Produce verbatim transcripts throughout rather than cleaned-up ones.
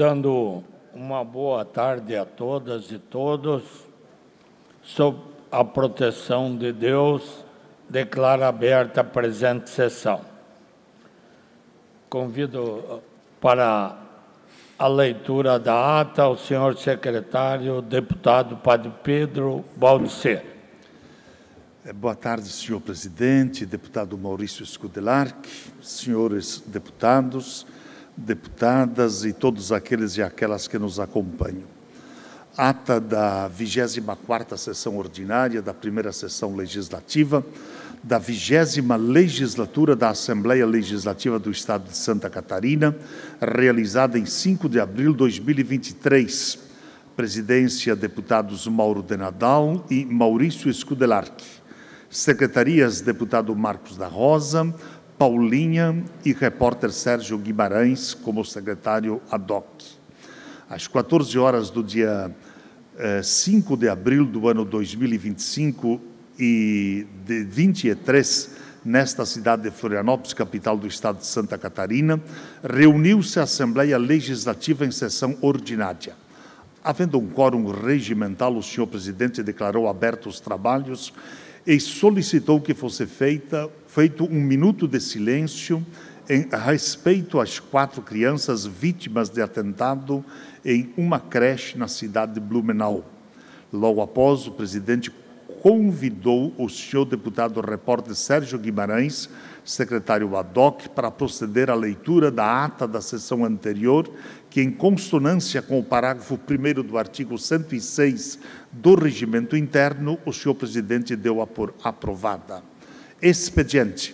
dando uma boa tarde a todas e todos, sob a proteção de Deus, declaro aberta a presente sessão. Convido para a leitura da ata o senhor secretário, deputado Padre Pedro Baldiceira. Boa tarde, senhor presidente, deputado Maurício Skudelark, senhores deputados, deputadas e todos aqueles e aquelas que nos acompanham. Ata da vigésima quarta sessão ordinária da primeira sessão legislativa da vigésima legislatura da Assembleia Legislativa do Estado de Santa Catarina, realizada em cinco de abril de dois mil e vinte e três. Presidência, deputados Mauro de Nadal e Maurício Skudelark. Secretarias, deputado Marcos da Rosa, Paulinha e repórter Sérgio Guimarães, como secretário ad hoc. Às quatorze horas do dia eh, cinco de abril do ano dois mil e vinte e cinco e de vinte e três, nesta cidade de Florianópolis, capital do estado de Santa Catarina, reuniu-se a Assembleia Legislativa em sessão ordinária. Havendo um quórum regimental, o senhor presidente declarou abertos os trabalhos e solicitou que fosse feita, feito um minuto de silêncio em respeito às quatro crianças vítimas de atentado em uma creche na cidade de Blumenau. Logo após, o presidente convidou o senhor deputado repórter Sérgio Guimarães, secretário ad hoc, para proceder à leitura da ata da sessão anterior, que, em consonância com o parágrafo primeiro do artigo cento e seis do Regimento Interno, o senhor presidente deu a por aprovada. Expediente.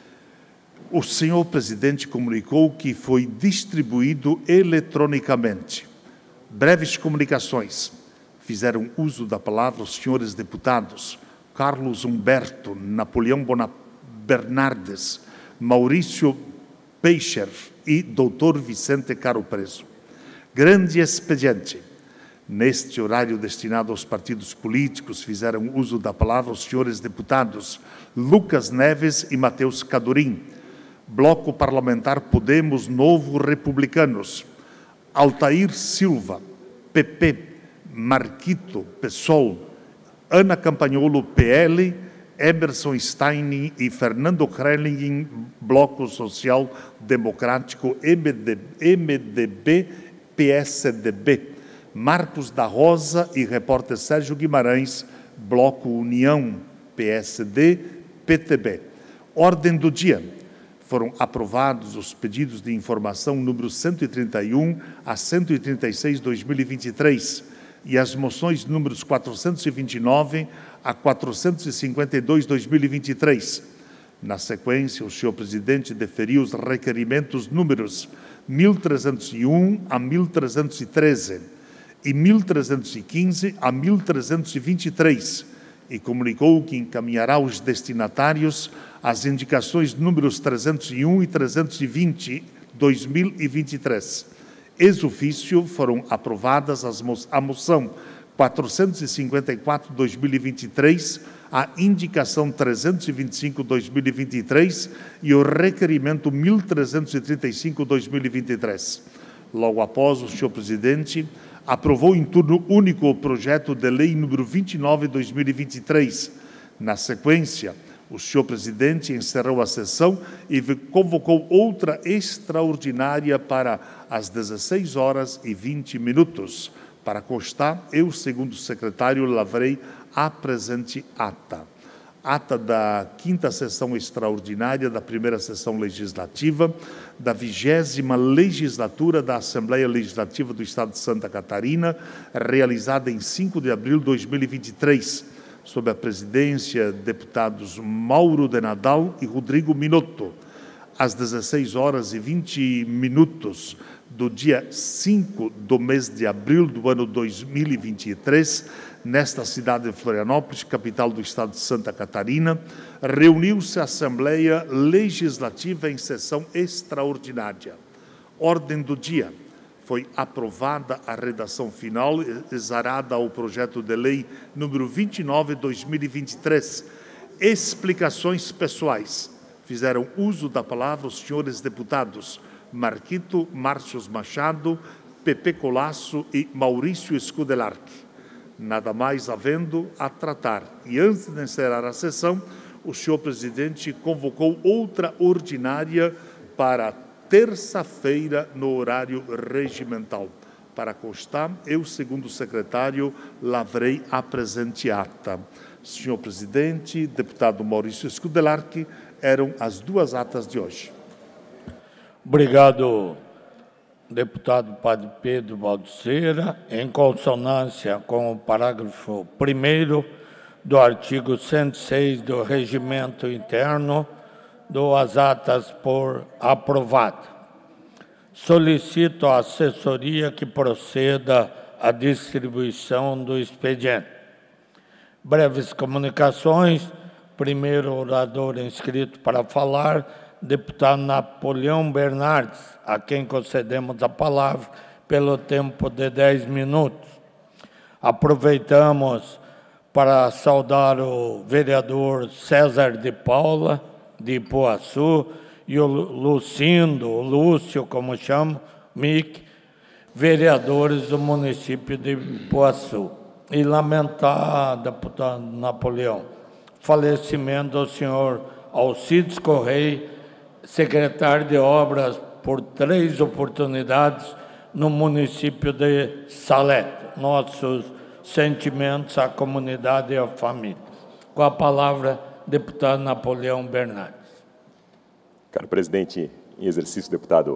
O senhor presidente comunicou que foi distribuído eletronicamente. Breves comunicações. Fizeram uso da palavra os senhores deputados Carlos Humberto, Napoleão Bernardes, Maurício Peixer e doutor Vicente Caro Preso. Grande expediente. Neste horário destinado aos partidos políticos, fizeram uso da palavra os senhores deputados Lucas Neves e Mateus Cadorim. Bloco Parlamentar Podemos Novo Republicanos. Altair Silva, P P, Marquito, PSOL, Ana Campagnolo, P L, Emerson Stein e Fernando Krellingen, Bloco Social Democrático, M D B, P S D B, Marcos da Rosa e repórter Sérgio Guimarães, Bloco União, P S D, P T B. Ordem do dia. Foram aprovados os pedidos de informação número cento e trinta e um a cento e trinta e seis, dois mil e vinte e três, e as moções números quatrocentos e vinte e nove a quatrocentos e cinquenta e dois, dois mil e vinte e três. Na sequência, o senhor presidente deferiu os requerimentos números mil trezentos e um a mil trezentos e treze e mil trezentos e quinze a mil trezentos e vinte e três, e comunicou que encaminhará os destinatários as indicações números trezentos e um e trezentos e vinte, dois mil e vinte e três. Ex ofício foram aprovadas as mo a moção quatrocentos e cinquenta e quatro, dois mil e vinte e três, a indicação trezentos e vinte e cinco, dois mil e vinte e três e o requerimento mil trezentos e trinta e cinco, dois mil e vinte e três. Logo após, o senhor presidente aprovou em turno único o projeto de lei número vinte e nove, dois mil e vinte e três. Na sequência, o senhor presidente encerrou a sessão e convocou outra extraordinária para as dezesseis horas e vinte minutos. Para constar, eu, segundo secretário, lavrei a presente ata. Ata da quinta sessão extraordinária da primeira sessão legislativa da vigésima legislatura da Assembleia Legislativa do Estado de Santa Catarina, realizada em cinco de abril de dois mil e vinte e três, sob a presidência de deputados Mauro de Nadal e Rodrigo Minotto, às dezesseis horas e vinte minutos do dia cinco do mês de abril do ano dois mil e vinte e três, nesta cidade de Florianópolis, capital do estado de Santa Catarina, reuniu-se a Assembleia Legislativa em sessão extraordinária. Ordem do dia. Foi aprovada a redação final exarada ao projeto de lei número vinte e nove, dois mil e vinte e três. Explicações pessoais. Fizeram uso da palavra os senhores deputados Marquito Márcios Machado, Pepe Colasso e Maurício Scudelarchi. Nada mais havendo a tratar. E antes de encerrar a sessão, o senhor presidente convocou outra ordinária para terça-feira, no horário regimental. Para constar, eu, segundo o secretário, lavrei a presente ata. Senhor presidente, deputado Maurício Scudelarchi, eram as duas atas de hoje. Obrigado, deputado Padre Pedro Balduceira. Em consonância com o parágrafo primeiro do artigo cento e seis do Regimento Interno, dou as atas por aprovada. Solicito à assessoria que proceda à distribuição do expediente. Breves comunicações. Primeiro orador inscrito para falar, deputado Napoleão Bernardes, a quem concedemos a palavra pelo tempo de dez minutos. Aproveitamos para saudar o vereador César de Paula, de Ipuaçu, e o Lucindo, o Lúcio, como chamo, Mick, vereadores do município de Ipuaçu. E lamentar, deputado Napoleão, falecimento do senhor Alcides Correia, secretário de Obras, por três oportunidades no município de Salete. Nossos sentimentos à comunidade e à família. Com a palavra, deputado Napoleão Bernardes. Caro presidente em exercício, deputado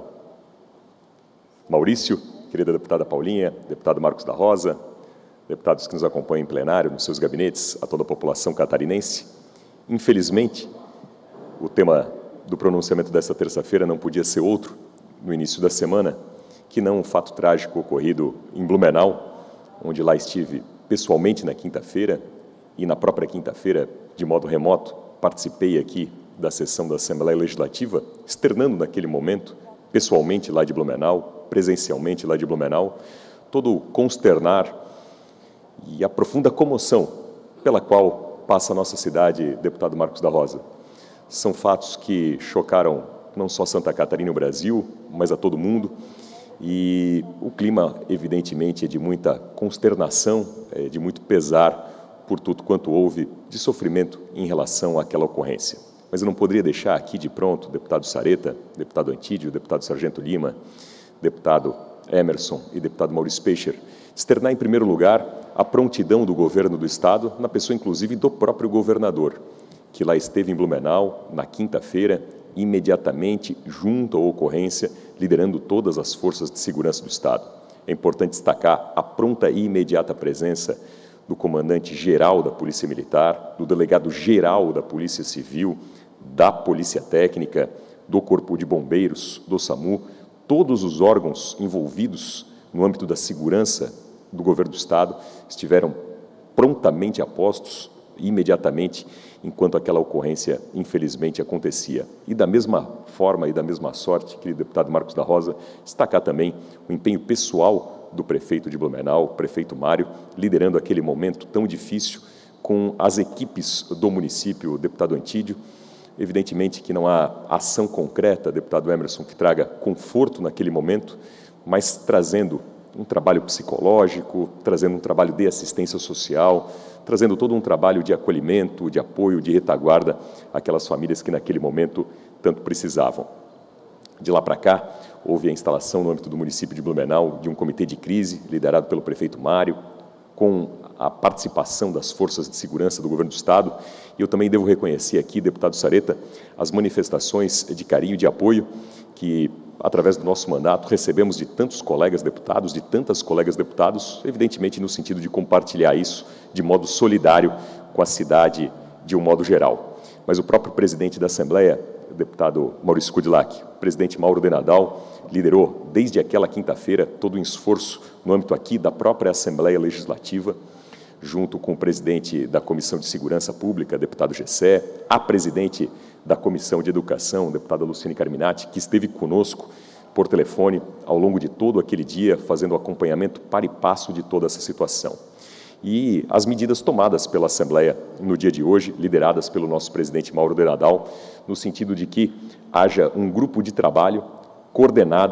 Maurício, querida deputada Paulinha, deputado Marcos da Rosa, deputados que nos acompanham em plenário, nos seus gabinetes, a toda a população catarinense. Infelizmente, o tema do pronunciamento desta terça-feira não podia ser outro, no início da semana, que não um fato trágico ocorrido em Blumenau, onde lá estive pessoalmente na quinta-feira e na própria quinta-feira, de modo remoto, participei aqui da sessão da Assembleia Legislativa, externando naquele momento, pessoalmente lá de Blumenau, presencialmente lá de Blumenau, todo o consternar e a profunda comoção pela qual passa a nossa cidade, deputado Marcos da Rosa. São fatos que chocaram não só Santa Catarina e o Brasil, mas a todo mundo, e o clima, evidentemente, é de muita consternação, é de muito pesar por tudo quanto houve de sofrimento em relação àquela ocorrência. Mas eu não poderia deixar aqui de pronto, deputado Sareta, deputado Antídio, deputado Sargento Lima, deputado Emerson e deputado Maurício Peixer, externar em primeiro lugar a prontidão do governo do Estado, na pessoa inclusive do próprio governador, que lá esteve em Blumenau, na quinta-feira, imediatamente junto à ocorrência, liderando todas as forças de segurança do Estado. É importante destacar a pronta e imediata presença do comandante-geral da Polícia Militar, do delegado-geral da Polícia Civil, da Polícia Técnica, do Corpo de Bombeiros, do SAMU, todos os órgãos envolvidos no âmbito da segurança do governo do Estado estiveram prontamente a postos, imediatamente, enquanto aquela ocorrência, infelizmente, acontecia. E da mesma forma e da mesma sorte, querido deputado Marcos da Rosa, destacar também o empenho pessoal do prefeito de Blumenau, o prefeito Mário, liderando aquele momento tão difícil com as equipes do município, o deputado Antídio. Evidentemente que não há ação concreta, deputado Emerson, que traga conforto naquele momento, mas trazendo um trabalho psicológico, trazendo um trabalho de assistência social, trazendo todo um trabalho de acolhimento, de apoio, de retaguarda àquelas famílias que naquele momento tanto precisavam. De lá para cá, houve a instalação no âmbito do município de Blumenau de um comitê de crise, liderado pelo prefeito Mário, com a participação das forças de segurança do governo do Estado. E eu também devo reconhecer aqui, deputado Sareta, as manifestações de carinho e de apoio que, através do nosso mandato, recebemos de tantos colegas deputados, de tantas colegas deputados, evidentemente no sentido de compartilhar isso de modo solidário com a cidade de um modo geral. Mas o próprio presidente da Assembleia, o deputado Maurício Scudelarchi, o presidente Mauro de Nadal, liderou desde aquela quinta-feira todo o esforço no âmbito aqui da própria Assembleia Legislativa, junto com o presidente da Comissão de Segurança Pública, deputado Gessé, a presidente da Comissão de Educação, deputada Luciane Carminati, que esteve conosco por telefone ao longo de todo aquele dia, fazendo o acompanhamento par e passo de toda essa situação. E as medidas tomadas pela Assembleia no dia de hoje, lideradas pelo nosso presidente Mauro de Nadal, no sentido de que haja um grupo de trabalho coordenado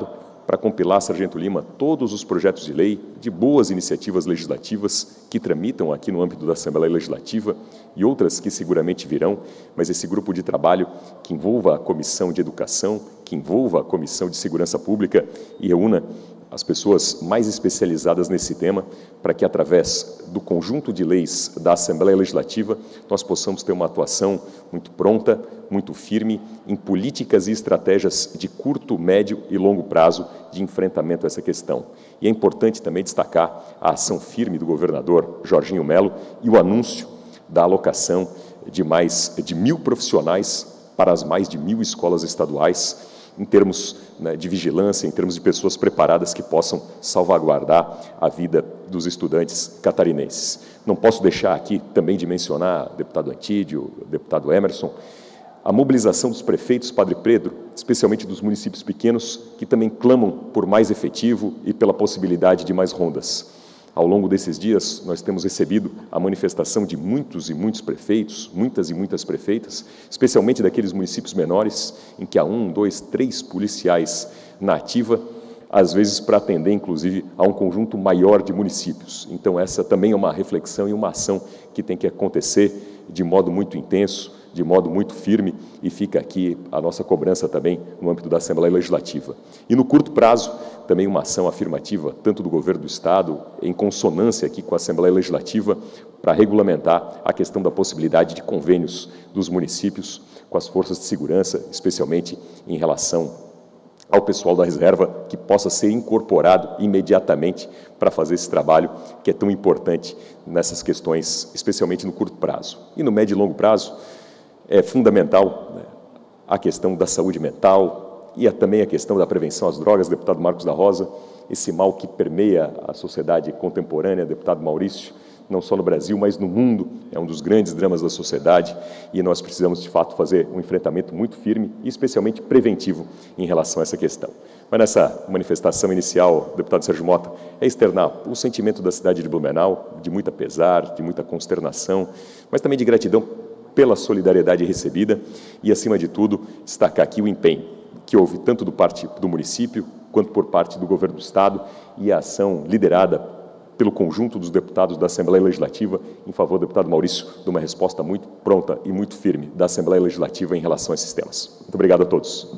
para compilar, Sargento Lima, todos os projetos de lei de boas iniciativas legislativas que tramitam aqui no âmbito da Assembleia Legislativa e outras que seguramente virão, mas esse grupo de trabalho que envolva a Comissão de Educação, que envolva a Comissão de Segurança Pública e reúna as pessoas mais especializadas nesse tema, para que, através do conjunto de leis da Assembleia Legislativa, nós possamos ter uma atuação muito pronta, muito firme, em políticas e estratégias de curto, médio e longo prazo de enfrentamento a essa questão. E é importante também destacar a ação firme do governador Jorginho Melo e o anúncio da alocação de mais de mil profissionais para as mais de mil escolas estaduais, em termos, né, de vigilância, em termos de pessoas preparadas que possam salvaguardar a vida dos estudantes catarinenses. Não posso deixar aqui também de mencionar, deputado Antídio, deputado Emerson, a mobilização dos prefeitos, Padre Pedro, especialmente dos municípios pequenos, que também clamam por mais efetivo e pela possibilidade de mais rondas. Ao longo desses dias, nós temos recebido a manifestação de muitos e muitos prefeitos, muitas e muitas prefeitas, especialmente daqueles municípios menores, em que há um, dois, três policiais na ativa, às vezes para atender, inclusive, a um conjunto maior de municípios. Então, essa também é uma reflexão e uma ação que tem que acontecer de modo muito intenso, de modo muito firme, e fica aqui a nossa cobrança também no âmbito da Assembleia Legislativa. E no curto prazo, também uma ação afirmativa, tanto do Governo do Estado, em consonância aqui com a Assembleia Legislativa, para regulamentar a questão da possibilidade de convênios dos municípios com as forças de segurança, especialmente em relação ao pessoal da reserva, que possa ser incorporado imediatamente para fazer esse trabalho que é tão importante nessas questões, especialmente no curto prazo. E no médio e longo prazo, é fundamental, né, a questão da saúde mental e a, também a questão da prevenção às drogas, deputado Marcos da Rosa, esse mal que permeia a sociedade contemporânea, deputado Maurício, não só no Brasil, mas no mundo, é um dos grandes dramas da sociedade, e nós precisamos, de fato, fazer um enfrentamento muito firme e especialmente preventivo em relação a essa questão. Mas nessa manifestação inicial, deputado Sérgio Mota, é externar o sentimento da cidade de Blumenau, de muita pesar, de muita consternação, mas também de gratidão pela solidariedade recebida e, acima de tudo, destacar aqui o empenho que houve tanto do parte do município quanto por parte do Governo do Estado e a ação liderada pelo conjunto dos deputados da Assembleia Legislativa em favor do deputado Maurício, de uma resposta muito pronta e muito firme da Assembleia Legislativa em relação a esses temas. Muito obrigado a todos.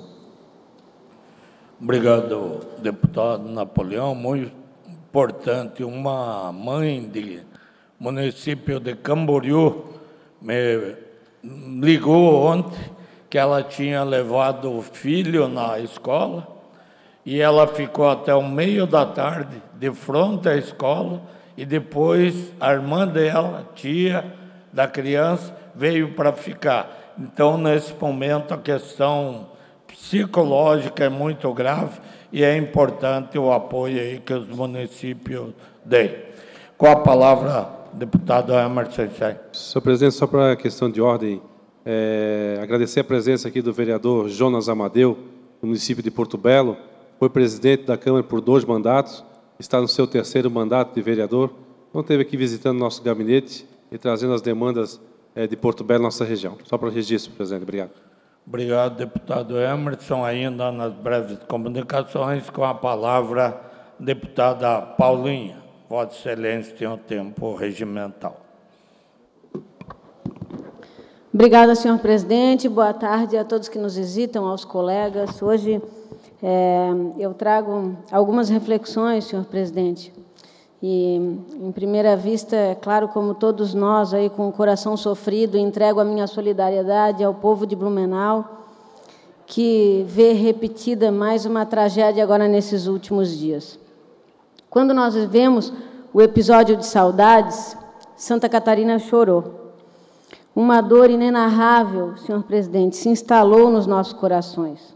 Obrigado, deputado Napoleão. Muito importante. Uma mãe de município de Camboriú me ligou ontem que ela tinha levado o filho na escola e ela ficou até o meio da tarde de frente à escola e depois a irmã dela, tia da criança, veio para ficar. Então, nesse momento, a questão psicológica é muito grave e é importante o apoio aí que os municípios deem. Com a palavra, deputado Emerson. Senhor presidente, só para a questão de ordem, é, agradecer a presença aqui do vereador Jonas Amadeu, do município de Porto Belo, foi presidente da Câmara por dois mandatos, está no seu terceiro mandato de vereador, então esteve aqui visitando nosso gabinete e trazendo as demandas é, de Porto Belo, nossa região. Só para o registro, presidente. Obrigado. Obrigado, deputado Emerson. Ainda nas breves comunicações, com a palavra, deputada Paulinha. Vossa Excelência tem o tempo regimental. Obrigada, senhor presidente. Boa tarde a todos que nos visitam, aos colegas. Hoje é, eu trago algumas reflexões, senhor presidente. E, em primeira vista, é claro, como todos nós, aí com o coração sofrido, entrego a minha solidariedade ao povo de Blumenau, que vê repetida mais uma tragédia agora nesses últimos dias. Quando nós vemos o episódio de Saudades, Santa Catarina chorou. Uma dor inenarrável, senhor presidente, se instalou nos nossos corações.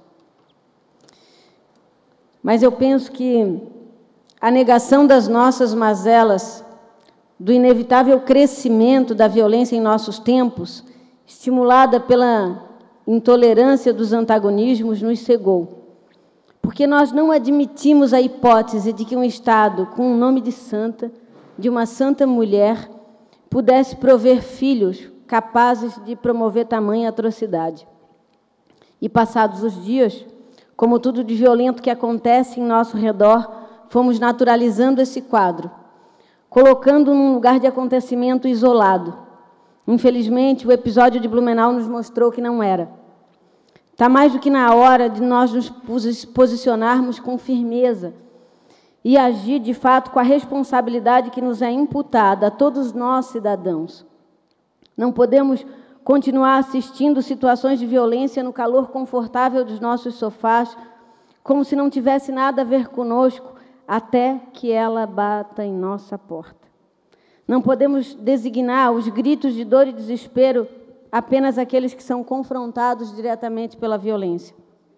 Mas eu penso que a negação das nossas mazelas, do inevitável crescimento da violência em nossos tempos, estimulada pela intolerância dos antagonismos, nos cegou. Porque nós não admitimos a hipótese de que um Estado com o nome de santa, de uma santa mulher, pudesse prover filhos capazes de promover tamanha atrocidade. E, passados os dias, como tudo de violento que acontece em nosso redor, fomos naturalizando esse quadro, colocando num lugar de acontecimento isolado. Infelizmente, o episódio de Blumenau nos mostrou que não era. Está mais do que na hora de nós nos posicionarmos com firmeza e agir, de fato, com a responsabilidade que nos é imputada a todos nós, cidadãos. Não podemos continuar assistindo situações de violência no calor confortável dos nossos sofás, como se não tivesse nada a ver conosco, até que ela bata em nossa porta. Não podemos designar os gritos de dor e desespero apenas aqueles que são confrontados diretamente pela violência.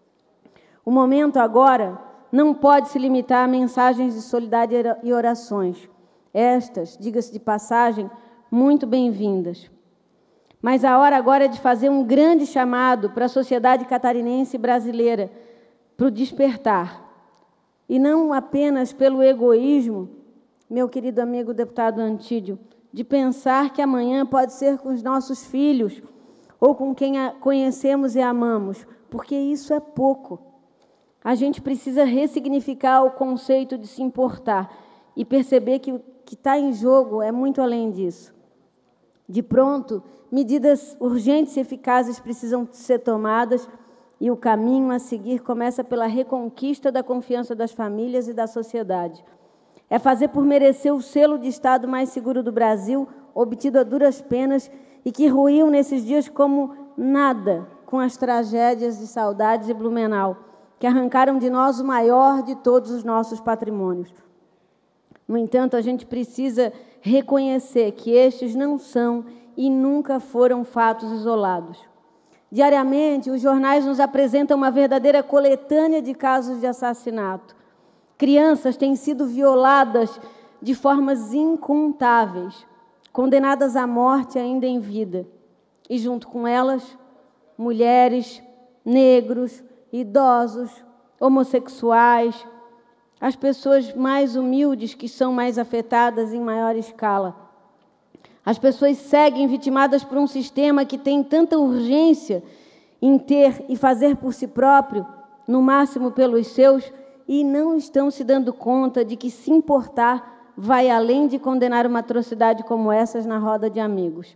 O momento agora não pode se limitar a mensagens de solidariedade e orações. Estas, diga-se de passagem, muito bem-vindas. Mas a hora agora é de fazer um grande chamado para a sociedade catarinense e brasileira, para o despertar. E não apenas pelo egoísmo, meu querido amigo deputado Antídio, de pensar que amanhã pode ser com os nossos filhos ou com quem conhecemos e amamos, porque isso é pouco. A gente precisa ressignificar o conceito de se importar e perceber que o que está em jogo é muito além disso. De pronto, medidas urgentes e eficazes precisam ser tomadas e o caminho a seguir começa pela reconquista da confiança das famílias e da sociedade. É fazer por merecer o selo de Estado mais seguro do Brasil, obtido a duras penas e que ruiu nesses dias como nada com as tragédias de Saudades e Blumenau, que arrancaram de nós o maior de todos os nossos patrimônios. No entanto, a gente precisa reconhecer que estes não são e nunca foram fatos isolados. Diariamente, os jornais nos apresentam uma verdadeira coletânea de casos de assassinato. Crianças têm sido violadas de formas incontáveis, condenadas à morte ainda em vida. E, junto com elas, mulheres, negros, idosos, homossexuais, as pessoas mais humildes que são mais afetadas em maior escala. As pessoas seguem vitimadas por um sistema que tem tanta urgência em ter e fazer por si próprio, no máximo pelos seus, e não estão se dando conta de que se importar vai além de condenar uma atrocidade como essas na roda de amigos.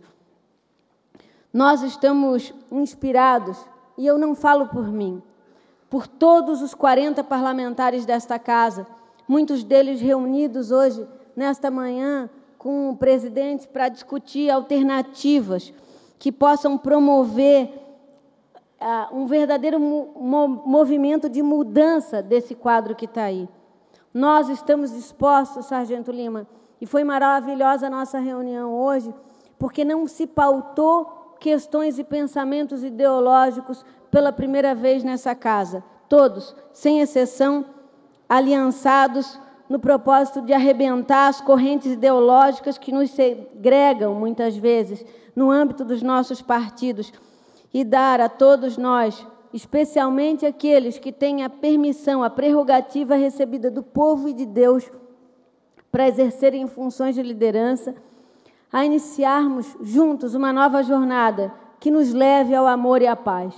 Nós estamos inspirados, e eu não falo por mim, por todos os quarenta parlamentares desta casa, muitos deles reunidos hoje, nesta manhã, com o presidente para discutir alternativas que possam promover uh, um verdadeiro mo movimento de mudança desse quadro que está aí. Nós estamos dispostos, Sargento Lima, e foi maravilhosa a nossa reunião hoje, porque não se pautou questões e pensamentos ideológicos pela primeira vez nessa casa. Todos, sem exceção, aliançados no propósito de arrebentar as correntes ideológicas que nos segregam, muitas vezes, no âmbito dos nossos partidos e dar a todos nós, especialmente aqueles que têm a permissão, a prerrogativa recebida do povo e de Deus para exercerem funções de liderança, a iniciarmos juntos uma nova jornada que nos leve ao amor e à paz.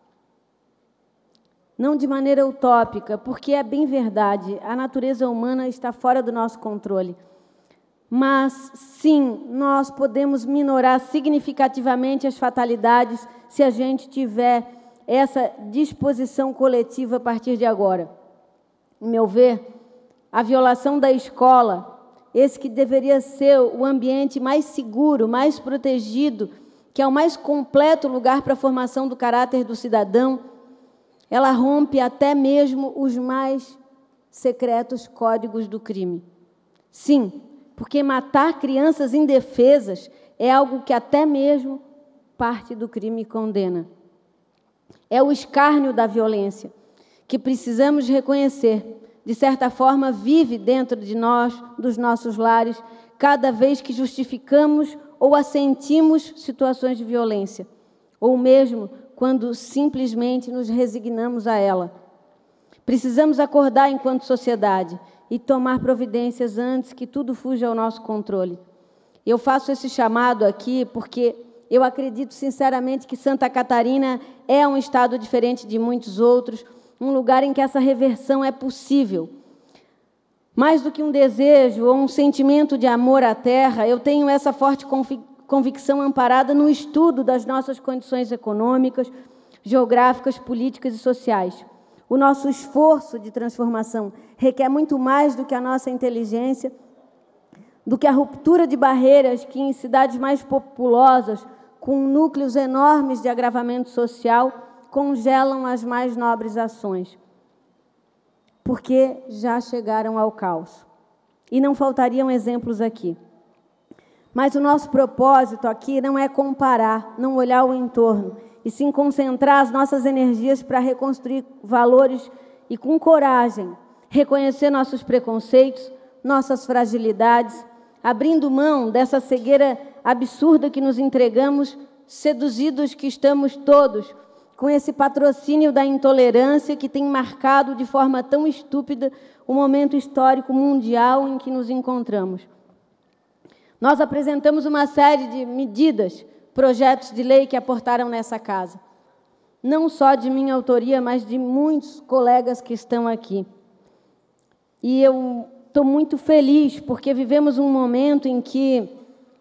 Não de maneira utópica, porque é bem verdade, a natureza humana está fora do nosso controle. Mas, sim, nós podemos minorar significativamente as fatalidades se a gente tiver essa disposição coletiva a partir de agora. Em meu ver, a violação da escola, esse que deveria ser o ambiente mais seguro, mais protegido, que é o mais completo lugar para a formação do caráter do cidadão, ela rompe até mesmo os mais secretos códigos do crime. Sim, porque matar crianças indefesas é algo que até mesmo parte do crime condena. É o escárnio da violência, que precisamos reconhecer. De certa forma, vive dentro de nós, dos nossos lares, cada vez que justificamos ou assentimos situações de violência, ou mesmo quando simplesmente nos resignamos a ela. Precisamos acordar enquanto sociedade e tomar providências antes que tudo fuja ao nosso controle. Eu faço esse chamado aqui porque eu acredito sinceramente que Santa Catarina é um estado diferente de muitos outros, um lugar em que essa reversão é possível. Mais do que um desejo ou um sentimento de amor à terra, eu tenho essa forte convicção amparada no estudo das nossas condições econômicas, geográficas, políticas e sociais. O nosso esforço de transformação requer muito mais do que a nossa inteligência, do que a ruptura de barreiras que em cidades mais populosas, com núcleos enormes de agravamento social, congelam as mais nobres ações. Porque já chegaram ao caos. E não faltariam exemplos aqui. Mas o nosso propósito aqui não é comparar, não olhar o entorno, e sim concentrar as nossas energias para reconstruir valores e, com coragem, reconhecer nossos preconceitos, nossas fragilidades, abrindo mão dessa cegueira absurda que nos entregamos, seduzidos que estamos todos, com esse patrocínio da intolerância que tem marcado de forma tão estúpida o momento histórico mundial em que nos encontramos. Nós apresentamos uma série de medidas, projetos de lei que aportaram nessa casa. Não só de minha autoria, mas de muitos colegas que estão aqui. E eu estou muito feliz, porque vivemos um momento em que,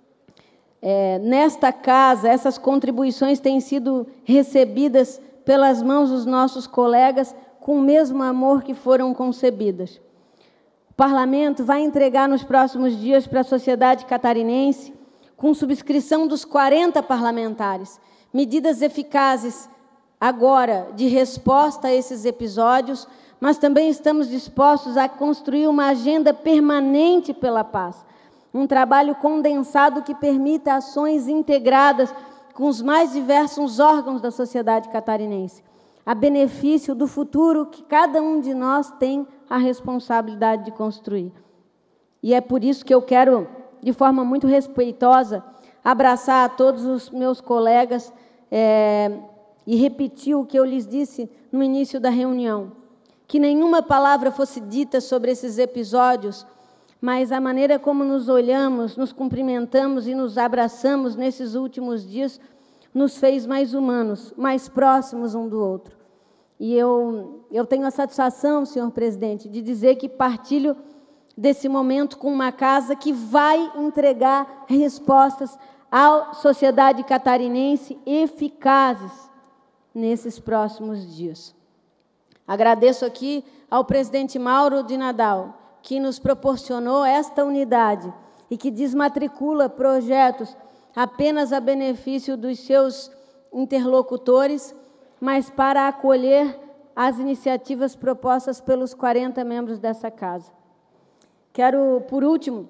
é, nesta casa, essas contribuições têm sido recebidas pelas mãos dos nossos colegas com o mesmo amor que foram concebidas. O Parlamento vai entregar nos próximos dias para a sociedade catarinense, com subscrição dos quarenta parlamentares, medidas eficazes agora de resposta a esses episódios, mas também estamos dispostos a construir uma agenda permanente pela paz, um trabalho condensado que permita ações integradas com os mais diversos órgãos da sociedade catarinense, a benefício do futuro que cada um de nós tem a responsabilidade de construir. E é por isso que eu quero, de forma muito respeitosa, abraçar a todos os meus colegas é, e repetir o que eu lhes disse no início da reunião, que nenhuma palavra fosse dita sobre esses episódios, mas a maneira como nos olhamos, nos cumprimentamos e nos abraçamos nesses últimos dias nos fez mais humanos, mais próximos um do outro. E eu, eu tenho a satisfação, senhor presidente, de dizer que partilho desse momento com uma casa que vai entregar respostas à sociedade catarinense eficazes nesses próximos dias. Agradeço aqui ao presidente Mauro de Nadal, que nos proporcionou esta unidade e que desmatricula projetos apenas a benefício dos seus interlocutores, mas para acolher as iniciativas propostas pelos quarenta membros dessa casa. Quero, por último,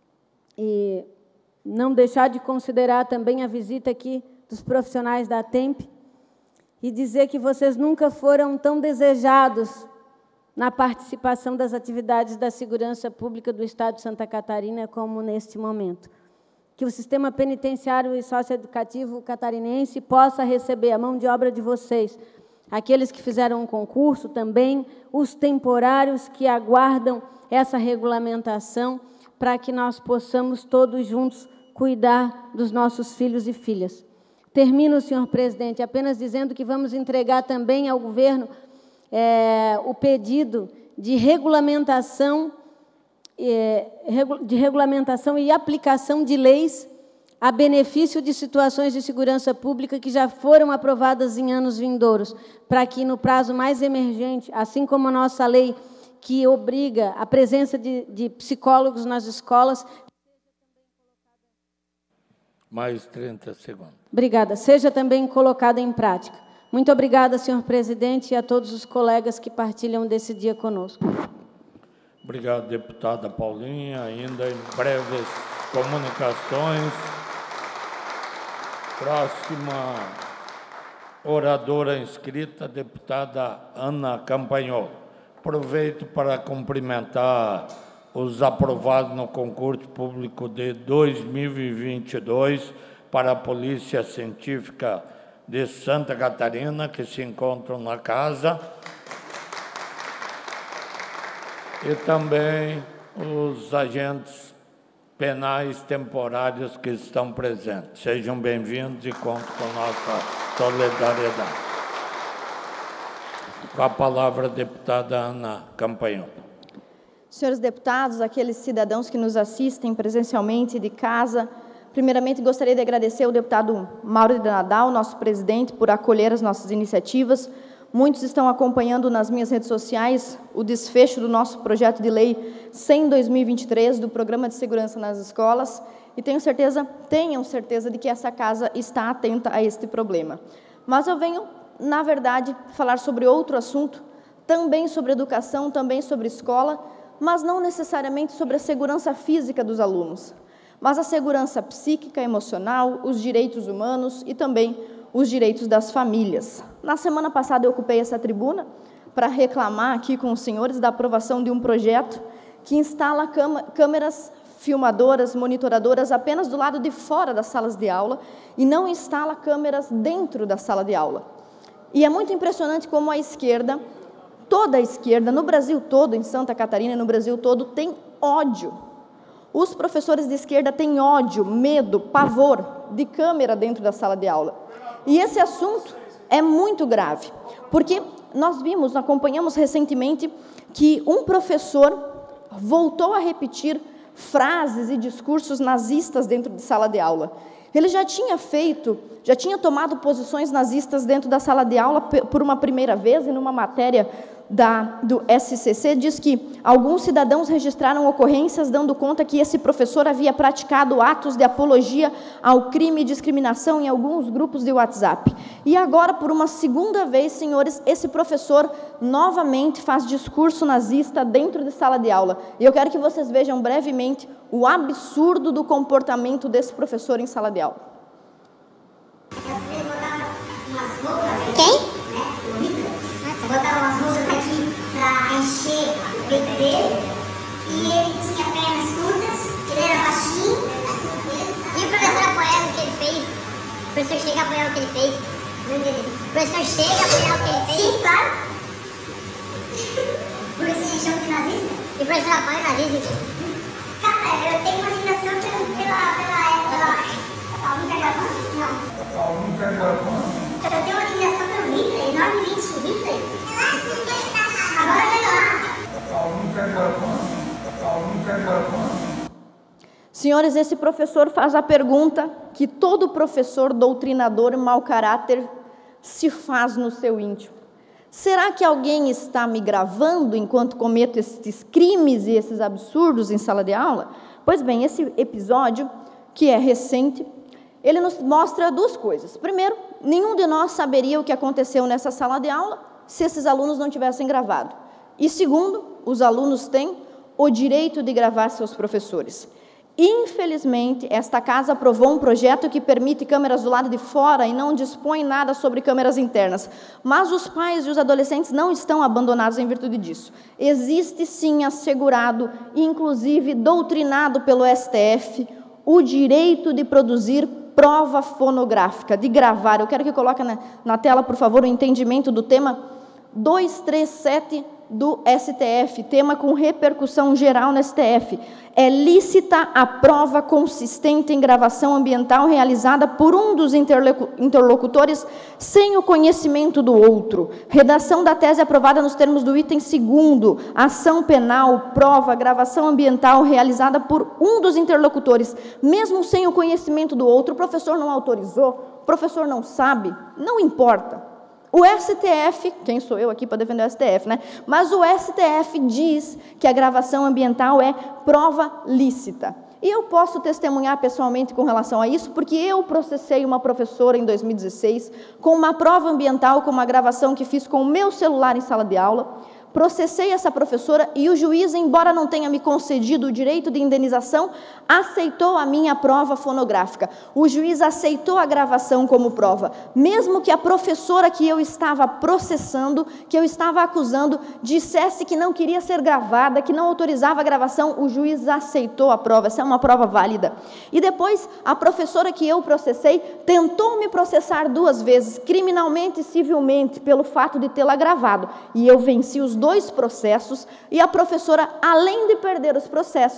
e não deixar de considerar também a visita aqui dos profissionais da ATEMP e dizer que vocês nunca foram tão desejados na participação das atividades da segurança pública do Estado de Santa Catarina como neste momento. Que o sistema penitenciário e socioeducativo catarinense possa receber a mão de obra de vocês, aqueles que fizeram um concurso também, os temporários que aguardam essa regulamentação para que nós possamos todos juntos cuidar dos nossos filhos e filhas. Termino, senhor presidente, apenas dizendo que vamos entregar também ao governo é, o pedido de regulamentação, é, de regulamentação e aplicação de leis a benefício de situações de segurança pública que já foram aprovadas em anos vindouros, para que, no prazo mais emergente, assim como a nossa lei que obriga a presença de, de psicólogos nas escolas... Mais trinta segundos. Obrigada. Seja também colocada em prática. Muito obrigada, senhor presidente, e a todos os colegas que partilham desse dia conosco. Obrigado, deputada Paulinha. Ainda em breves comunicações. Próxima oradora inscrita, deputada Ana Campanhol. Aproveito para cumprimentar os aprovados no concurso público de dois mil e vinte e dois para a Polícia Científica de Santa Catarina, que se encontram na casa, e também os agentes penais temporários que estão presentes. Sejam bem-vindos e conto com nossa solidariedade. Com a palavra, a deputada Ana Campanhão. Senhores deputados, aqueles cidadãos que nos assistem presencialmente de casa, primeiramente gostaria de agradecer ao deputado Mauro de Nadal, nosso presidente, por acolher as nossas iniciativas. Muitos estão acompanhando nas minhas redes sociais o desfecho do nosso projeto de lei cem barra dois mil e vinte e três, do Programa de Segurança nas Escolas, e tenho certeza, tenham certeza de que essa casa está atenta a este problema. Mas eu venho, na verdade, falar sobre outro assunto, também sobre educação, também sobre escola, mas não necessariamente sobre a segurança física dos alunos, mas a segurança psíquica, emocional, os direitos humanos e também os direitos das famílias. Na semana passada eu ocupei essa tribuna para reclamar aqui com os senhores da aprovação de um projeto que instala câmeras filmadoras, monitoradoras apenas do lado de fora das salas de aula e não instala câmeras dentro da sala de aula. E é muito impressionante como a esquerda, toda a esquerda, no Brasil todo, em Santa Catarina e no Brasil todo, tem ódio. Os professores de esquerda têm ódio, medo, pavor de câmera dentro da sala de aula. E esse assunto é muito grave, porque nós vimos, acompanhamos recentemente, que um professor voltou a repetir frases e discursos nazistas dentro de sala de aula. Ele já tinha feito, já tinha tomado posições nazistas dentro da sala de aula por uma primeira vez, e numa matéria da, do S C C, diz que alguns cidadãos registraram ocorrências dando conta que esse professor havia praticado atos de apologia ao crime e discriminação em alguns grupos de WhatsApp. E agora, por uma segunda vez, senhores, esse professor novamente faz discurso nazista dentro de sala de aula. E eu quero que vocês vejam brevemente o absurdo do comportamento desse professor em sala de aula. Quem? Botava umas moças aqui para encher o peito dele, e ele tinha pernas curtas, ele era baixinho, e o professor apoiava o que ele fez. O professor chega a apoiar o que ele fez. Não entendi. O professor chega a apoiar o que ele fez. Sim, claro. Porque você chama de nazista? E o professor apoia o nazismo? Cara, eu tenho uma admiração pela. pela. pela. pela. Paulinho Carvalho? Não. Paulinho Carvalho? Eu tenho uma admiração pelo Hitler, enormemente o Hitler. Agora vai lá. Senhores, esse professor faz a pergunta que todo professor doutrinador mau caráter se faz no seu íntimo. Será que alguém está me gravando enquanto cometo esses crimes e esses absurdos em sala de aula? Pois bem, esse episódio, que é recente, ele nos mostra duas coisas. Primeiro, nenhum de nós saberia o que aconteceu nessa sala de aula se esses alunos não tivessem gravado. E segundo, os alunos têm o direito de gravar seus professores. Infelizmente, esta casa aprovou um projeto que permite câmeras do lado de fora e não dispõe nada sobre câmeras internas. Mas os pais e os adolescentes não estão abandonados em virtude disso. Existe sim assegurado, inclusive doutrinado pelo S T F, o direito de produzir prova fonográfica, de gravar. Eu quero que coloque na, na tela, por favor, o entendimento do tema duzentos e trinta e sete do S T F, tema com repercussão geral no S T F. É lícita a prova consistente em gravação ambiental realizada por um dos interlocutores sem o conhecimento do outro. Redação da tese aprovada nos termos do item segundo. Ação penal, prova, gravação ambiental realizada por um dos interlocutores, mesmo sem o conhecimento do outro. O professor não autorizou, o professor não sabe, não importa. O S T F, quem sou eu aqui para defender o S T F, né? Mas o S T F diz que a gravação ambiental é prova lícita. E eu posso testemunhar pessoalmente com relação a isso, porque eu processei uma professora em dois mil e dezesseis com uma prova ambiental, com uma gravação que fiz com o meu celular em sala de aula. Processei essa professora e o juiz, embora não tenha me concedido o direito de indenização, aceitou a minha prova fonográfica. O juiz aceitou a gravação como prova, mesmo que a professora que eu estava processando, que eu estava acusando, dissesse que não queria ser gravada, que não autorizava a gravação, o juiz aceitou a prova. Essa é uma prova válida. E depois, a professora que eu processei tentou me processar duas vezes, criminalmente e civilmente, pelo fato de tê-la gravado. E eu venci os dois processos, e a professora, além de perder os processos,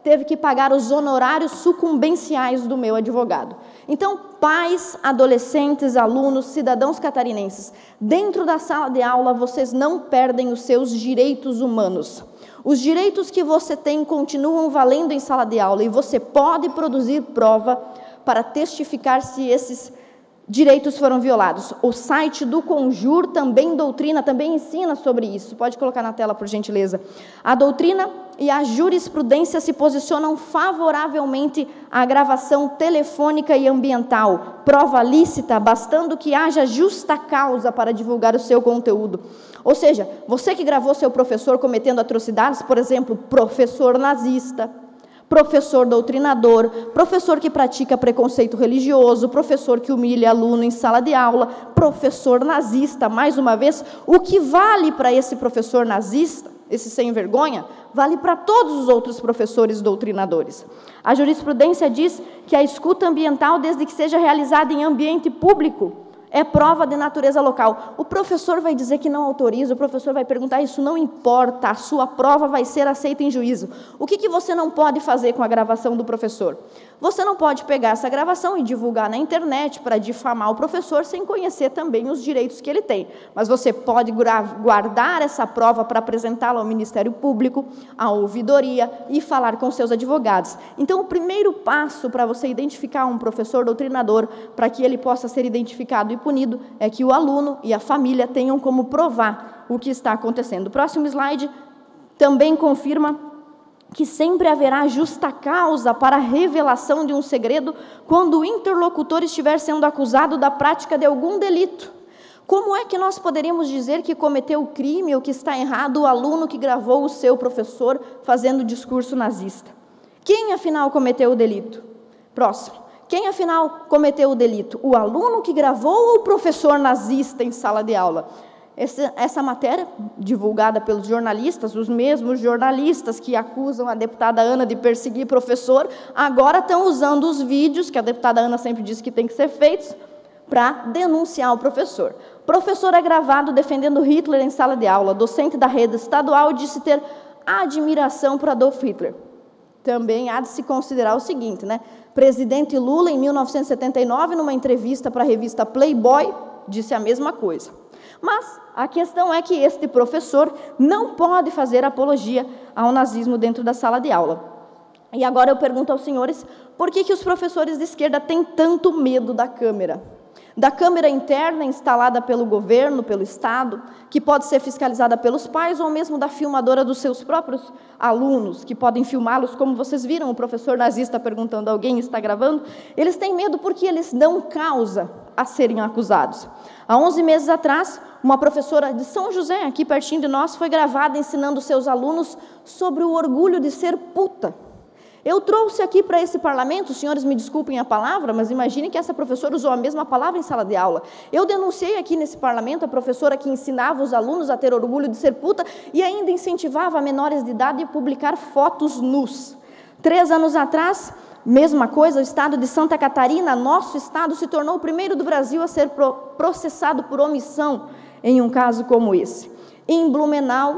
teve que pagar os honorários sucumbenciais do meu advogado. Então, pais, adolescentes, alunos, cidadãos catarinenses, dentro da sala de aula vocês não perdem os seus direitos humanos. Os direitos que você tem continuam valendo em sala de aula e você pode produzir prova para testificar se esses direitos foram violados. O site do Conjur também doutrina, também ensina sobre isso. Pode colocar na tela, por gentileza. A doutrina e a jurisprudência se posicionam favoravelmente à gravação telefônica e ambiental, prova lícita, bastando que haja justa causa para divulgar o seu conteúdo. Ou seja, você que gravou seu professor cometendo atrocidades, por exemplo, professor nazista, professor doutrinador, professor que pratica preconceito religioso, professor que humilha aluno em sala de aula, professor nazista, mais uma vez, o que vale para esse professor nazista, esse sem vergonha, vale para todos os outros professores doutrinadores. A jurisprudência diz que a escuta ambiental, desde que seja realizada em ambiente público, é prova de natureza local. O professor vai dizer que não autoriza, o professor vai perguntar, isso não importa, a sua prova vai ser aceita em juízo. O que, que você não pode fazer com a gravação do professor? Você não pode pegar essa gravação e divulgar na internet para difamar o professor sem conhecer também os direitos que ele tem. Mas você pode guardar essa prova para apresentá-la ao Ministério Público, à ouvidoria e falar com seus advogados. Então, o primeiro passo para você identificar um professor doutrinador, para que ele possa ser identificado e punido, é que o aluno e a família tenham como provar o que está acontecendo. O próximo slide também confirma que sempre haverá justa causa para a revelação de um segredo quando o interlocutor estiver sendo acusado da prática de algum delito. Como é que nós poderíamos dizer que cometeu o crime ou que está errado o aluno que gravou o seu professor fazendo discurso nazista? Quem, afinal, cometeu o delito? Próximo. Quem, afinal, cometeu o delito? O aluno que gravou ou o professor nazista em sala de aula? Essa, essa matéria, divulgada pelos jornalistas, os mesmos jornalistas que acusam a deputada Ana de perseguir professor, agora estão usando os vídeos, que a deputada Ana sempre disse que tem que ser feitos, para denunciar o professor. O professor é gravado defendendo Hitler em sala de aula. Docente da rede estadual disse ter admiração por Adolf Hitler. Também há de se considerar o seguinte, né? Presidente Lula, em mil novecentos e setenta e nove, numa entrevista para a revista Playboy, disse a mesma coisa. Mas a questão é que este professor não pode fazer apologia ao nazismo dentro da sala de aula. E agora eu pergunto aos senhores, por que que os professores de esquerda têm tanto medo da câmera? Da câmera interna instalada pelo governo, pelo Estado, que pode ser fiscalizada pelos pais, ou mesmo da filmadora dos seus próprios alunos, que podem filmá-los, como vocês viram, o professor nazista perguntando, alguém está gravando? Eles têm medo porque eles dão causa a serem acusados. Há onze meses atrás, uma professora de São José, aqui pertinho de nós, foi gravada ensinando seus alunos sobre o orgulho de ser puta. Eu trouxe aqui para esse parlamento, os senhores me desculpem a palavra, mas imagine que essa professora usou a mesma palavra em sala de aula. Eu denunciei aqui nesse parlamento a professora que ensinava os alunos a ter orgulho de ser puta e ainda incentivava menores de idade a publicar fotos nus. Três anos atrás, mesma coisa, o estado de Santa Catarina, nosso estado, se tornou o primeiro do Brasil a ser processado por omissão em um caso como esse. Em Blumenau,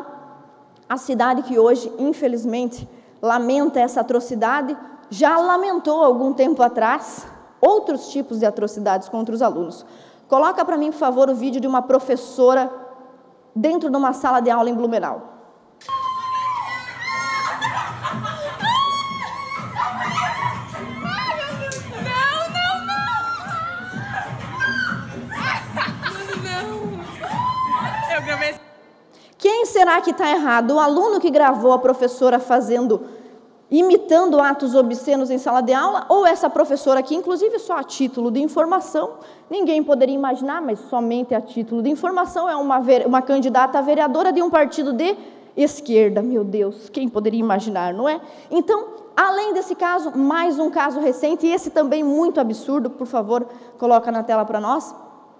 a cidade que hoje, infelizmente, lamenta essa atrocidade, já lamentou algum tempo atrás outros tipos de atrocidades contra os alunos. Coloca para mim, por favor, o vídeo de uma professora dentro de uma sala de aula em Blumenau. Quem será que está errado? O aluno que gravou a professora fazendo, imitando atos obscenos em sala de aula, ou essa professora que, inclusive, só a título de informação, ninguém poderia imaginar, mas somente a título de informação, é uma, uma candidata a vereadora de um partido de esquerda. Meu Deus, quem poderia imaginar, não é? Então, além desse caso, mais um caso recente, e esse também muito absurdo, por favor, coloca na tela para nós.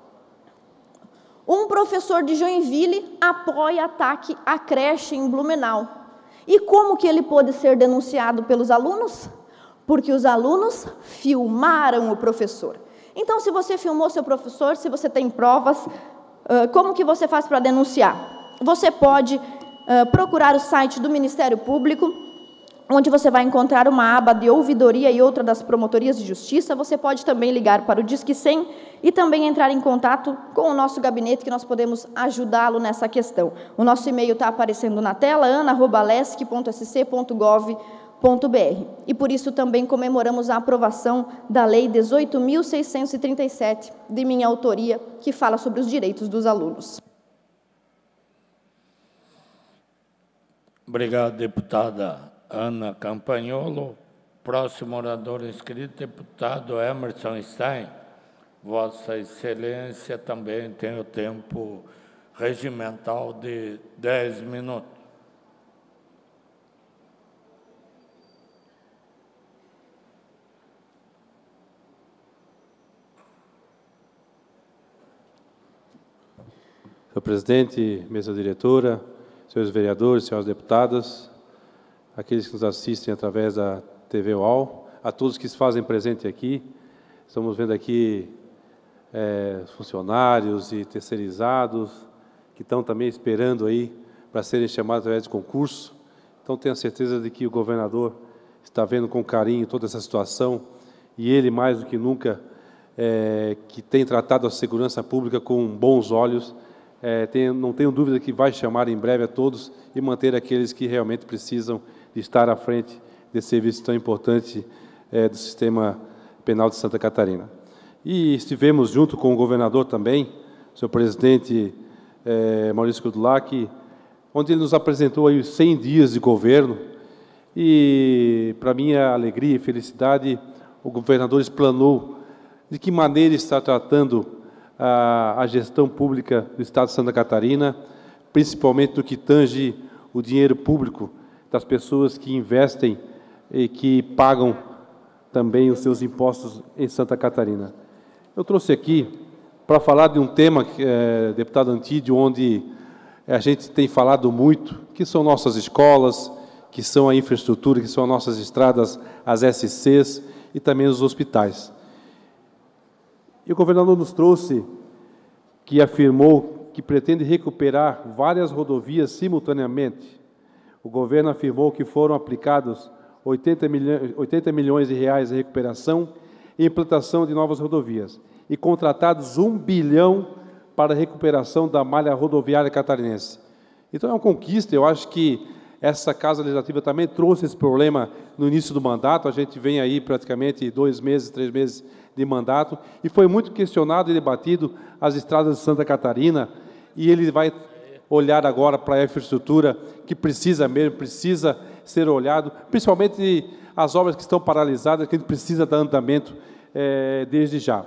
Um professor de Joinville apoia ataque à creche em Blumenau. E como que ele pôde ser denunciado pelos alunos? Porque os alunos filmaram o professor. Então, se você filmou seu professor, se você tem provas, como que você faz para denunciar? Você pode procurar o site do Ministério Público, onde você vai encontrar uma aba de ouvidoria e outra das promotorias de justiça. Você pode também ligar para o Disque cem e também entrar em contato com o nosso gabinete, que nós podemos ajudá-lo nessa questão. O nosso e-mail está aparecendo na tela, ana arroba lesc ponto s c ponto gov ponto b r. E por isso também comemoramos a aprovação da Lei dezoito mil seiscentos e trinta e sete, de minha autoria, que fala sobre os direitos dos alunos. Obrigado, deputada Ana Campagnolo. Próximo orador inscrito, deputado Emerson Stein. Vossa Excelência também tem o tempo regimental de dez minutos. Senhor presidente, mesa diretora, senhores vereadores, senhoras deputadas, aqueles que nos assistem através da T V U A L, a todos que se fazem presente aqui. Estamos vendo aqui é, funcionários e terceirizados que estão também esperando aí para serem chamados através de concurso. Então, tenho a certeza de que o governador está vendo com carinho toda essa situação e ele, mais do que nunca, é, que tem tratado a segurança pública com bons olhos. É, tenho, não tenho dúvida que vai chamar em breve a todos e manter aqueles que realmente precisam de estar à frente desse serviço tão importante é, do sistema penal de Santa Catarina. E estivemos junto com o governador também, senhor presidente é, Maurício Kudlak, onde ele nos apresentou aí os cem dias de governo e, para minha alegria e felicidade, o governador explanou de que maneira está tratando A, a gestão pública do Estado de Santa Catarina, principalmente no que tange o dinheiro público das pessoas que investem e que pagam também os seus impostos em Santa Catarina. Eu trouxe aqui para falar de um tema, é, deputado Antídio, onde a gente tem falado muito, que são nossas escolas, que são a infraestrutura, que são as nossas estradas, as S Cs e também os hospitais. E o governador nos trouxe que afirmou que pretende recuperar várias rodovias simultaneamente. O governo afirmou que foram aplicados oitenta milhões, oitenta milhões de reais em recuperação e implantação de novas rodovias e contratados um bilhão para a recuperação da malha rodoviária catarinense. Então é uma conquista. Eu acho que essa Casa Legislativa também trouxe esse problema no início do mandato. A gente vem aí praticamente dois meses, três meses de mandato, e foi muito questionado e debatido as estradas de Santa Catarina, e ele vai olhar agora para a infraestrutura, que precisa mesmo, precisa ser olhado, principalmente as obras que estão paralisadas, que a gente precisa dar andamento é, desde já.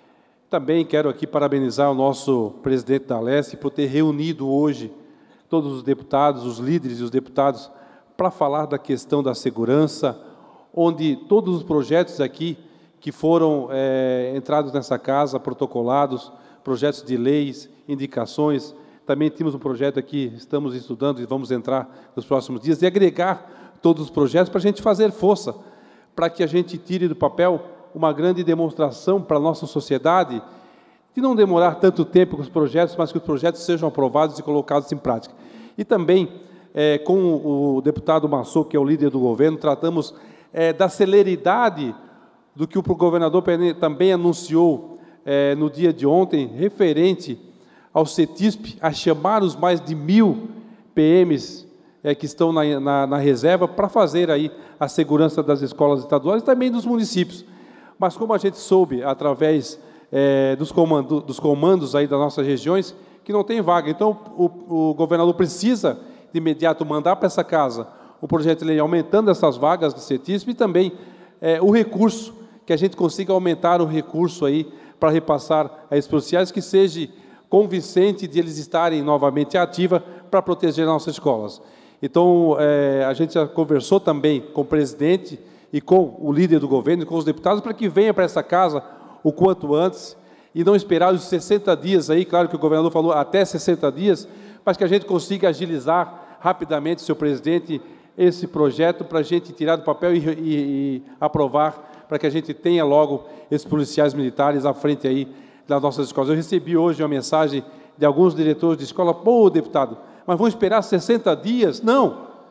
Também quero aqui parabenizar o nosso presidente da Leste por ter reunido hoje todos os deputados, os líderes e os deputados, para falar da questão da segurança, onde todos os projetos aqui que foram é, entrados nessa casa, protocolados, projetos de leis, indicações. Também temos um projeto aqui, estamos estudando e vamos entrar nos próximos dias, e agregar todos os projetos para a gente fazer força, para que a gente tire do papel uma grande demonstração para a nossa sociedade, de não demorar tanto tempo com os projetos, mas que os projetos sejam aprovados e colocados em prática. E também, é, com o deputado Massou, que é o líder do governo, tratamos é, da celeridade do que o governador também anunciou é, no dia de ontem, referente ao CETISP, a chamar os mais de mil P Ms é, que estão na, na, na reserva para fazer aí a segurança das escolas estaduais e também dos municípios. Mas como a gente soube, através é, dos, comando, dos comandos aí das nossas regiões, que não tem vaga. Então, o, o governador precisa, de imediato, mandar para essa casa o projeto de lei aumentando essas vagas do CETISP e também é, o recurso, que a gente consiga aumentar o recurso aí para repassar a esses policiais, que seja convincente de eles estarem novamente ativa para proteger nossas escolas. Então, é, a gente já conversou também com o presidente e com o líder do governo e com os deputados para que venha para essa casa o quanto antes e não esperar os sessenta dias aí, claro que o governador falou até sessenta dias, mas que a gente consiga agilizar rapidamente, senhor presidente, esse projeto para a gente tirar do papel e, e, e aprovar, para que a gente tenha logo esses policiais militares à frente aí das nossas escolas. Eu recebi hoje uma mensagem de alguns diretores de escola: pô, deputado, mas vão esperar sessenta dias? Não!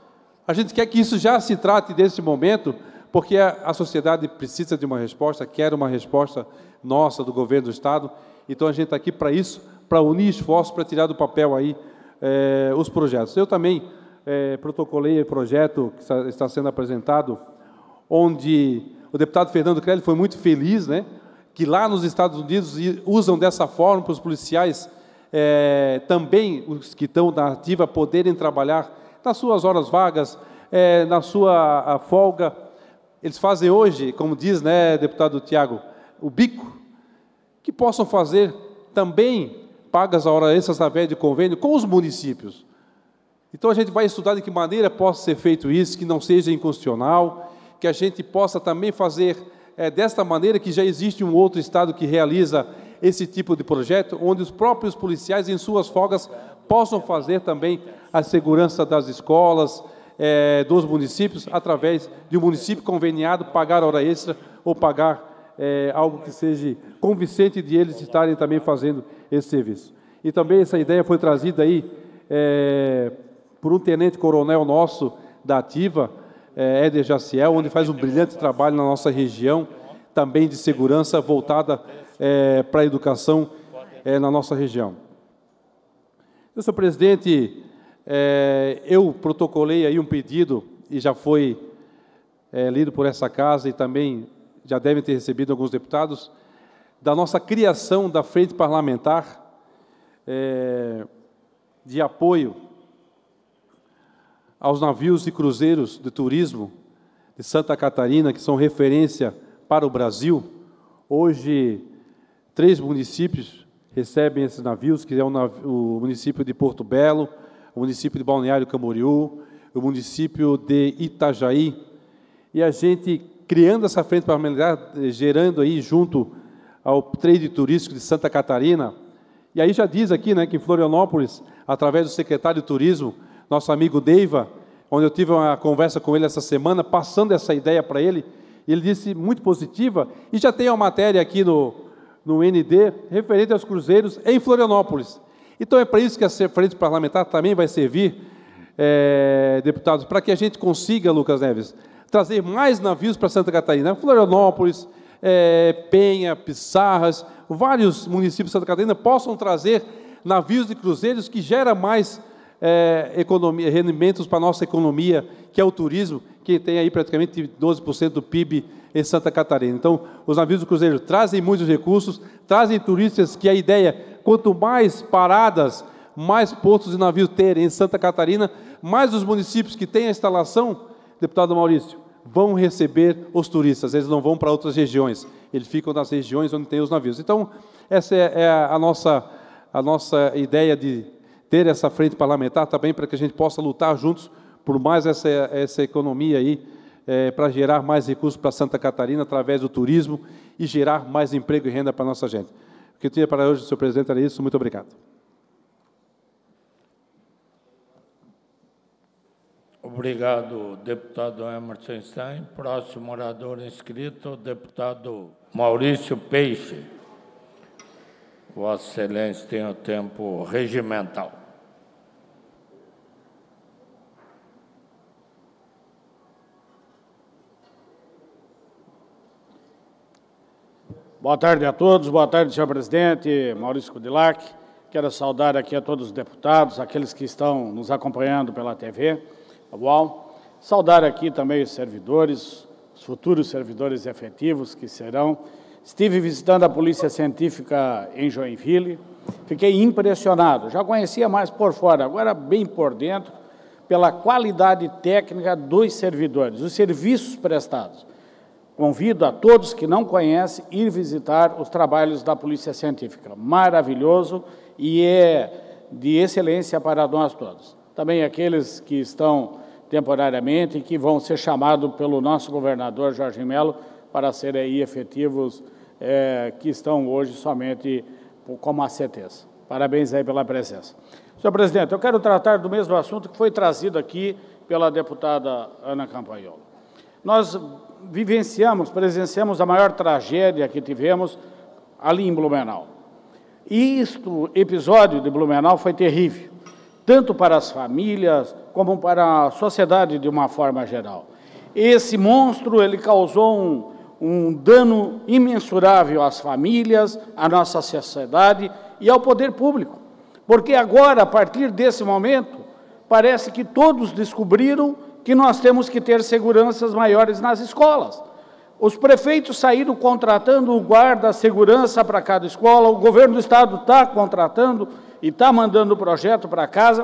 A gente quer que isso já se trate desse momento, porque a, a sociedade precisa de uma resposta, quer uma resposta nossa, do governo do Estado. Então, a gente está aqui para isso, para unir esforços, para tirar do papel aí eh, os projetos. Eu também eh, protocolei o projeto que está, está sendo apresentado, onde o deputado Fernando Crelli foi muito feliz, né, que lá nos Estados Unidos usam dessa forma para os policiais, é, também os que estão na ativa, poderem trabalhar nas suas horas vagas, é, na sua a folga. Eles fazem hoje, como diz, né, deputado Tiago, o bico, que possam fazer também pagas a hora extra através de convênio com os municípios. Então, a gente vai estudar de que maneira possa ser feito isso, que não seja inconstitucional, que a gente possa também fazer é, desta maneira, que já existe um outro estado que realiza esse tipo de projeto, onde os próprios policiais, em suas folgas, possam fazer também a segurança das escolas, é, dos municípios, através de um município conveniado, pagar hora extra ou pagar é, algo que seja convincente de eles estarem também fazendo esse serviço. E também essa ideia foi trazida aí é, por um tenente-coronel nosso da Ativa, é, Éder Jaciel, onde faz um brilhante trabalho na nossa região, também de segurança voltada é, para a educação é, na nossa região. Senhor presidente, é, eu protocolei aí um pedido, e já foi é, lido por essa casa, e também já devem ter recebido alguns deputados, da nossa criação da Frente Parlamentar é, de apoio aos navios e cruzeiros de turismo de Santa Catarina, que são referência para o Brasil. Hoje, três municípios recebem esses navios, que é o, nav o município de Porto Belo, o município de Balneário Camboriú, o município de Itajaí. E a gente, criando essa frente parlamentar, gerando aí junto ao trade turístico de Santa Catarina, e aí já diz aqui, né, que em Florianópolis, através do secretário de Turismo, nosso amigo Deiva, onde eu tive uma conversa com ele essa semana, passando essa ideia para ele, ele disse muito positiva, e já tem uma matéria aqui no, no N D, referente aos cruzeiros em Florianópolis. Então, é para isso que a frente parlamentar também vai servir, é, deputados, para que a gente consiga, Lucas Neves, trazer mais navios para Santa Catarina. Florianópolis, é, Penha, Pissarras, vários municípios de Santa Catarina possam trazer navios de cruzeiros que geram mais é, economia, rendimentos para a nossa economia, que é o turismo, que tem aí praticamente doze por cento do P I B em Santa Catarina. Então, os navios do cruzeiro trazem muitos recursos, trazem turistas, que a ideia, quanto mais paradas, mais portos de navio terem em Santa Catarina, mais os municípios que têm a instalação, deputado Maurício, vão receber os turistas, eles não vão para outras regiões, eles ficam nas regiões onde tem os navios. Então, essa é a nossa, a nossa ideia de ter essa frente parlamentar também, para que a gente possa lutar juntos por mais essa, essa economia aí, é, para gerar mais recursos para Santa Catarina, através do turismo, e gerar mais emprego e renda para a nossa gente. O que eu tinha para hoje, senhor presidente, era isso. Muito obrigado. Obrigado, deputado Emerson Stein. Próximo orador inscrito, deputado Maurício Peixe. Vossa Excelência tem o tempo regimental. Boa tarde a todos, boa tarde, senhor presidente, Maurício Kudilark. Quero saudar aqui a todos os deputados, aqueles que estão nos acompanhando pela T V, igual. Saudar aqui também os servidores, os futuros servidores efetivos que serão. Estive visitando a Polícia Científica em Joinville, fiquei impressionado, já conhecia mais por fora, agora bem por dentro, pela qualidade técnica dos servidores, os serviços prestados. Convido a todos que não conhecem ir visitar os trabalhos da Polícia Científica. Maravilhoso e é de excelência para nós todos. Também aqueles que estão temporariamente e que vão ser chamados pelo nosso governador Jorge Melo para serem aí efetivos, é, que estão hoje somente como A C Ts. Parabéns aí pela presença. Senhor presidente, eu quero tratar do mesmo assunto que foi trazido aqui pela deputada Ana Campagnolo. Nós vivenciamos, presenciamos a maior tragédia que tivemos ali em Blumenau. E este episódio de Blumenau foi terrível. tanto para as famílias como para a sociedade de uma forma geral. Esse monstro, ele causou um, um dano imensurável às famílias, à nossa sociedade e ao poder público. Porque agora, a partir desse momento, parece que todos descobriram que nós temos que ter seguranças maiores nas escolas. Os prefeitos saíram contratando o guarda, segurança para cada escola, o governo do estado está contratando e está mandando o projeto para casa,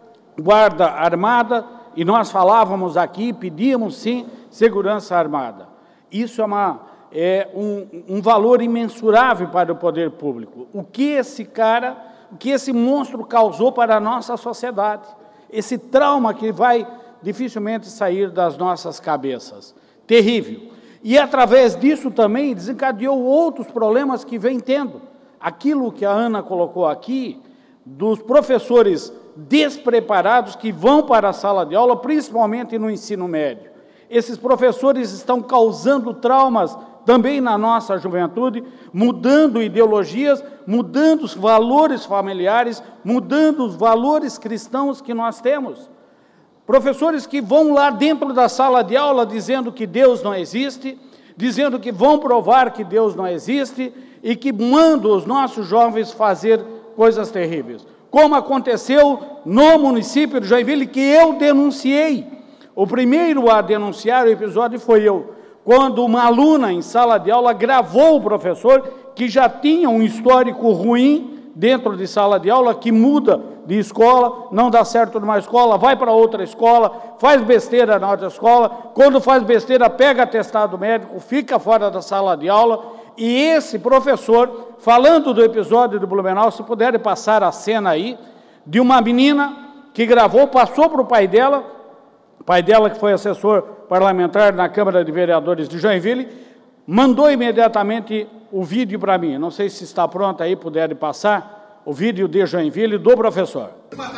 guarda armada, e nós falávamos aqui, pedíamos sim, segurança armada. Isso é, uma, é um, um valor imensurável para o poder público. O que esse cara, o que esse monstro causou para a nossa sociedade, esse trauma que vai dificilmente sair das nossas cabeças. Terrível. E, através disso, também desencadeou outros problemas que vem tendo. Aquilo que a Ana colocou aqui, dos professores despreparados que vão para a sala de aula, principalmente no ensino médio. Esses professores estão causando traumas também na nossa juventude, mudando ideologias, mudando os valores familiares, mudando os valores cristãos que nós temos. Professores que vão lá dentro da sala de aula dizendo que Deus não existe, dizendo que vão provar que Deus não existe e que mandam os nossos jovens fazer coisas terríveis. Como aconteceu no município de Joinville, que eu denunciei. O primeiro a denunciar o episódio foi eu, quando uma aluna em sala de aula gravou o professor, que já tinha um histórico ruim dentro de sala de aula, que muda de escola, não dá certo numa escola, vai para outra escola, faz besteira na outra escola, quando faz besteira pega atestado médico, fica fora da sala de aula, e esse professor, falando do episódio do Blumenau, se puderem passar a cena aí, de uma menina que gravou, passou para o pai dela, o pai dela que foi assessor parlamentar na Câmara de Vereadores de Joinville, mandou imediatamente o vídeo para mim, não sei se está pronto aí, puderem passar, o vídeo de Joinville do professor.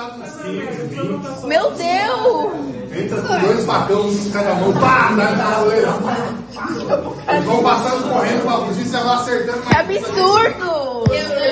Meu Deus! Entra com dois facões em cada mão, pá, na taleira. Eles vão passando correndo para fugir, você vai acertando. Que absurdo!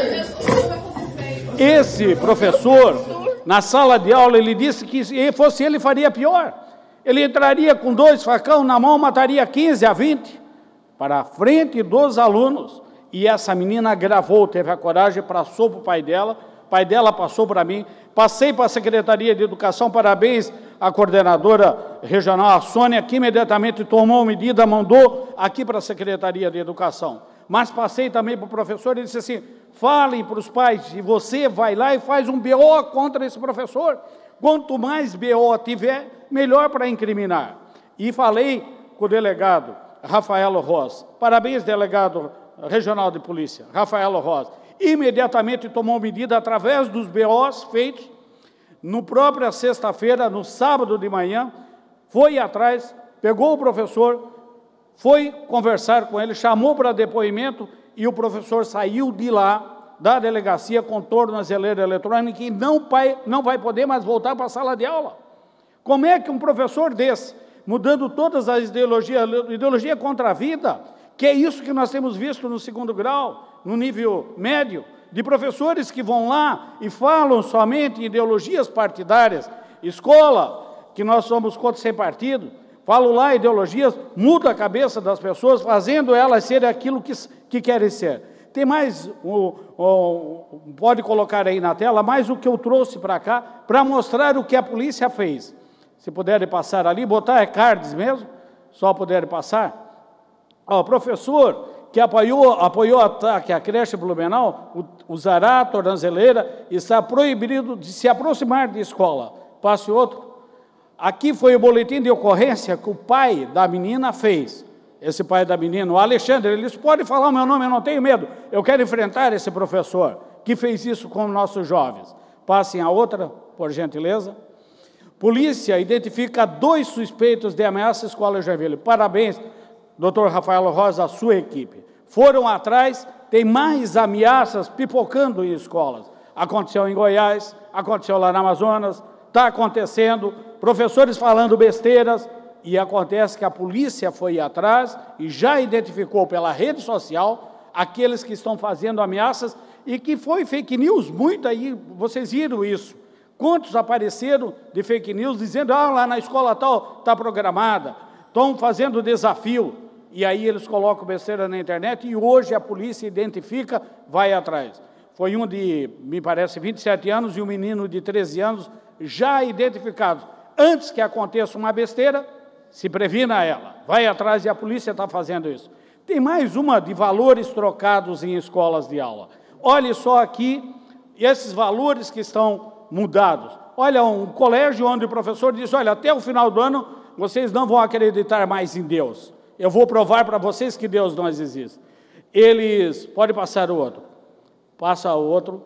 Esse professor, na sala de aula, ele disse que se fosse ele, faria pior. Ele entraria com dois facão na mão, mataria quinze a vinte, para a frente dos alunos. E essa menina gravou, teve a coragem, passou para o pai dela, o pai dela passou para mim, passei para a Secretaria de Educação, parabéns à coordenadora regional, a Sônia, que imediatamente tomou medida, mandou aqui para a Secretaria de Educação. Mas passei também para o professor e disse assim, falem para os pais, e você vai lá e faz um B O contra esse professor. Quanto mais B O tiver, melhor para incriminar. E falei com o delegado Rafael Rosa, parabéns, delegado regional de polícia, Rafael Rosa, imediatamente tomou medida através dos B Os feitos, no própria sexta-feira, no sábado de manhã, foi atrás, pegou o professor, foi conversar com ele, chamou para depoimento e o professor saiu de lá, da delegacia, com tornozeleira eletrônica e não vai, não vai poder mais voltar para a sala de aula. Como é que um professor desse, mudando todas as ideologias, ideologia contra a vida, que é isso que nós temos visto no segundo grau, no nível médio, de professores que vão lá e falam somente em ideologias partidárias, escola, que nós somos contra sem partido, falam lá ideologias, muda a cabeça das pessoas, fazendo elas serem aquilo que, que querem ser. Tem mais, o, o, pode colocar aí na tela, mais o que eu trouxe para cá, para mostrar o que a polícia fez. Se puderem passar ali, botar é cards mesmo, só puderem passar. O professor que apoiou, apoiou o ataque à creche Blumenau usará a tornozeleira e está proibido de se aproximar de escola. Passe outro. Aqui foi o boletim de ocorrência que o pai da menina fez. Esse pai da menina, o Alexandre, ele disse, pode falar o meu nome, eu não tenho medo. Eu quero enfrentar esse professor que fez isso com nossos jovens. Passem a outra, por gentileza. Polícia identifica dois suspeitos de ameaça à escola Joinville. Parabéns, doutor Rafael Rosa, a sua equipe. Foram atrás, tem mais ameaças pipocando em escolas. Aconteceu em Goiás, aconteceu lá no Amazonas, está acontecendo, professores falando besteiras, e acontece que a polícia foi atrás e já identificou pela rede social aqueles que estão fazendo ameaças e que foi fake news, muito aí, vocês viram isso, Quantos apareceram de fake news dizendo, ah, lá na escola tal está programada, estão fazendo desafio, e aí eles colocam besteira na internet, e hoje a polícia identifica, vai atrás. Foi um de, me parece, vinte e sete anos e um menino de treze anos, já identificados. Antes que aconteça uma besteira, se previna ela, vai atrás e a polícia está fazendo isso. Tem mais uma de valores trocados em escolas de aula. Olhe só aqui, esses valores que estão mudados. Olha, um colégio onde o professor diz, olha, até o final do ano, vocês não vão acreditar mais em Deus. Eu vou provar para vocês que Deus não existe. Eles, pode passar o outro. Passa o outro,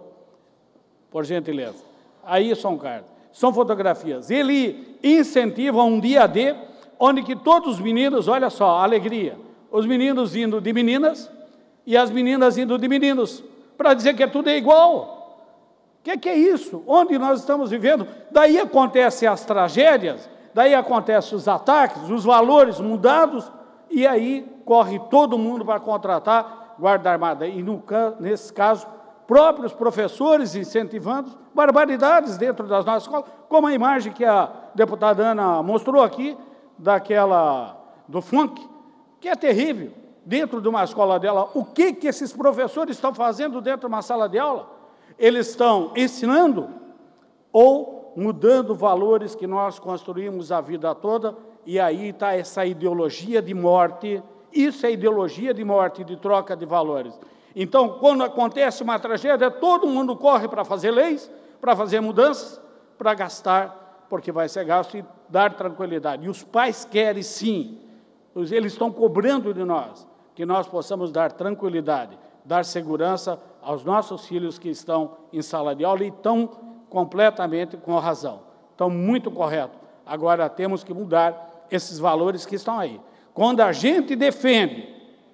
por gentileza. Aí são cartas, são fotografias. Ele incentiva um dia D, onde que todos os meninos, olha só, alegria, os meninos indo de meninas e as meninas indo de meninos, para dizer que tudo é igual. O que, que é isso? Onde nós estamos vivendo? Daí acontecem as tragédias, daí acontecem os ataques, os valores mudados, e aí corre todo mundo para contratar guarda armada. E no, nesse caso, próprios professores incentivando barbaridades dentro das nossas escolas, como a imagem que a deputada Ana mostrou aqui, daquela, do funk, que é terrível, dentro de uma escola dela. O que, que esses professores estão fazendo dentro de uma sala de aula? Eles estão ensinando ou mudando valores que nós construímos a vida toda, e aí está essa ideologia de morte. Isso é ideologia de morte, de troca de valores. Então, quando acontece uma tragédia, todo mundo corre para fazer leis, para fazer mudanças, para gastar, porque vai ser gasto, e dar tranquilidade. E os pais querem, sim, eles estão cobrando de nós, que nós possamos dar tranquilidade, dar segurança aos nossos filhos que estão em sala de aula e estão completamente com razão, estão muito corretos. Agora temos que mudar esses valores que estão aí. Quando a gente defende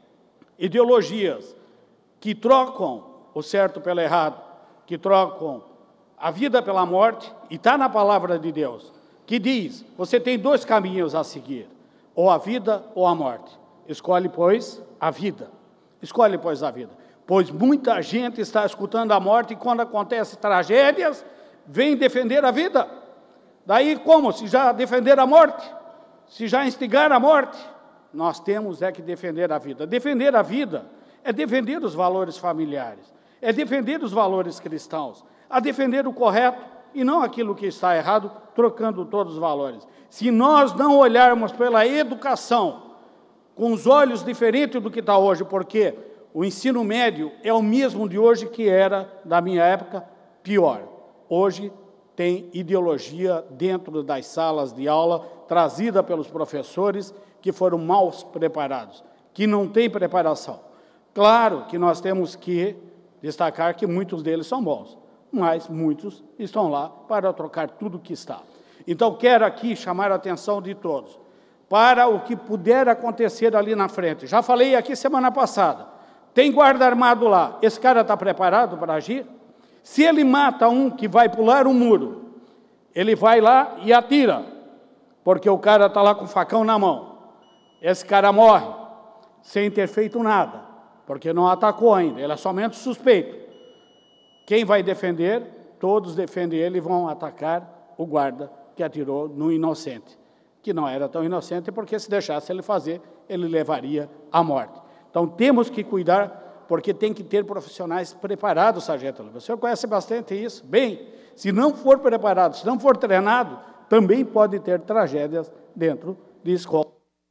ideologias que trocam o certo pelo errado, que trocam a vida pela morte, e está na palavra de Deus, que diz, você tem dois caminhos a seguir, ou a vida ou a morte. Escolhe, pois, a vida. Escolhe, pois, a vida. Pois muita gente está escutando a morte, e quando acontecem tragédias, vem defender a vida. Daí, como? Se já defender a morte, se já instigar a morte, nós temos é que defender a vida. Defender a vida é defender os valores familiares, é defender os valores cristãos, a defender o correto e não aquilo que está errado, trocando todos os valores. Se nós não olharmos pela educação com os olhos diferentes do que está hoje, porque o ensino médio é o mesmo de hoje que era da minha época, pior. Hoje tem ideologia dentro das salas de aula, trazida pelos professores que foram mal preparados, que não têm preparação. Claro que nós temos que destacar que muitos deles são bons, mas muitos estão lá para trocar tudo que está. Então, quero aqui chamar a atenção de todos para o que puder acontecer ali na frente. Já falei aqui semana passada, tem guarda armado lá, esse cara está preparado para agir? Se ele mata um que vai pular um muro, ele vai lá e atira, porque o cara está lá com o facão na mão. Esse cara morre sem ter feito nada, porque não atacou ainda, ele é somente suspeito. Quem vai defender? Todos defendem ele e vão atacar o guarda que atirou no inocente, que não era tão inocente, porque se deixasse ele fazer, ele levaria à morte. Então, temos que cuidar, porque tem que ter profissionais preparados, sargento. O senhor conhece bastante isso? Bem, se não for preparado, se não for treinado, também pode ter tragédias dentro de escola.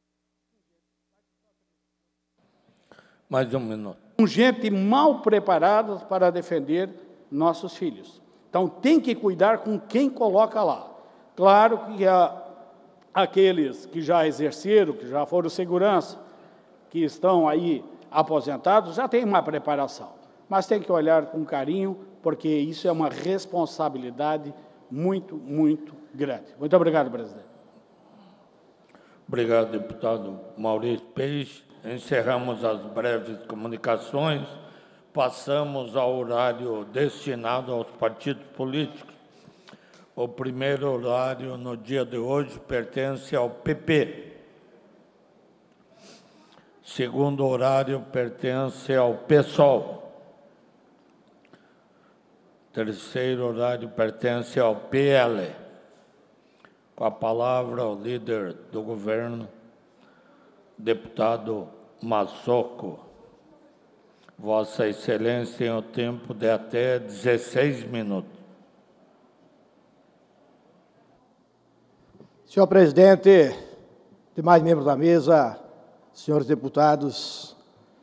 Mais um minuto. Com gente mal preparada para defender nossos filhos. Então, tem que cuidar com quem coloca lá. Claro que há aqueles que já exerceram, que já foram segurança, que estão aí aposentados, já têm uma preparação. Mas tem que olhar com carinho, porque isso é uma responsabilidade muito, muito grande. Muito obrigado, presidente. Obrigado, deputado Maurício Peixe. Encerramos as breves comunicações. Passamos ao horário destinado aos partidos políticos. O primeiro horário, no dia de hoje, pertence ao P P. Segundo horário pertence ao PSOL. terceiro horário pertence ao P L. Com a palavra, o líder do governo, deputado Massoco. Vossa Excelência tem o tempo de até dezesseis minutos. Senhor presidente, demais membros da mesa, senhores deputados,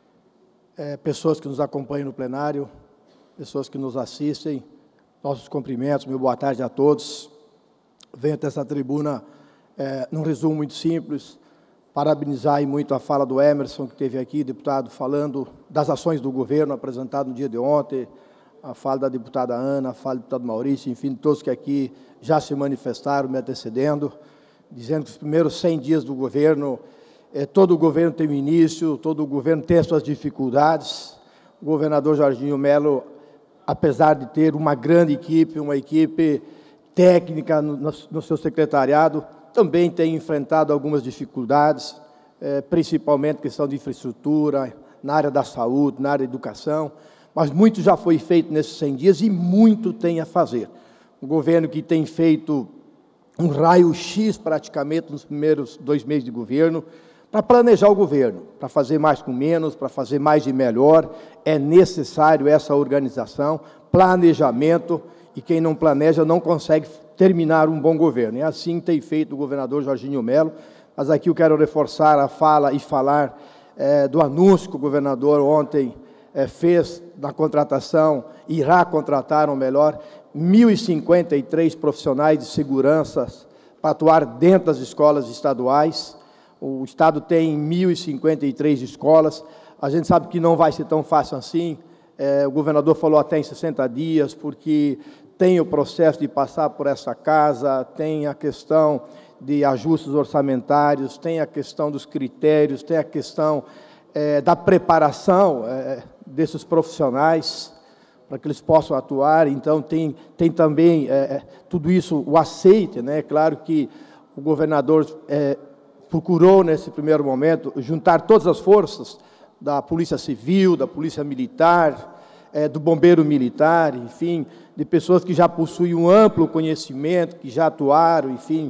é, pessoas que nos acompanham no plenário, pessoas que nos assistem, nossos cumprimentos, meu boa tarde a todos. Venho até essa tribuna, é, num resumo muito simples, parabenizar e muito a fala do Emerson, que esteve aqui, deputado, falando das ações do governo apresentado no dia de ontem, a fala da deputada Ana, a fala do deputado Maurício, enfim, todos que aqui já se manifestaram, me antecedendo, dizendo que os primeiros cem dias do governo, é, todo o governo tem um início, todo o governo tem as suas dificuldades. O governador Jorginho Melo, apesar de ter uma grande equipe, uma equipe técnica no, no, no seu secretariado, também tem enfrentado algumas dificuldades, eh, principalmente questão de infraestrutura, na área da saúde, na área da educação, mas muito já foi feito nesses cem dias e muito tem a fazer. Um governo que tem feito um raio-x praticamente nos primeiros dois meses de governo, para planejar o governo, para fazer mais com menos, para fazer mais e melhor, é necessário essa organização, planejamento, e quem não planeja não consegue terminar um bom governo. É assim que tem feito o governador Jorginho Melo, mas aqui eu quero reforçar a fala e falar é, do anúncio que o governador ontem é, fez na contratação, irá contratar, ou melhor, mil e cinquenta e três profissionais de segurança para atuar dentro das escolas estaduais. O Estado tem mil e cinquenta e três escolas, a gente sabe que não vai ser tão fácil assim, é, o governador falou até em sessenta dias, porque tem o processo de passar por essa casa, tem a questão de ajustes orçamentários, tem a questão dos critérios, tem a questão é, da preparação é, desses profissionais, para que eles possam atuar. Então, tem, tem também é, tudo isso, o aceite, né? Claro que o governador é, procurou, nesse primeiro momento, juntar todas as forças da Polícia Civil, da Polícia Militar, é, do Bombeiro Militar, enfim, de pessoas que já possuem um amplo conhecimento, que já atuaram, enfim,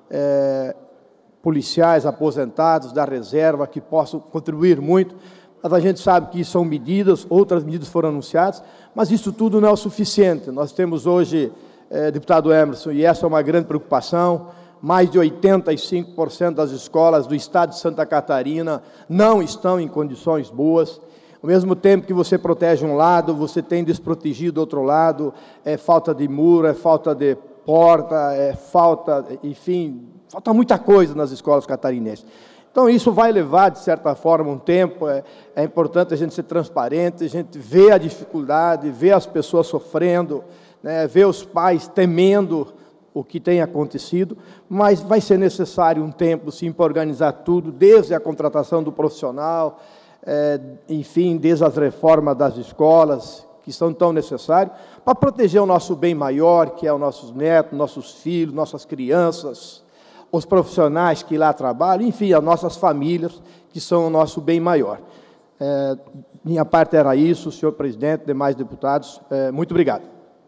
é, policiais aposentados da reserva, que possam contribuir muito. Mas a gente sabe que são medidas, outras medidas foram anunciadas, mas isso tudo não é o suficiente. Nós temos hoje, é, deputado Emerson, e essa é uma grande preocupação, mais de oitenta e cinco por cento das escolas do estado de Santa Catarina não estão em condições boas. Ao mesmo tempo que você protege um lado, você tem desprotegido do outro lado, é falta de muro, é falta de porta, é falta, enfim, falta muita coisa nas escolas catarinenses. Então, isso vai levar, de certa forma, um tempo. É, é importante a gente ser transparente, a gente ver a dificuldade, ver as pessoas sofrendo, né, ver os pais temendo o que tem acontecido, mas vai ser necessário um tempo, sim, para organizar tudo, desde a contratação do profissional, é, enfim, desde as reformas das escolas, que são tão necessárias, para proteger o nosso bem maior, que é os nossos netos, nossos filhos, nossas crianças, os profissionais que lá trabalham, enfim, as nossas famílias, que são o nosso bem maior. É, minha parte era isso, senhor presidente, demais deputados, é, muito obrigado.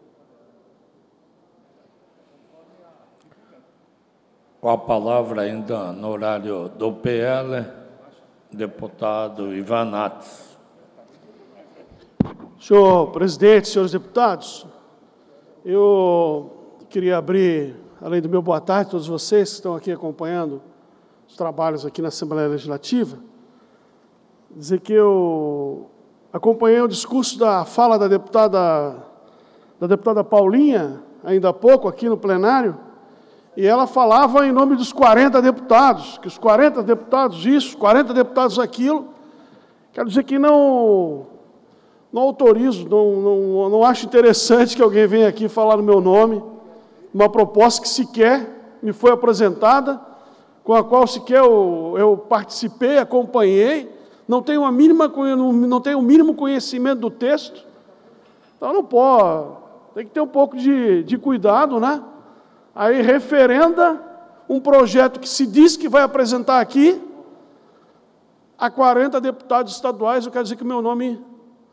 Com a palavra ainda no horário do P L, deputado Ivan Nats. Senhor presidente, senhores deputados, eu queria abrir, além do meu boa tarde a todos vocês que estão aqui acompanhando os trabalhos aqui na Assembleia Legislativa, dizer que eu acompanhei o discurso da fala da deputada, da deputada Paulinha, ainda há pouco, aqui no plenário, e ela falava em nome dos quarenta deputados, que os quarenta deputados isso, quarenta deputados aquilo. Quero dizer que não, não autorizo, não, não, não acho interessante que alguém venha aqui falar no meu nome, uma proposta que sequer me foi apresentada, com a qual sequer eu, eu participei, acompanhei, não tenho, a mínima, não tenho o mínimo conhecimento do texto. Então não pode, tem que ter um pouco de, de cuidado, né? Aí referenda um projeto que se diz que vai apresentar aqui a quarenta deputados estaduais. Eu quero dizer que o meu nome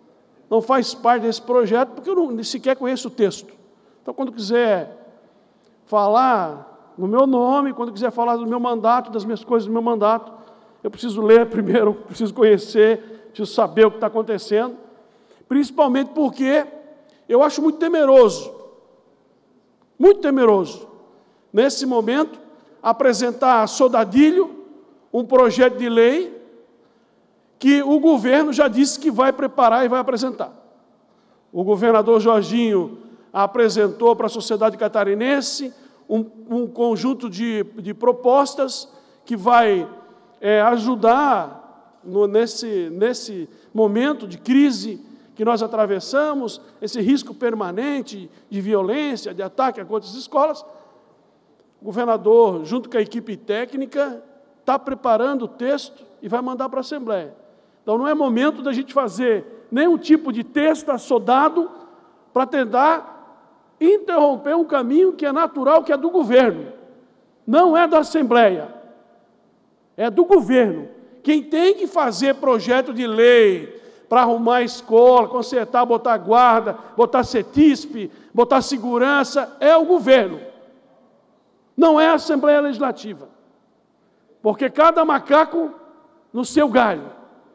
não faz parte desse projeto, porque eu não, sequer conheço o texto. Então, quando quiser falar no meu nome, quando quiser falar do meu mandato, das minhas coisas do meu mandato, eu preciso ler primeiro, preciso conhecer, preciso saber o que está acontecendo, principalmente porque eu acho muito temeroso, muito temeroso, nesse momento, apresentar a soldadilho um projeto de lei que o governo já disse que vai preparar e vai apresentar. O governador Jorginho apresentou para a sociedade catarinense um, um conjunto de, de propostas que vai é, ajudar no, nesse, nesse momento de crise que nós atravessamos, esse risco permanente de violência, de ataque a outras escolas. O governador, junto com a equipe técnica, está preparando o texto e vai mandar para a Assembleia. Então, não é momento da gente fazer nenhum tipo de texto assodado para tentar interromper um caminho que é natural, que é do governo. Não é da Assembleia, é do governo. Quem tem que fazer projeto de lei para arrumar a escola, consertar, botar guarda, botar CETISP, botar segurança, é o governo. Não é a Assembleia Legislativa. Porque cada macaco no seu galho.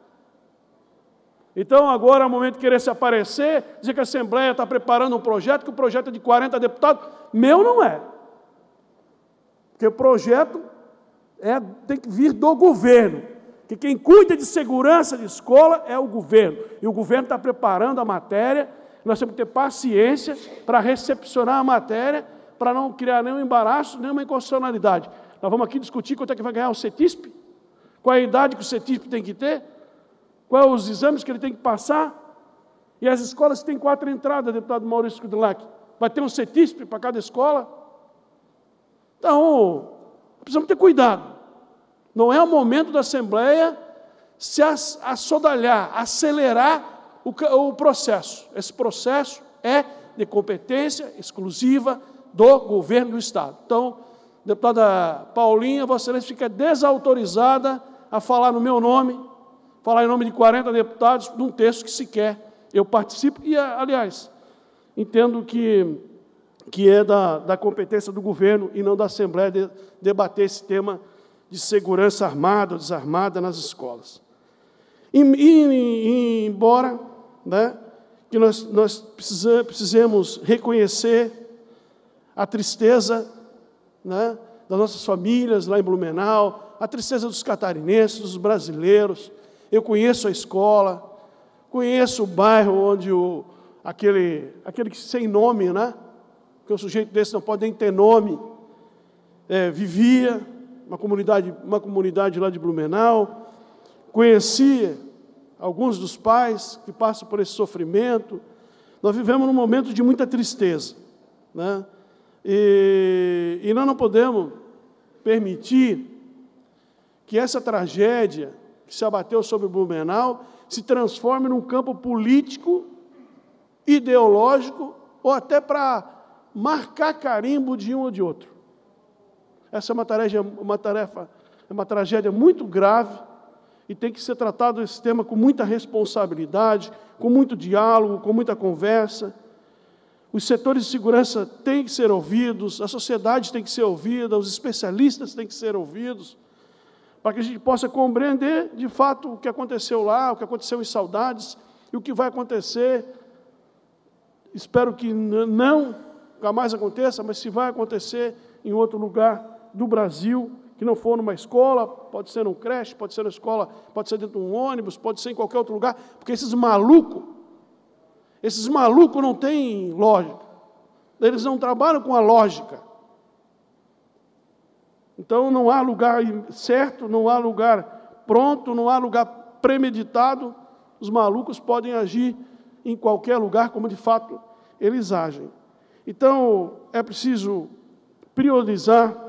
Então, agora é o momento de querer se aparecer, dizer que a Assembleia está preparando um projeto, que o projeto é de quarenta deputados. Meu não é. Porque o projeto é, tem que vir do governo. Que quem cuida de segurança de escola é o governo. E o governo está preparando a matéria. Nós temos que ter paciência para recepcionar a matéria, para não criar nenhum embaraço, nenhuma inconstitucionalidade. Nós vamos aqui discutir quanto é que vai ganhar o CETISP, qual é a idade que o CETISP tem que ter, quais são os exames que ele tem que passar. E as escolas têm quatro entradas, deputado Maurício Scudelac. Vai ter um CETISP para cada escola. Então, precisamos ter cuidado. Não é o momento da Assembleia se assodalhar, acelerar o, o processo. Esse processo é de competência exclusiva do governo do Estado. Então, deputada Paulinha, Vossa Excelência fica desautorizada a falar no meu nome, falar em nome de quarenta deputados, num texto que sequer eu participo, e, aliás, entendo que, que é da, da competência do governo e não da Assembleia de, debater esse tema de segurança armada ou desarmada nas escolas. E, e, e embora né, que nós, nós precisa, precisemos reconhecer a tristeza né, das nossas famílias lá em Blumenau, a tristeza dos catarinenses, dos brasileiros. Eu conheço a escola, conheço o bairro onde o, aquele, aquele que sem nome, né, porque o sujeito desse não pode nem ter nome, é, vivia, uma comunidade, uma comunidade lá de Blumenau. Conhecia alguns dos pais que passam por esse sofrimento. Nós vivemos num momento de muita tristeza, né? E, e nós não podemos permitir que essa tragédia que se abateu sobre Blumenau se transforme num campo político, ideológico, ou até para marcar carimbo de um ou de outro. Essa é uma tarefa, uma tarefa, é uma tragédia muito grave e tem que ser tratado esse tema com muita responsabilidade, com muito diálogo, com muita conversa. Os setores de segurança têm que ser ouvidos, a sociedade tem que ser ouvida, os especialistas têm que ser ouvidos, para que a gente possa compreender, de fato, o que aconteceu lá, o que aconteceu em Saudades e o que vai acontecer. Espero que não jamais aconteça, mas se vai acontecer em outro lugar do Brasil, que não for numa escola, pode ser num creche, pode ser na escola, pode ser dentro de um ônibus, pode ser em qualquer outro lugar, porque esses malucos, esses malucos não têm lógica, eles não trabalham com a lógica. Então não há lugar certo, não há lugar pronto, não há lugar premeditado, os malucos podem agir em qualquer lugar, como de fato eles agem. Então é preciso priorizar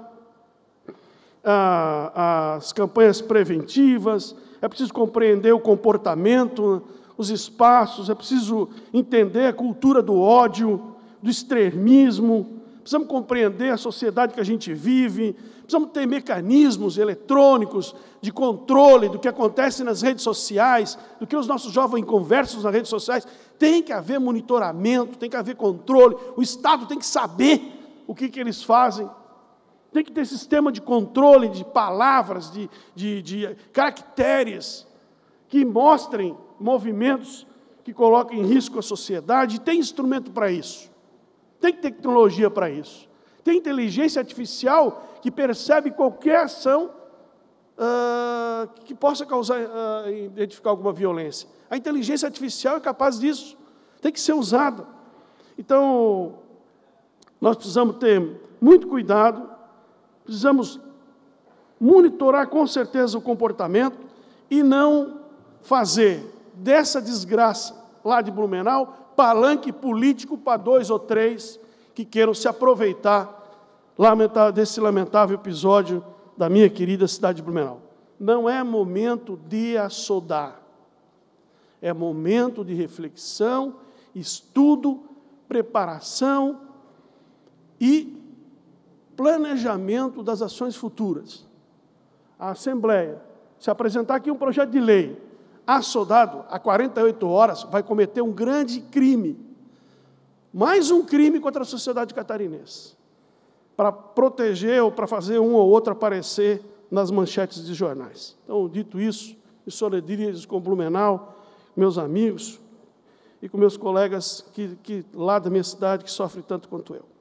as campanhas preventivas, é preciso compreender o comportamento, os espaços, é preciso entender a cultura do ódio, do extremismo, precisamos compreender a sociedade que a gente vive, precisamos ter mecanismos eletrônicos de controle do que acontece nas redes sociais, do que os nossos jovens conversam nas redes sociais. Tem que haver monitoramento, tem que haver controle, o Estado tem que saber o que, que eles fazem. Tem que ter sistema de controle de palavras, de, de, de caracteres, que mostrem movimentos que colocam em risco a sociedade. Tem instrumento para isso. Tem tecnologia para isso. Tem inteligência artificial que percebe qualquer ação uh, que possa causar, uh, identificar alguma violência. A inteligência artificial é capaz disso. Tem que ser usada. Então, nós precisamos ter muito cuidado, precisamos monitorar com certeza o comportamento e não fazer dessa desgraça lá de Blumenau palanque político para dois ou três que queiram se aproveitar desse lamentável episódio da minha querida cidade de Blumenau. Não é momento de assodar, é momento de reflexão, estudo, preparação e planejamento das ações futuras. A Assembleia, se apresentar aqui um projeto de lei assodado a quarenta e oito horas, vai cometer um grande crime, mais um crime contra a sociedade catarinense, para proteger ou para fazer um ou outro aparecer nas manchetes de jornais. Então, dito isso, me solidarizo com Blumenau, meus amigos e com meus colegas que, que lá da minha cidade que sofrem tanto quanto eu.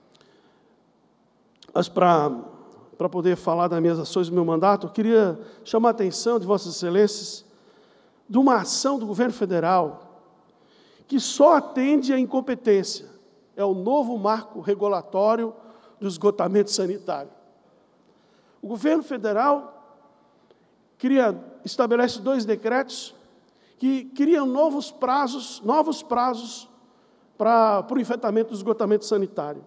Mas para para poder falar das minhas ações do meu mandato, eu queria chamar a atenção de Vossas Excelências de uma ação do governo federal que só atende à incompetência. É o novo marco regulatório do esgotamento sanitário. O governo federal cria, estabelece dois decretos que criam novos prazos, novos prazos para, para o enfrentamento do esgotamento sanitário.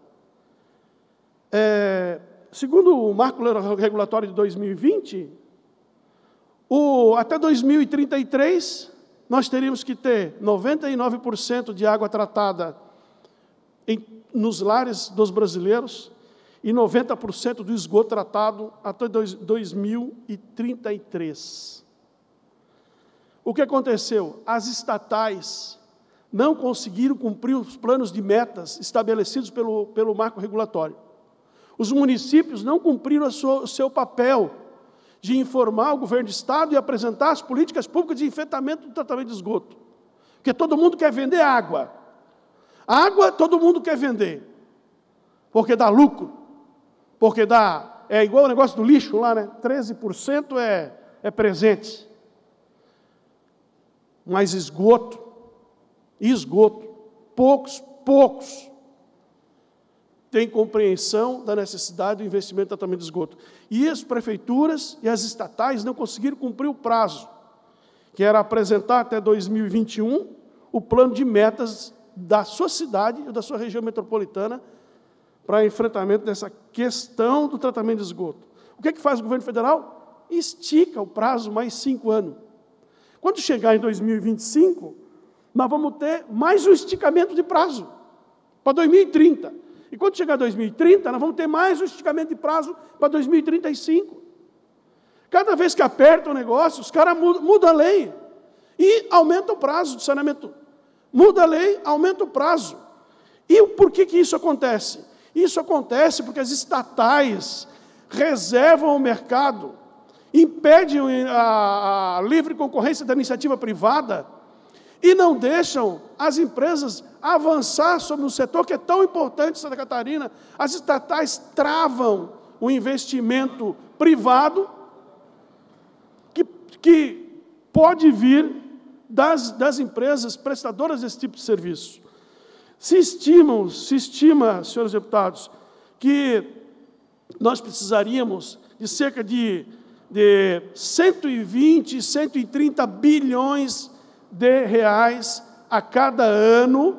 É, segundo o marco regulatório de dois mil e vinte, o, até dois mil e trinta e três, nós teríamos que ter noventa e nove por cento de água tratada em, nos lares dos brasileiros e noventa por cento do esgoto tratado até dois mil e trinta e três. O que aconteceu? As estatais não conseguiram cumprir os planos de metas estabelecidos pelo, pelo marco regulatório. Os municípios não cumpriram a sua, o seu papel de informar o governo de Estado e apresentar as políticas públicas de enfrentamento do tratamento de esgoto. Porque todo mundo quer vender água. Água todo mundo quer vender, porque dá lucro, porque dá, é igual o negócio do lixo lá, né? treze por cento é, é presente. Mas esgoto, esgoto, poucos, poucos têm compreensão da necessidade do investimento no tratamento de esgoto. E as prefeituras e as estatais não conseguiram cumprir o prazo, que era apresentar até dois mil e vinte e um o plano de metas da sua cidade e da sua região metropolitana para enfrentamento dessa questão do tratamento de esgoto. O que é que faz o governo federal? Estica o prazo mais cinco anos. Quando chegar em dois mil e vinte e cinco, nós vamos ter mais um esticamento de prazo, para dois mil e trinta. E quando chegar dois mil e trinta, nós vamos ter mais um esticamento de prazo para dois mil e trinta e cinco. Cada vez que aperta o negócio, os caras mudam, mudam a lei e aumenta o prazo de saneamento. Muda a lei, aumenta o prazo. E por que que isso acontece? Isso acontece porque as estatais reservam o mercado, impedem a, a livre concorrência da iniciativa privada e não deixam as empresas avançar sobre um setor que é tão importante em Santa Catarina. As estatais travam o investimento privado que, que pode vir das, das empresas prestadoras desse tipo de serviço. Se estimam, se estima, senhores deputados, que nós precisaríamos de cerca de, de cento e vinte, cento e trinta bilhões de reais a cada ano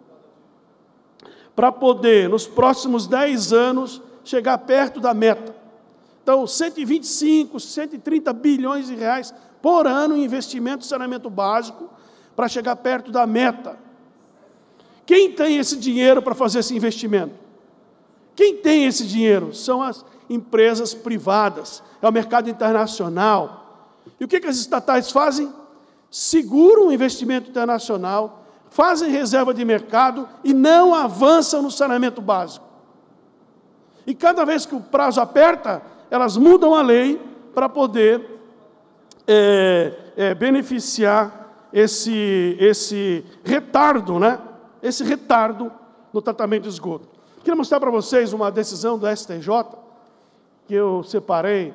para poder, nos próximos dez anos, chegar perto da meta. Então, cento e vinte e cinco, cento e trinta bilhões de reais por ano em investimento em saneamento básico para chegar perto da meta. Quem tem esse dinheiro para fazer esse investimento? Quem tem esse dinheiro? São as empresas privadas, é o mercado internacional. E o que, que as estatais fazem? Seguram o investimento internacional, fazem reserva de mercado e não avançam no saneamento básico. E cada vez que o prazo aperta, elas mudam a lei para poder é, é, beneficiar esse, esse retardo, né? Esse retardo no tratamento de esgoto. Queria mostrar para vocês uma decisão do S T J, que eu separei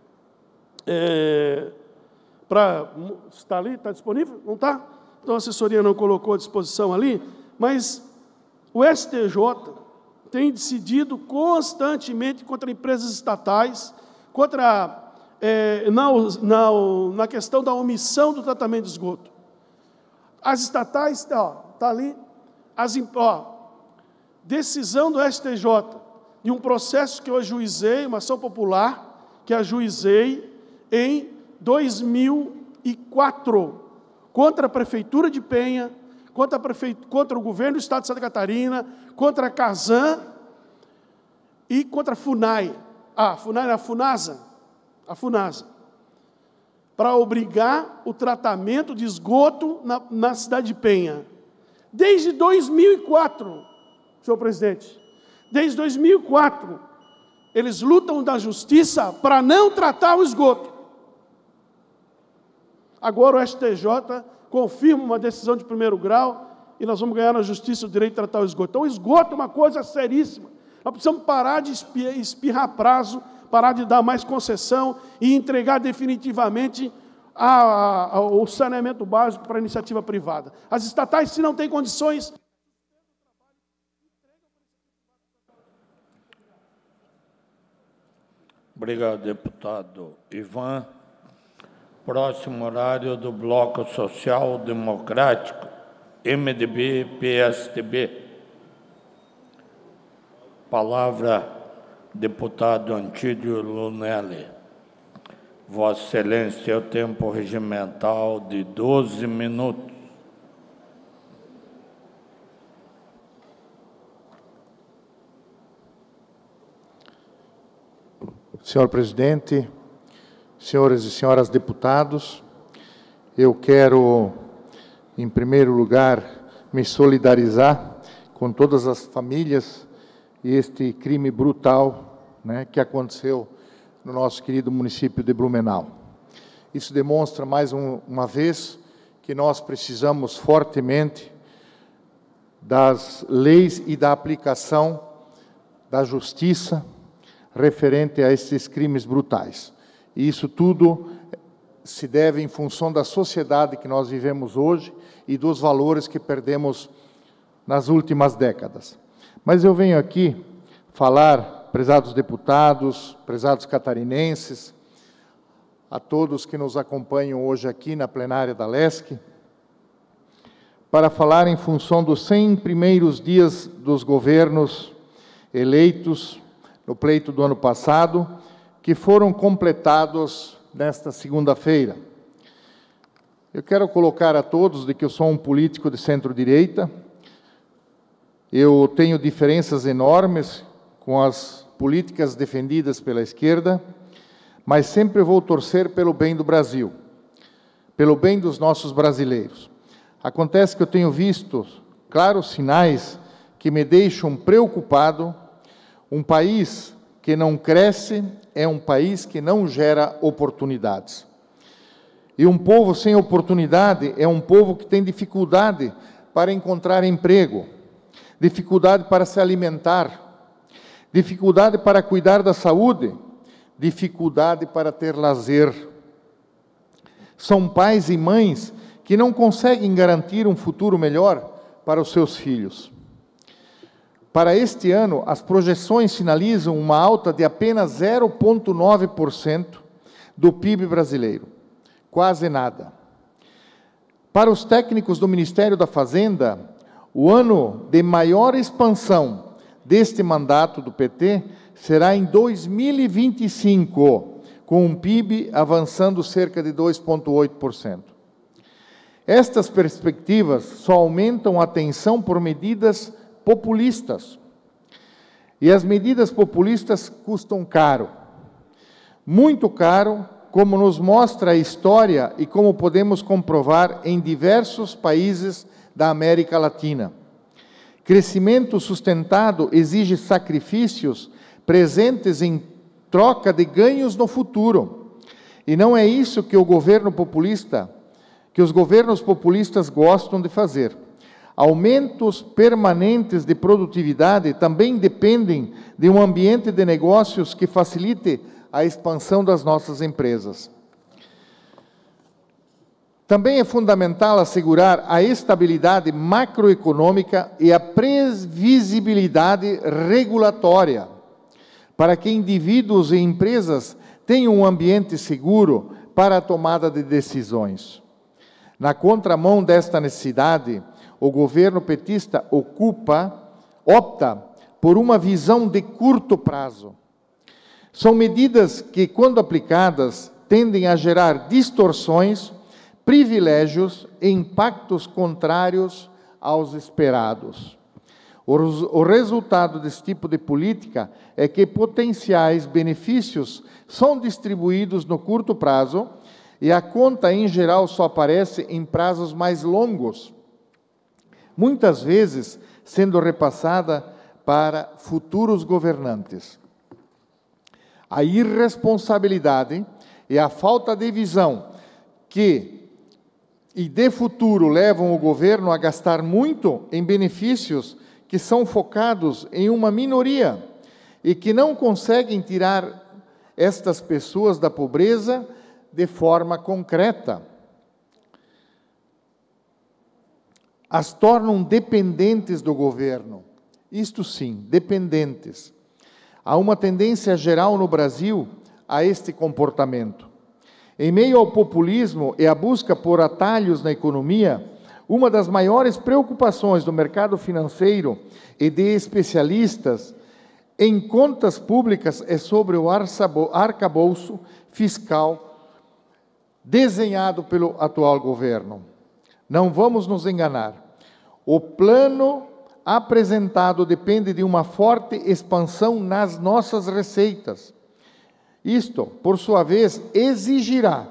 é, para... Está ali? Está disponível? Não está? Então a assessoria não colocou à disposição ali, mas o S T J tem decidido constantemente contra empresas estatais, contra, é, na, na, na questão da omissão do tratamento de esgoto. As estatais, ó, está ali, as, ó, decisão do S T J de um processo que eu ajuizei, uma ação popular, que ajuizei em dois mil e quatro, contra a Prefeitura de Penha, contra, a prefeitura, contra o Governo do Estado de Santa Catarina, contra a Casan e contra a FUNAI. Ah, a FUNAI, a FUNASA, a FUNASA, para obrigar o tratamento de esgoto na, na cidade de Penha. Desde dois mil e quatro, senhor presidente, desde dois mil e quatro, eles lutam da justiça para não tratar o esgoto. Agora o S T J confirma uma decisão de primeiro grau e nós vamos ganhar na justiça o direito de tratar o esgoto. Então o esgoto é uma coisa seríssima. Nós precisamos parar de espirrar prazo, parar de dar mais concessão e entregar definitivamente a, a, o saneamento básico para a iniciativa privada. As estatais, se não têm condições... Obrigado, deputado Ivan. Próximo horário do Bloco Social Democrático, M D B, P S D B. Palavra, deputado Antídio Lunelli. Vossa Excelência tem o tempo regimental de doze minutos. Senhor presidente, senhores e senhoras deputados, eu quero, em primeiro lugar, me solidarizar com todas as famílias e este crime brutal, né, que aconteceu no nosso querido município de Blumenau. Isso demonstra, mais um, uma vez, que nós precisamos fortemente das leis e da aplicação da justiça referente a esses crimes brutais. E isso tudo se deve em função da sociedade que nós vivemos hoje e dos valores que perdemos nas últimas décadas. Mas eu venho aqui falar, prezados deputados, prezados catarinenses, a todos que nos acompanham hoje aqui na plenária da Lesc, para falar em função dos cem primeiros dias dos governos eleitos no pleito do ano passado, que foram completados nesta segunda-feira. Eu quero colocar a todos de que eu sou um político de centro-direita, eu tenho diferenças enormes com as políticas defendidas pela esquerda, mas sempre vou torcer pelo bem do Brasil, pelo bem dos nossos brasileiros. Acontece que eu tenho visto claros sinais que me deixam preocupado. Um país que não cresce é um país que não gera oportunidades. E um povo sem oportunidade é um povo que tem dificuldade para encontrar emprego, dificuldade para se alimentar, dificuldade para cuidar da saúde, dificuldade para ter lazer. São pais e mães que não conseguem garantir um futuro melhor para os seus filhos. Para este ano, as projeções sinalizam uma alta de apenas zero vírgula nove por cento do P I B brasileiro, quase nada. Para os técnicos do Ministério da Fazenda, o ano de maior expansão deste mandato do P T será em dois mil e vinte e cinco, com um P I B avançando cerca de dois vírgula oito por cento. Estas perspectivas só aumentam a tensão por medidas populistas. E as medidas populistas custam caro, muito caro, como nos mostra a história e como podemos comprovar em diversos países da América Latina. Crescimento sustentado exige sacrifícios presentes em troca de ganhos no futuro. E não é isso que o governo populista, que os governos populistas gostam de fazer. Aumentos permanentes de produtividade também dependem de um ambiente de negócios que facilite a expansão das nossas empresas. Também é fundamental assegurar a estabilidade macroeconômica e a previsibilidade regulatória, para que indivíduos e empresas tenham um ambiente seguro para a tomada de decisões. Na contramão desta necessidade, o governo petista ocupa, opta por uma visão de curto prazo. São medidas que, quando aplicadas, tendem a gerar distorções, privilégios e impactos contrários aos esperados. O resultado desse tipo de política é que potenciais benefícios são distribuídos no curto prazo e a conta, em geral, só aparece em prazos mais longos, muitas vezes sendo repassada para futuros governantes. A irresponsabilidade e a falta de visão que e de futuro levam o governo a gastar muito em benefícios que são focados em uma minoria e que não conseguem tirar estas pessoas da pobreza de forma concreta. As tornam dependentes do governo. Isto sim, dependentes. Há uma tendência geral no Brasil a este comportamento. Em meio ao populismo e à busca por atalhos na economia, uma das maiores preocupações do mercado financeiro e de especialistas em contas públicas é sobre o arcabouço fiscal desenhado pelo atual governo. Não vamos nos enganar. O plano apresentado depende de uma forte expansão nas nossas receitas. Isto, por sua vez, exigirá,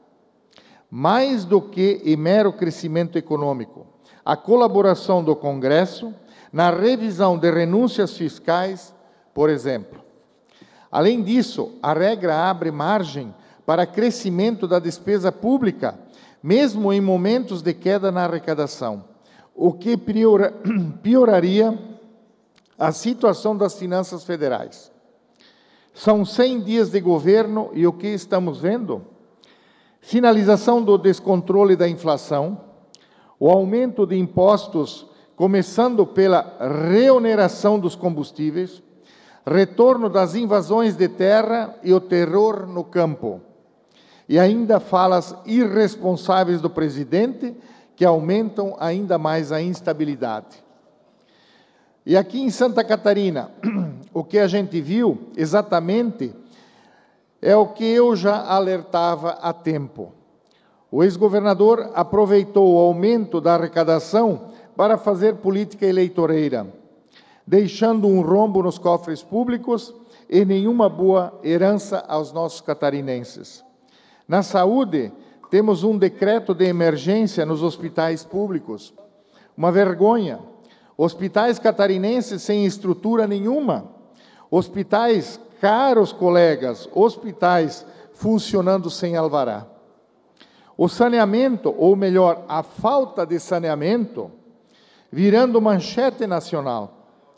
mais do que o mero crescimento econômico, a colaboração do Congresso na revisão de renúncias fiscais, por exemplo. Além disso, a regra abre margem para crescimento da despesa pública, mesmo em momentos de queda na arrecadação, o que piora, pioraria a situação das finanças federais. São cem dias de governo e o que estamos vendo? Finalização do descontrole da inflação, o aumento de impostos, começando pela reoneração dos combustíveis, retorno das invasões de terra e o terror no campo. E ainda falas irresponsáveis do presidente, que aumentam ainda mais a instabilidade. E aqui em Santa Catarina, o que a gente viu exatamente é o que eu já alertava há tempo. O ex-governador aproveitou o aumento da arrecadação para fazer política eleitoreira, deixando um rombo nos cofres públicos e nenhuma boa herança aos nossos catarinenses. Na saúde, temos um decreto de emergência nos hospitais públicos. Uma vergonha. Hospitais catarinenses sem estrutura nenhuma. Hospitais, caros colegas, hospitais funcionando sem alvará. O saneamento, ou melhor, a falta de saneamento, virando manchete nacional.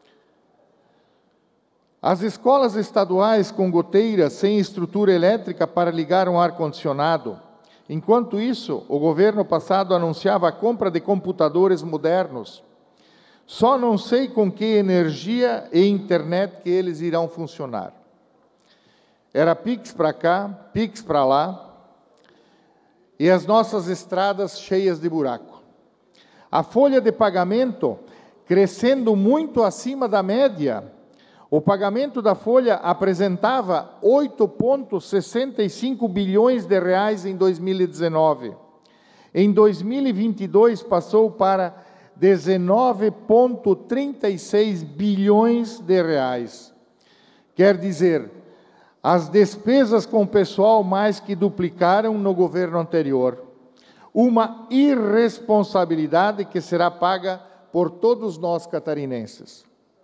As escolas estaduais com goteiras sem estrutura elétrica para ligar um ar-condicionado. Enquanto isso, o governo passado anunciava a compra de computadores modernos. Só não sei com que energia e internet que eles irão funcionar. Era Pix para cá, Pix para lá, e as nossas estradas cheias de buraco. A folha de pagamento crescendo muito acima da média. O pagamento da folha apresentava oito vírgula sessenta e cinco bilhões de reais em dois mil e dezenove. Em dois mil e vinte e dois passou para dezenove vírgula trinta e seis bilhões de reais. Quer dizer, as despesas com o pessoal mais que duplicaram no governo anterior. Uma irresponsabilidade que será paga por todos nós catarinenses.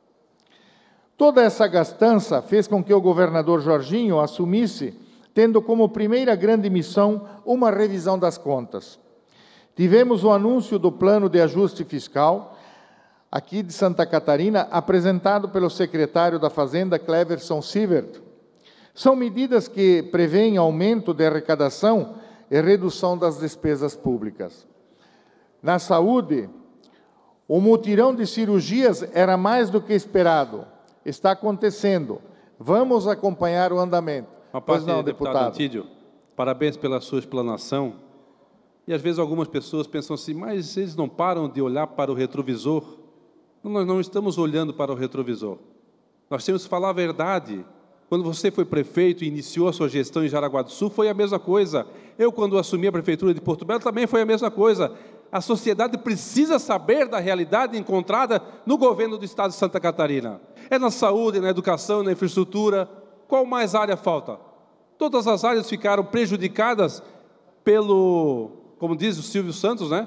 Toda essa gastança fez com que o governador Jorginho assumisse, tendo como primeira grande missão uma revisão das contas. Tivemos o anúncio do plano de ajuste fiscal, aqui de Santa Catarina, apresentado pelo secretário da Fazenda, Cleverson Sievert. São medidas que prevêem aumento de arrecadação e redução das despesas públicas. Na saúde, o mutirão de cirurgias era mais do que esperado. Está acontecendo. Vamos acompanhar o andamento. Uma pois parte, não, deputado, deputado Antídio, parabéns pela sua explanação. E às vezes algumas pessoas pensam assim, mas eles não param de olhar para o retrovisor? Nós não estamos olhando para o retrovisor. Nós temos que falar a verdade. Quando você foi prefeito e iniciou a sua gestão em Jaraguá do Sul, foi a mesma coisa. Eu, quando assumi a prefeitura de Porto Belo, também foi a mesma coisa. A sociedade precisa saber da realidade encontrada no governo do Estado de Santa Catarina. É na saúde, na educação, na infraestrutura. Qual mais área falta? Todas as áreas ficaram prejudicadas pelo, como diz o Silvio Santos, né?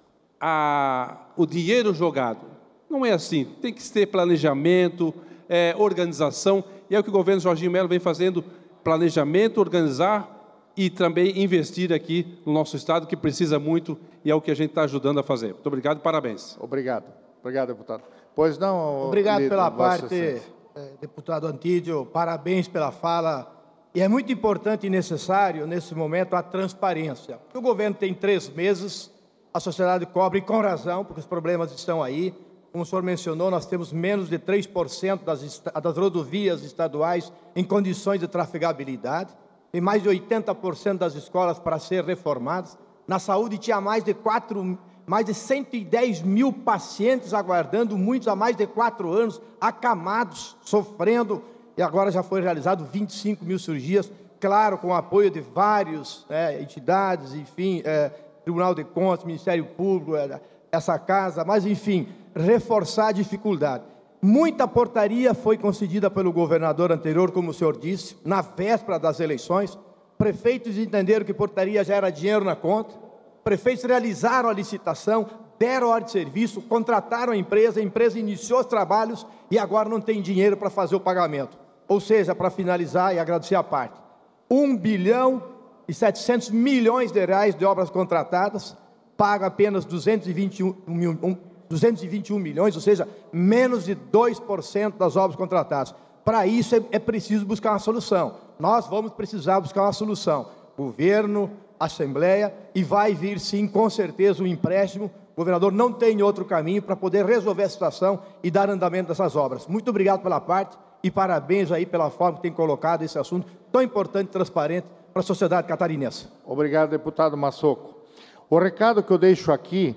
A, o dinheiro jogado. Não é assim. Tem que ter planejamento, é, organização. E é o que o governo Jorginho Melo vem fazendo, planejamento, organizar e também investir aqui no nosso Estado, que precisa muito, e é o que a gente está ajudando a fazer. Muito obrigado e parabéns. Obrigado. Obrigado, deputado. Pois não... Obrigado líder, pela Vossa parte, Excelência. eh, deputado Antídio, parabéns pela fala. E é muito importante e necessário, nesse momento, a transparência. O governo tem três meses, a sociedade cobre com razão, porque os problemas estão aí. Como o senhor mencionou, nós temos menos de três por cento das, das rodovias estaduais em condições de trafegabilidade, tem mais de oitenta por cento das escolas para ser reformadas. Na saúde tinha mais de, quatro, mais de cento e dez mil pacientes aguardando, muitos há mais de quatro anos, acamados, sofrendo, e agora já foi realizado vinte e cinco mil cirurgias, claro, com o apoio de várias é, entidades, enfim, é, Tribunal de Contas, Ministério Público, é, essa casa, mas, enfim, reforçar a dificuldade. Muita portaria foi concedida pelo governador anterior, como o senhor disse, na véspera das eleições. Prefeitos entenderam que portaria já era dinheiro na conta. Prefeitos realizaram a licitação, deram ordem de serviço, contrataram a empresa, a empresa iniciou os trabalhos e agora não tem dinheiro para fazer o pagamento. Ou seja, para finalizar e agradecer a parte, um bilhão e setecentos milhões de reais de obras contratadas, paga apenas duzentos e vinte e um mil, um, duzentos e vinte e um milhões, ou seja, menos de dois por cento das obras contratadas. Para isso é, é preciso buscar uma solução. Nós vamos precisar buscar uma solução. Governo, Assembleia, e vai vir sim, com certeza, um empréstimo. O governador não tem outro caminho para poder resolver a situação e dar andamento dessas obras. Muito obrigado pela parte e parabéns aí pela forma que tem colocado esse assunto tão importante e transparente para a sociedade catarinense. Obrigado, deputado Massoco. O recado que eu deixo aqui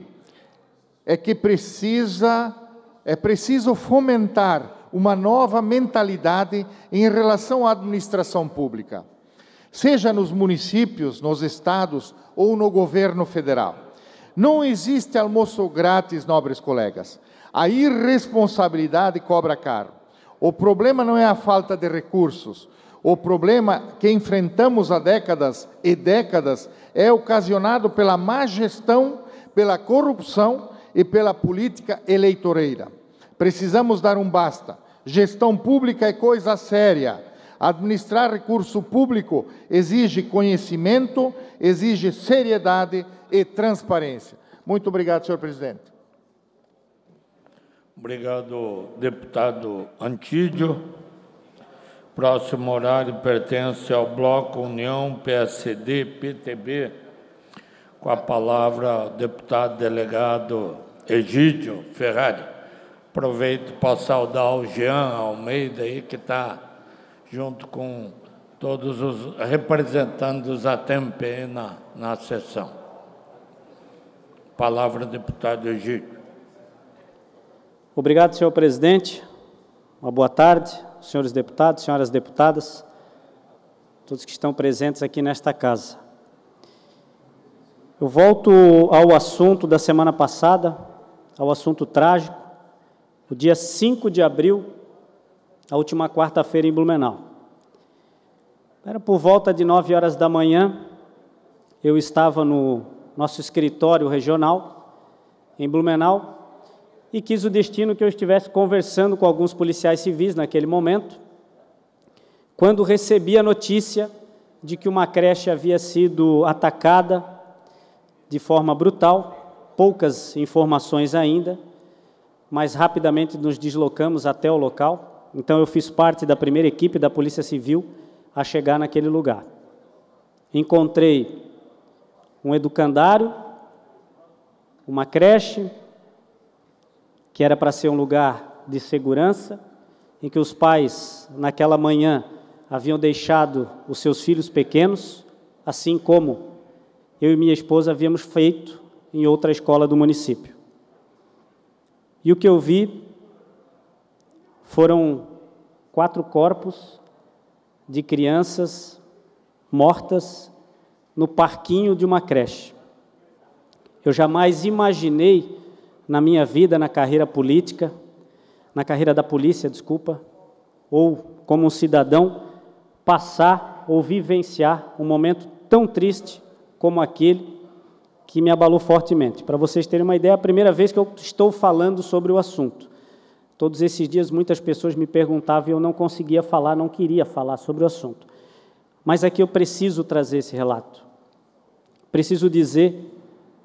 é que precisa, é preciso fomentar uma nova mentalidade em relação à administração pública, seja nos municípios, nos estados ou no governo federal. Não existe almoço grátis, nobres colegas. A irresponsabilidade cobra caro. O problema não é a falta de recursos. O problema que enfrentamos há décadas e décadas é ocasionado pela má gestão, pela corrupção e pela política eleitoreira. Precisamos dar um basta. Gestão pública é coisa séria. Administrar recurso público exige conhecimento, exige seriedade e transparência. Muito obrigado, senhor presidente. Obrigado, deputado Antídio. Próximo horário pertence ao Bloco União, P S D, P T B. Com a palavra, o deputado delegado Egídio Ferrari. Aproveito para saudar o Jean Almeida, aí, que está junto com todos os representantes dos A T M P na, na sessão. Palavra, deputado Egídio. Obrigado, senhor presidente. Uma boa tarde, senhores deputados, senhoras deputadas, todos que estão presentes aqui nesta casa. Eu volto ao assunto da semana passada, ao assunto trágico, o dia cinco de abril, a última quarta-feira em Blumenau. Era por volta de nove horas da manhã, eu estava no nosso escritório regional, em Blumenau, e quis o destino que eu estivesse conversando com alguns policiais civis naquele momento, quando recebi a notícia de que uma creche havia sido atacada de forma brutal, poucas informações ainda, mas rapidamente nos deslocamos até o local. Então eu fiz parte da primeira equipe da Polícia Civil a chegar naquele lugar. Encontrei um educandário, uma creche, que era para ser um lugar de segurança, em que os pais, naquela manhã, haviam deixado os seus filhos pequenos, assim como eu e minha esposa havíamos feito em outra escola do município. E o que eu vi foram quatro corpos de crianças mortas no parquinho de uma creche. Eu jamais imaginei na minha vida, na carreira política, na carreira da polícia, desculpa, ou como um cidadão, passar ou vivenciar um momento tão triste como aquele que me abalou fortemente. Para vocês terem uma ideia, é a primeira vez que eu estou falando sobre o assunto. Todos esses dias muitas pessoas me perguntavam e eu não conseguia falar, não queria falar sobre o assunto. Mas aqui eu preciso trazer esse relato. Preciso dizer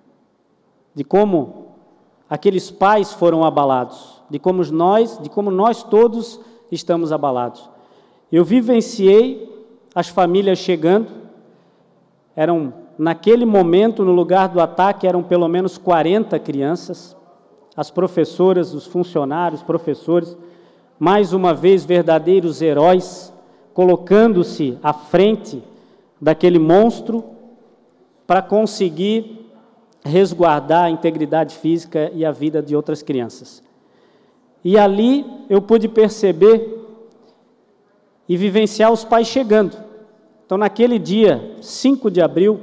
de como aqueles pais foram abalados, de como nós, de como nós todos estamos abalados. Eu vivenciei as famílias chegando, eram, naquele momento, no lugar do ataque, eram pelo menos quarenta crianças, as professoras, os funcionários, professores, mais uma vez verdadeiros heróis, colocando-se à frente daquele monstro para conseguir resguardar a integridade física e a vida de outras crianças. E ali eu pude perceber e vivenciar os pais chegando. Então, naquele dia, cinco de abril,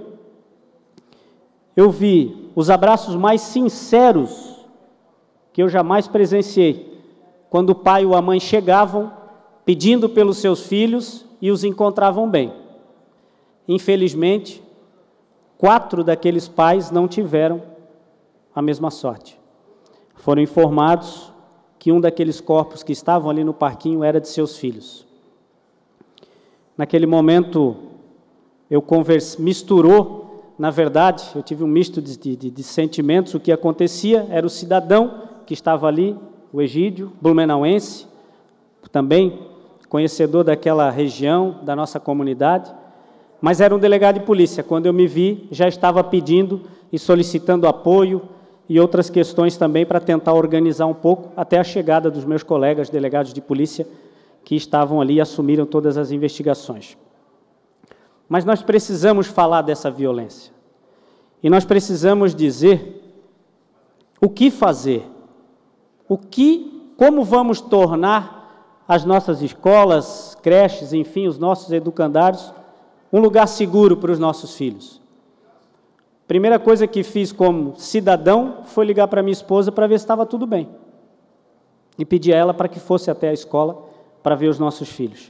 eu vi os abraços mais sinceros que eu jamais presenciei, quando o pai ou a mãe chegavam pedindo pelos seus filhos e os encontravam bem. Infelizmente, quatro daqueles pais não tiveram a mesma sorte. Foram informados que um daqueles corpos que estavam ali no parquinho era de seus filhos. Naquele momento, eu converse, misturou, na verdade, eu tive um misto de, de, de sentimentos. O que acontecia era o cidadão que estava ali, o Egídio, blumenauense, também conhecedor daquela região, da nossa comunidade, mas era um delegado de polícia. Quando eu me vi, já estava pedindo e solicitando apoio e outras questões também para tentar organizar um pouco, até a chegada dos meus colegas delegados de polícia, que estavam ali e assumiram todas as investigações. Mas nós precisamos falar dessa violência. E nós precisamos dizer o que fazer, o que, como vamos tornar as nossas escolas, creches, enfim, os nossos educandários, um lugar seguro para os nossos filhos. Primeira coisa que fiz como cidadão foi ligar para minha esposa para ver se estava tudo bem. E pedir a ela para que fosse até a escola para ver os nossos filhos.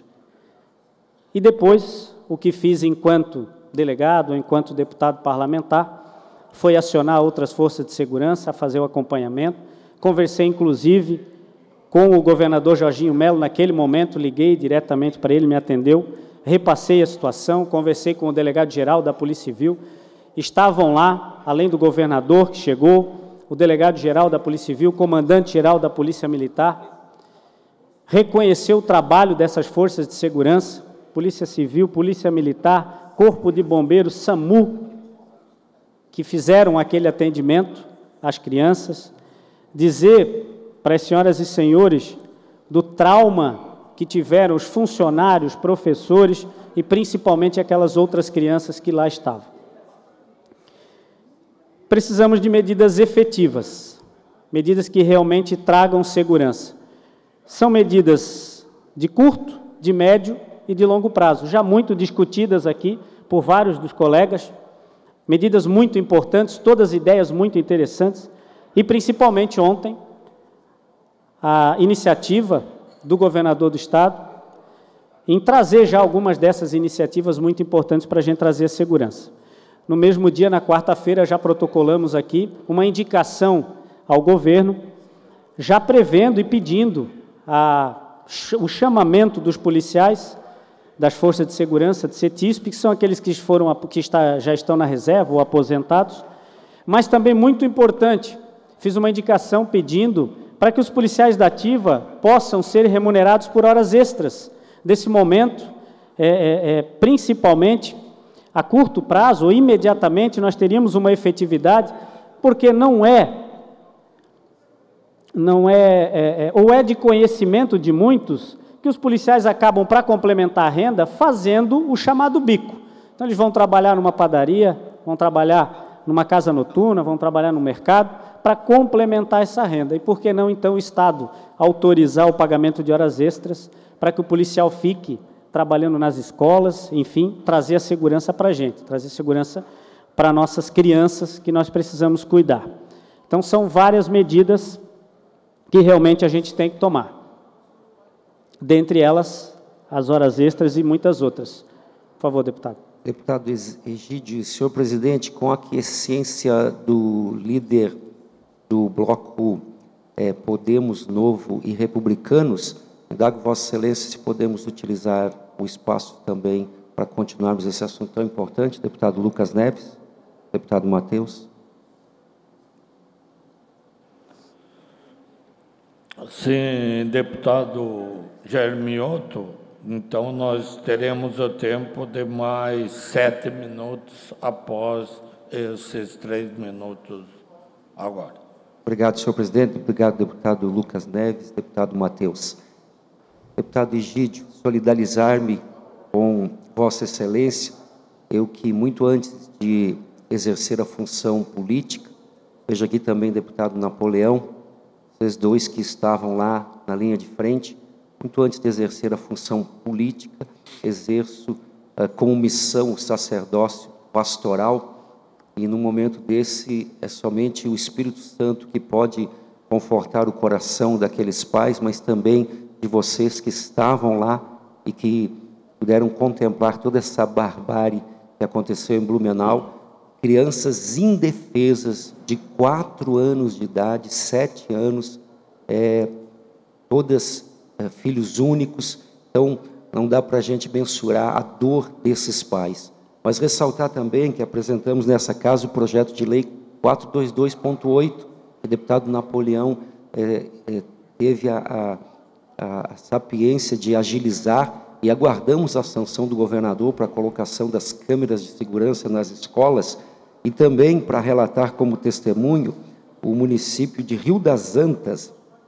E depois, o que fiz enquanto delegado, enquanto deputado parlamentar, foi acionar outras forças de segurança, a fazer o acompanhamento. Conversei, inclusive, com o governador Jorginho Melo, naquele momento, liguei diretamente para ele, me atendeu, repassei a situação, conversei com o delegado-geral da Polícia Civil. Estavam lá, além do governador que chegou, o delegado-geral da Polícia Civil, o comandante-geral da Polícia Militar, reconheceu o trabalho dessas forças de segurança, Polícia Civil, Polícia Militar, Corpo de Bombeiros, SAMU, que fizeram aquele atendimento às crianças, dizer para as senhoras e senhores do trauma que tiveram os funcionários, professores e principalmente aquelas outras crianças que lá estavam. Precisamos de medidas efetivas, medidas que realmente tragam segurança. São medidas de curto, de médio e de longo prazo, já muito discutidas aqui por vários dos colegas, medidas muito importantes, todas ideias muito interessantes. E, principalmente ontem, a iniciativa do governador do Estado em trazer já algumas dessas iniciativas muito importantes para a gente trazer a segurança. No mesmo dia, na quarta-feira, já protocolamos aqui uma indicação ao governo, já prevendo e pedindo a, o chamamento dos policiais das forças de segurança, de CETISP, que são aqueles que, foram, que está, já estão na reserva ou aposentados, mas também muito importante, fiz uma indicação pedindo para que os policiais da ativa possam ser remunerados por horas extras. Desse momento, é, é, é, principalmente, a curto prazo ou imediatamente, nós teríamos uma efetividade, porque não é, não é, é, é ou é de conhecimento de muitos, que os policiais acabam, para complementar a renda, fazendo o chamado bico. Então, eles vão trabalhar numa padaria, vão trabalhar numa casa noturna, vão trabalhar no mercado, para complementar essa renda. E por que não, então, o Estado autorizar o pagamento de horas extras para que o policial fique trabalhando nas escolas, enfim, trazer a segurança para a gente, trazer segurança para nossas crianças que nós precisamos cuidar. Então, são várias medidas que realmente a gente tem que tomar. Dentre elas, as horas extras e muitas outras. Por favor, deputado. Deputado Egídio, senhor presidente, com a aquiescência do líder do bloco é, Podemos, Novo e Republicanos, indago Vossa Excelência se podemos utilizar o espaço também para continuarmos esse assunto tão importante. Deputado Lucas Neves, deputado Matheus. Sim, deputado Germioto, então nós teremos o tempo de mais sete minutos após esses três minutos agora. Obrigado, senhor presidente. Obrigado, deputado Lucas Neves, deputado Matheus. Deputado Egídio, solidarizar-me com Vossa Excelência, eu que muito antes de exercer a função política, vejo aqui também deputado Napoleão, vocês dois que estavam lá na linha de frente, muito antes de exercer a função política, exerço uh, como missão o sacerdócio pastoral, e num momento desse é somente o Espírito Santo que pode confortar o coração daqueles pais, mas também de vocês que estavam lá e que puderam contemplar toda essa barbárie que aconteceu em Blumenau, crianças indefesas de quatro anos de idade, sete anos, é, todas é, filhos únicos. Então, não dá para a gente mensurar a dor desses pais. Mas ressaltar também que apresentamos nessa casa o projeto de lei quatrocentos e vinte e dois ponto oito, que o deputado Napoleão é, é, teve a, a, a sapiência de agilizar, e aguardamos a sanção do governador para a colocação das câmeras de segurança nas escolas. E também, para relatar como testemunho, o município de Rio das Antas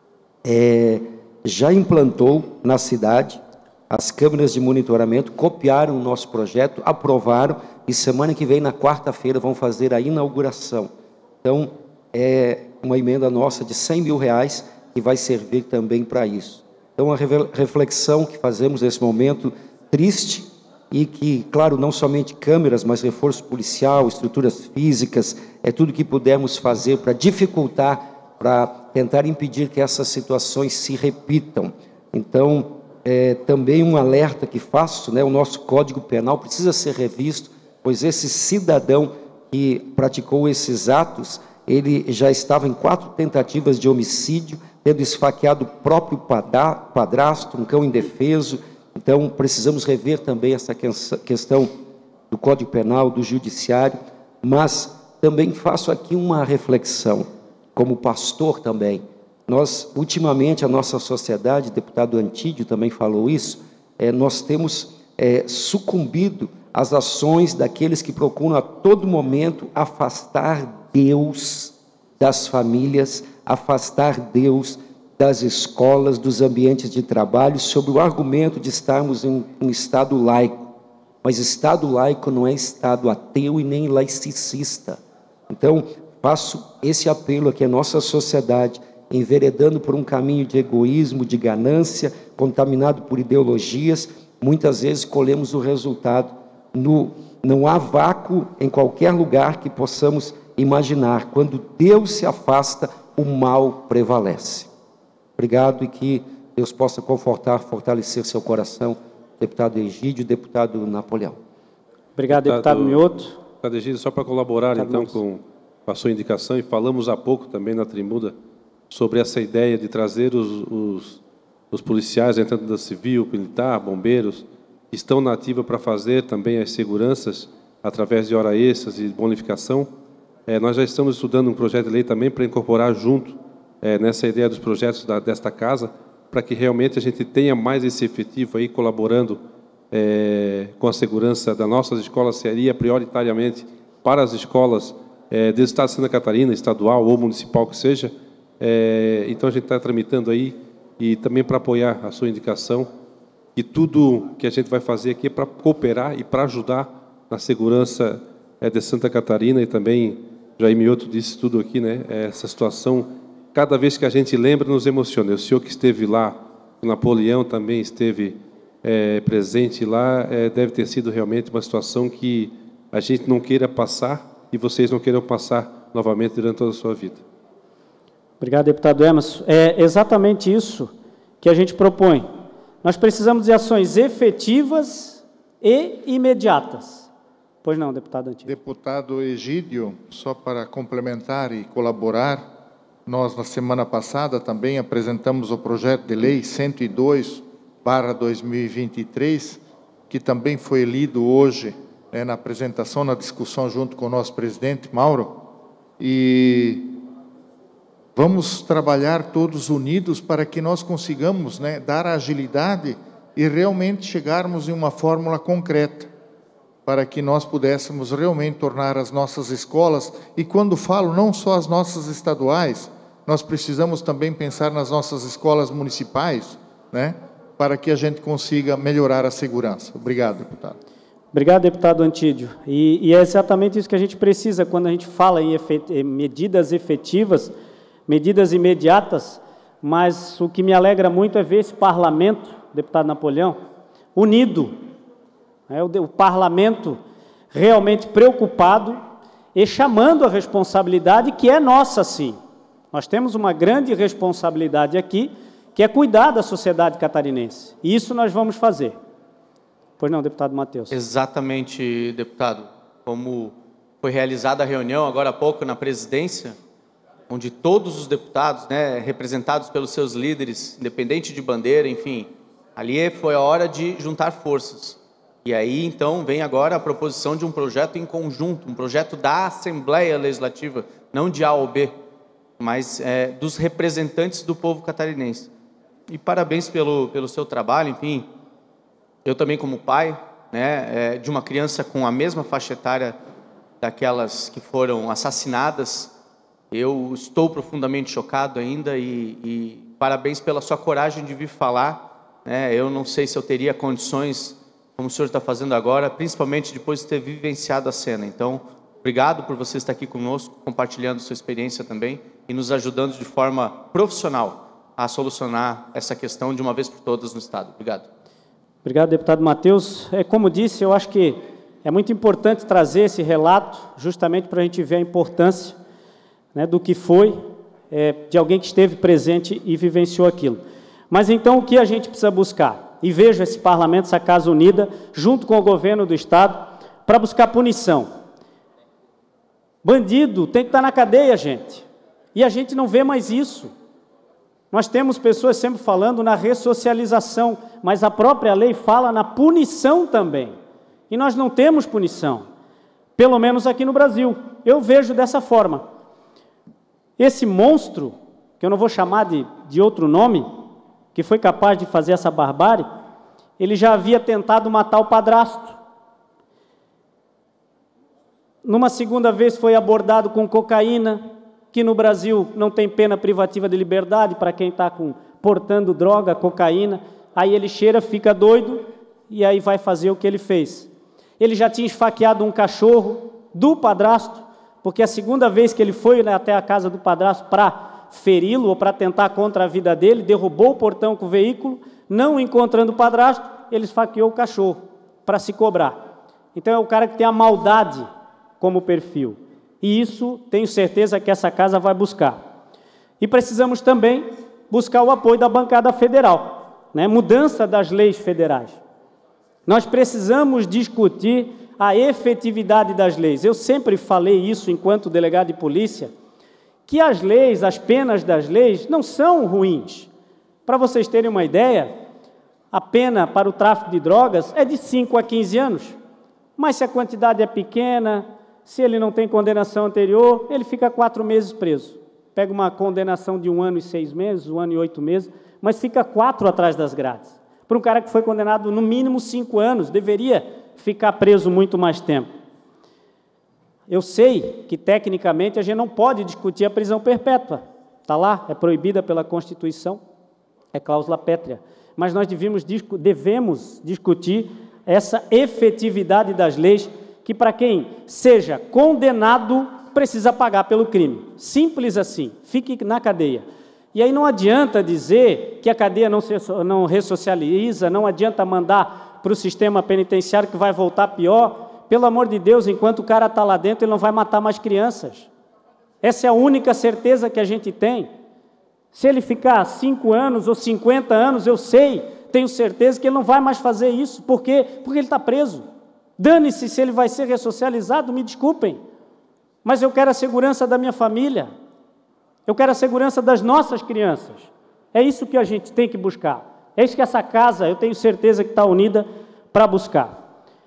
é, já implantou na cidade as câmeras de monitoramento, copiaram o nosso projeto, aprovaram, e semana que vem, na quarta-feira, vão fazer a inauguração. Então, é uma emenda nossa de cem mil reais que vai servir também para isso. Então, a reflexão que fazemos nesse momento triste, e que, claro, não somente câmeras, mas reforço policial, estruturas físicas, é tudo que pudermos fazer para dificultar, para tentar impedir que essas situações se repitam. Então, é, também um alerta que faço, né, o nosso Código Penal precisa ser revisto, pois esse cidadão que praticou esses atos, ele já estava em quatro tentativas de homicídio, tendo esfaqueado o próprio padrasto, um cão indefeso. Então, precisamos rever também essa questão do Código Penal, do Judiciário, mas também faço aqui uma reflexão, como pastor também. Nós, ultimamente, a nossa sociedade, o deputado Antídio também falou isso, é, nós temos é, sucumbido às ações daqueles que procuram a todo momento afastar Deus das famílias, afastar Deus das escolas, dos ambientes de trabalho, sob o argumento de estarmos em um Estado laico. Mas Estado laico não é Estado ateu e nem laicista. Então, faço esse apelo aqui à nossa sociedade, enveredando por um caminho de egoísmo, de ganância, contaminado por ideologias, muitas vezes colhemos o resultado. No, não há vácuo em qualquer lugar que possamos imaginar, quando Deus se afasta, o mal prevalece. Obrigado e que Deus possa confortar, fortalecer seu coração, deputado Egídio, deputado Napoleão. Obrigado, deputado, deputado Mioto. Deputado Egídio, só para colaborar, deputado então, com a sua indicação, e falamos há pouco também na tribuna sobre essa ideia de trazer os, os, os policiais, entrando da civil, militar, bombeiros, que estão na ativa para fazer também as seguranças, através de hora extras e bonificação. É, nós já estamos estudando um projeto de lei também para incorporar junto é, nessa ideia dos projetos da, desta casa, para que realmente a gente tenha mais esse efetivo aí colaborando é, com a segurança das nossas escolas, seria prioritariamente para as escolas é, do Estado de Santa Catarina, estadual ou municipal que seja. É, então a gente está tramitando aí, e também para apoiar a sua indicação, que tudo que a gente vai fazer aqui é para cooperar e para ajudar na segurança é, de Santa Catarina, e também Jair Mioto disse tudo aqui, né? Essa situação, cada vez que a gente lembra, nos emociona. O senhor que esteve lá, o Napoleão também esteve é, presente lá, é, deve ter sido realmente uma situação que a gente não queira passar e vocês não queiram passar novamente durante toda a sua vida. Obrigado, deputado Emerson. É exatamente isso que a gente propõe. Nós precisamos de ações efetivas e imediatas. Pois não, deputado Antigo. Deputado Egídio, só para complementar e colaborar, nós, na semana passada, também apresentamos o projeto de lei cento e dois barra dois mil e vinte e três, que também foi lido hoje, né, na apresentação, na discussão junto com o nosso presidente, Mauro, e vamos trabalhar todos unidos para que nós consigamos, né, dar agilidade e realmente chegarmos em uma fórmula concreta, para que nós pudéssemos realmente tornar as nossas escolas, e quando falo não só as nossas estaduais, nós precisamos também pensar nas nossas escolas municipais, né, para que a gente consiga melhorar a segurança. Obrigado, deputado. Obrigado, deputado Antídio. E, e é exatamente isso que a gente precisa quando a gente fala em efet, medidas efetivas, medidas imediatas, mas o que me alegra muito é ver esse parlamento, deputado Napoleão, unido, né, o, o parlamento realmente preocupado e chamando a responsabilidade que é nossa, sim. Nós temos uma grande responsabilidade aqui, que é cuidar da sociedade catarinense. E isso nós vamos fazer. Pois não, deputado Matheus. Exatamente, deputado. Como foi realizada a reunião agora há pouco na presidência, onde todos os deputados, né, representados pelos seus líderes, independente de bandeira, enfim, ali foi a hora de juntar forças. E aí, então, vem agora a proposição de um projeto em conjunto, um projeto da Assembleia Legislativa, não de A ou B, mas é, dos representantes do povo catarinense. E parabéns pelo, pelo seu trabalho, enfim, eu também como pai, né, é, de uma criança com a mesma faixa etária daquelas que foram assassinadas, eu estou profundamente chocado ainda, e, e parabéns pela sua coragem de vir falar, né, eu não sei se eu teria condições, como o senhor está fazendo agora, principalmente depois de ter vivenciado a cena. Então, obrigado por você estar aqui conosco, compartilhando sua experiência também e nos ajudando de forma profissional a solucionar essa questão de uma vez por todas no Estado. Obrigado. Obrigado, deputado Matheus. É, como disse, eu acho que é muito importante trazer esse relato, justamente para a gente ver a importância, né, do que foi, é, de alguém que esteve presente e vivenciou aquilo. Mas então o que a gente precisa buscar? E vejo esse parlamento, essa Casa Unida, junto com o governo do Estado, para buscar punição. Bandido tem que estar na cadeia, gente. E a gente não vê mais isso. Nós temos pessoas sempre falando na ressocialização, mas a própria lei fala na punição também. E nós não temos punição, pelo menos aqui no Brasil. Eu vejo dessa forma. Esse monstro, que eu não vou chamar de, de outro nome, que foi capaz de fazer essa barbárie, ele já havia tentado matar o padrasto. Numa segunda vez foi abordado com cocaína, que no Brasil não tem pena privativa de liberdade para quem está portando droga, cocaína. Aí ele cheira, fica doido e aí vai fazer o que ele fez. Ele já tinha esfaqueado um cachorro do padrasto, porque a segunda vez que ele foi, né, até a casa do padrasto para feri-lo ou para tentar contra a vida dele, derrubou o portão com o veículo, não encontrando o padrasto, ele esfaqueou o cachorro para se cobrar. Então é o cara que tem a maldade como perfil. E isso, tenho certeza que essa casa vai buscar. E precisamos também buscar o apoio da bancada federal, né? Mudança das leis federais. Nós precisamos discutir a efetividade das leis. Eu sempre falei isso enquanto delegado de polícia, que as leis, as penas das leis não são ruins. Para vocês terem uma ideia, a pena para o tráfico de drogas é de cinco a quinze anos. Mas se a quantidade é pequena, se ele não tem condenação anterior, ele fica quatro meses preso. Pega uma condenação de um ano e seis meses, um ano e oito meses, mas fica quatro atrás das grades. Para um cara que foi condenado no mínimo cinco anos, deveria ficar preso muito mais tempo. Eu sei que, tecnicamente, a gente não pode discutir a prisão perpétua. Está lá, é proibida pela Constituição, é cláusula pétrea. Mas nós devemos, devemos discutir essa efetividade das leis, que para quem seja condenado, precisa pagar pelo crime. Simples assim, fique na cadeia. E aí não adianta dizer que a cadeia não, se, não ressocializa, não adianta mandar para o sistema penitenciário que vai voltar pior. Pelo amor de Deus, enquanto o cara está lá dentro, ele não vai matar mais crianças. Essa é a única certeza que a gente tem. Se ele ficar cinco anos ou cinquenta anos, eu sei, tenho certeza que ele não vai mais fazer isso. Por quê? Porque ele está preso. Dane-se se ele vai ser ressocializado, me desculpem. Mas eu quero a segurança da minha família. Eu quero a segurança das nossas crianças. É isso que a gente tem que buscar. É isso que essa casa, eu tenho certeza que está unida para buscar.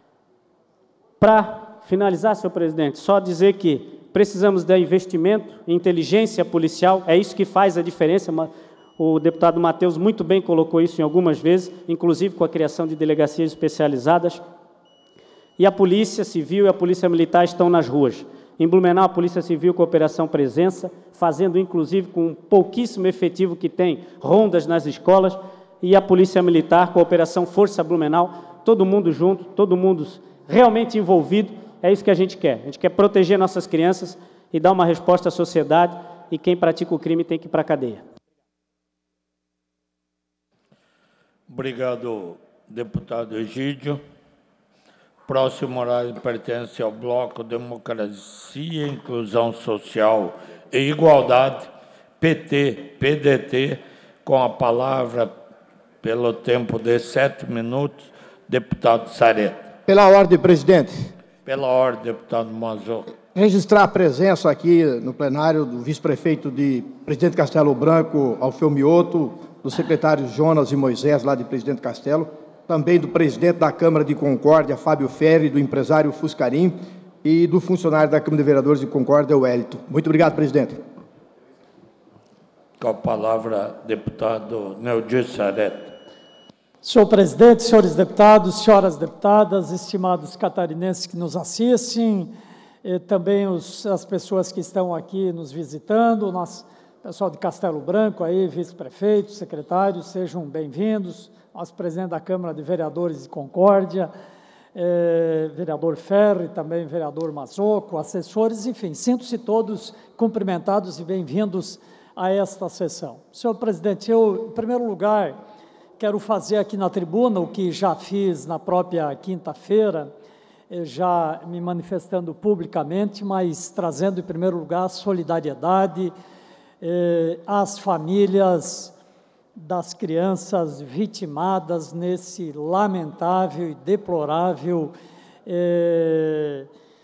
Para finalizar, senhor presidente, só dizer que precisamos de investimento em inteligência policial, é isso que faz a diferença. O deputado Matheus muito bem colocou isso em algumas vezes, inclusive com a criação de delegacias especializadas. E a Polícia Civil e a Polícia Militar estão nas ruas. Em Blumenau, a Polícia Civil com Operação Presença, fazendo inclusive com um pouquíssimo efetivo que tem, rondas nas escolas, e a Polícia Militar com a Operação Força Blumenau, todo mundo junto, todo mundo realmente envolvido. É isso que a gente quer. A gente quer proteger nossas crianças e dar uma resposta à sociedade, e quem pratica o crime tem que ir para a cadeia. Obrigado, deputado Egídio. Próximo horário pertence ao Bloco Democracia, Inclusão Social e Igualdade, P T, P D T, com a palavra, pelo tempo de sete minutos, deputado Sareta. Pela ordem, presidente. Pela ordem, deputado Mazzoco. Registrar a presença aqui no plenário do vice-prefeito de Presidente Castelo Branco, Alfeu Mioto, do secretário Jonas e Moisés, lá de Presidente Castelo, também do presidente da Câmara de Concórdia, Fábio Ferri, do empresário Fuscarim, e do funcionário da Câmara de Vereadores de Concórdia, Wellington. Muito obrigado, presidente. Com a palavra, deputado Neudi Sareta. Senhor presidente, senhores deputados, senhoras deputadas, estimados catarinenses que nos assistem, e também os, as pessoas que estão aqui nos visitando, nosso pessoal de Castelo Branco, aí, vice-prefeitos, secretários, sejam bem-vindos. Nosso presidente da Câmara de Vereadores de Concórdia, eh, vereador Ferri, também vereador Mazzoco, assessores, enfim, sinto-se todos cumprimentados e bem-vindos a esta sessão. Senhor presidente, eu, em primeiro lugar, quero fazer aqui na tribuna o que já fiz na própria quinta-feira, já me manifestando publicamente, mas trazendo, em primeiro lugar, solidariedade eh, às famílias das crianças vitimadas nesse lamentável e deplorável eh,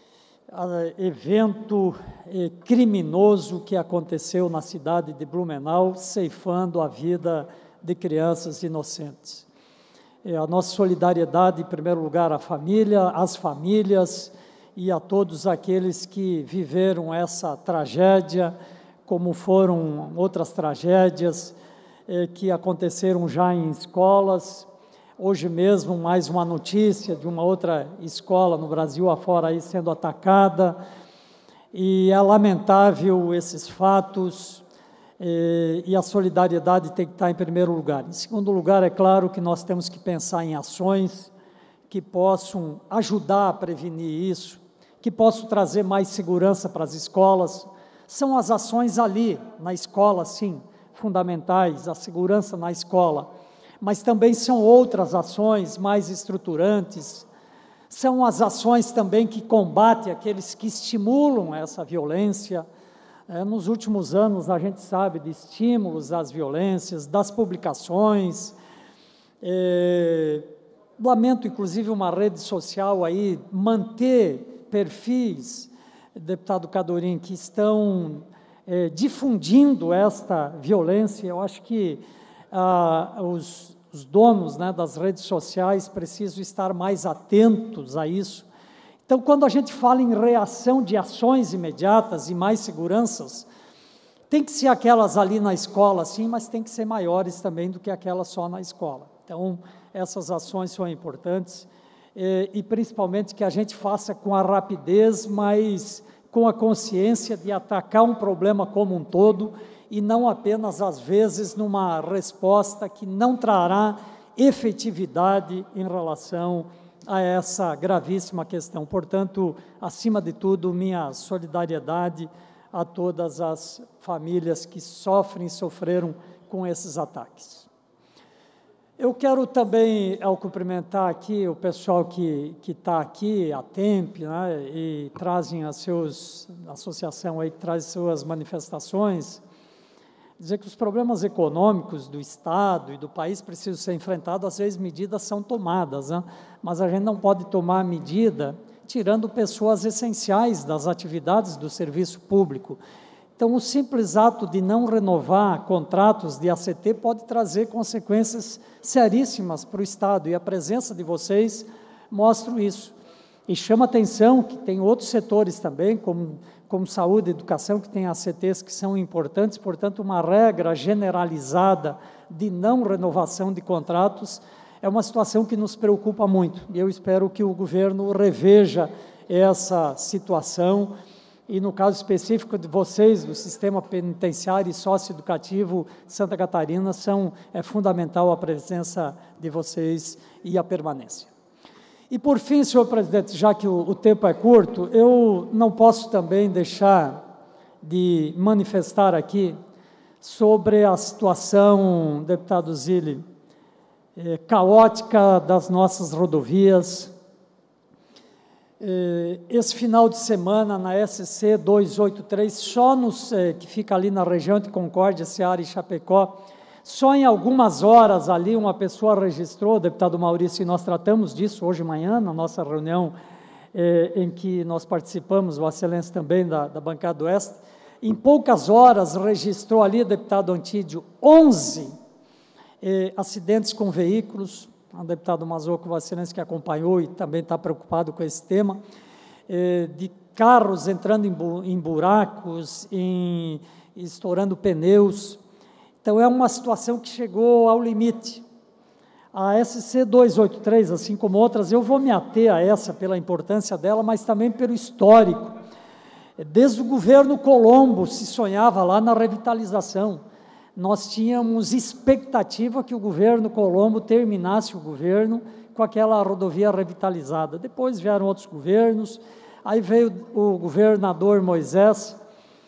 evento eh, criminoso que aconteceu na cidade de Blumenau, ceifando a vida de crianças inocentes. Eh, a nossa solidariedade, em primeiro lugar, à família, às famílias e a todos aqueles que viveram essa tragédia, como foram outras tragédias que aconteceram já em escolas. Hoje mesmo, mais uma notícia de uma outra escola no Brasil afora aí sendo atacada, e é lamentável esses fatos, e, e a solidariedade tem que estar em primeiro lugar. Em segundo lugar, é claro que nós temos que pensar em ações que possam ajudar a prevenir isso, que possam trazer mais segurança para as escolas. São as ações ali, na escola, sim, fundamentais, a segurança na escola, mas também são outras ações mais estruturantes, são as ações também que combatem aqueles que estimulam essa violência. É, nos últimos anos, a gente sabe de estímulos às violências, das publicações. É, lamento, inclusive, uma rede social aí manter perfis, deputado Cadorim, que estão é, difundindo esta violência. Eu acho que ah, os Os donos, né, das redes sociais precisam estar mais atentos a isso. Então, quando a gente fala em reação de ações imediatas e mais seguranças, tem que ser aquelas ali na escola, sim, mas tem que ser maiores também do que aquelas só na escola. Então, essas ações são importantes e, e principalmente que a gente faça com a rapidez, mas com a consciência de atacar um problema como um todo, e não apenas, às vezes, numa resposta que não trará efetividade em relação a essa gravíssima questão. Portanto, acima de tudo, minha solidariedade a todas as famílias que sofrem e sofreram com esses ataques. Eu quero também, ao cumprimentar aqui o pessoal que que está aqui, a TEMP, né, e trazem as seus, a associação aí que traz suas manifestações, dizer que os problemas econômicos do Estado e do país precisam ser enfrentados, às vezes medidas são tomadas, né? Mas a gente não pode tomar medida tirando pessoas essenciais das atividades do serviço público. Então, o simples ato de não renovar contratos de A C T pode trazer consequências seríssimas para o Estado, e a presença de vocês mostra isso. E chama atenção que tem outros setores também, como como saúde e educação, que tem A C Ts que são importantes, portanto, uma regra generalizada de não renovação de contratos é uma situação que nos preocupa muito, e eu espero que o governo reveja essa situação, e no caso específico de vocês, do sistema penitenciário e socioeducativo de Santa Catarina, são, é fundamental a presença de vocês e a permanência. E, por fim, senhor presidente, já que o, o tempo é curto, eu não posso também deixar de manifestar aqui sobre a situação, deputado Zilli, eh, caótica das nossas rodovias. Eh, esse final de semana, na S C duzentos e oitenta e três, só nos, eh, que fica ali na região de Concórdia, Ceará e Chapecó, só em algumas horas ali uma pessoa registrou, deputado Maurício, e nós tratamos disso hoje de manhã, na nossa reunião eh, em que nós participamos, Vossa Excelência também da, da bancada do Oeste, em poucas horas registrou ali, deputado Antídio, onze eh, acidentes com veículos, o deputado Mazoco, Vossa Excelência, que acompanhou e também está preocupado com esse tema, eh, de carros entrando em, bu em buracos, em, estourando pneus. Então, é uma situação que chegou ao limite. A S C duzentos e oitenta e três, assim como outras, eu vou me ater a essa pela importância dela, mas também pelo histórico. Desde o governo Colombo se sonhava lá na revitalização. Nós tínhamos expectativa que o governo Colombo terminasse o governo com aquela rodovia revitalizada. Depois vieram outros governos, aí veio o governador Moisés,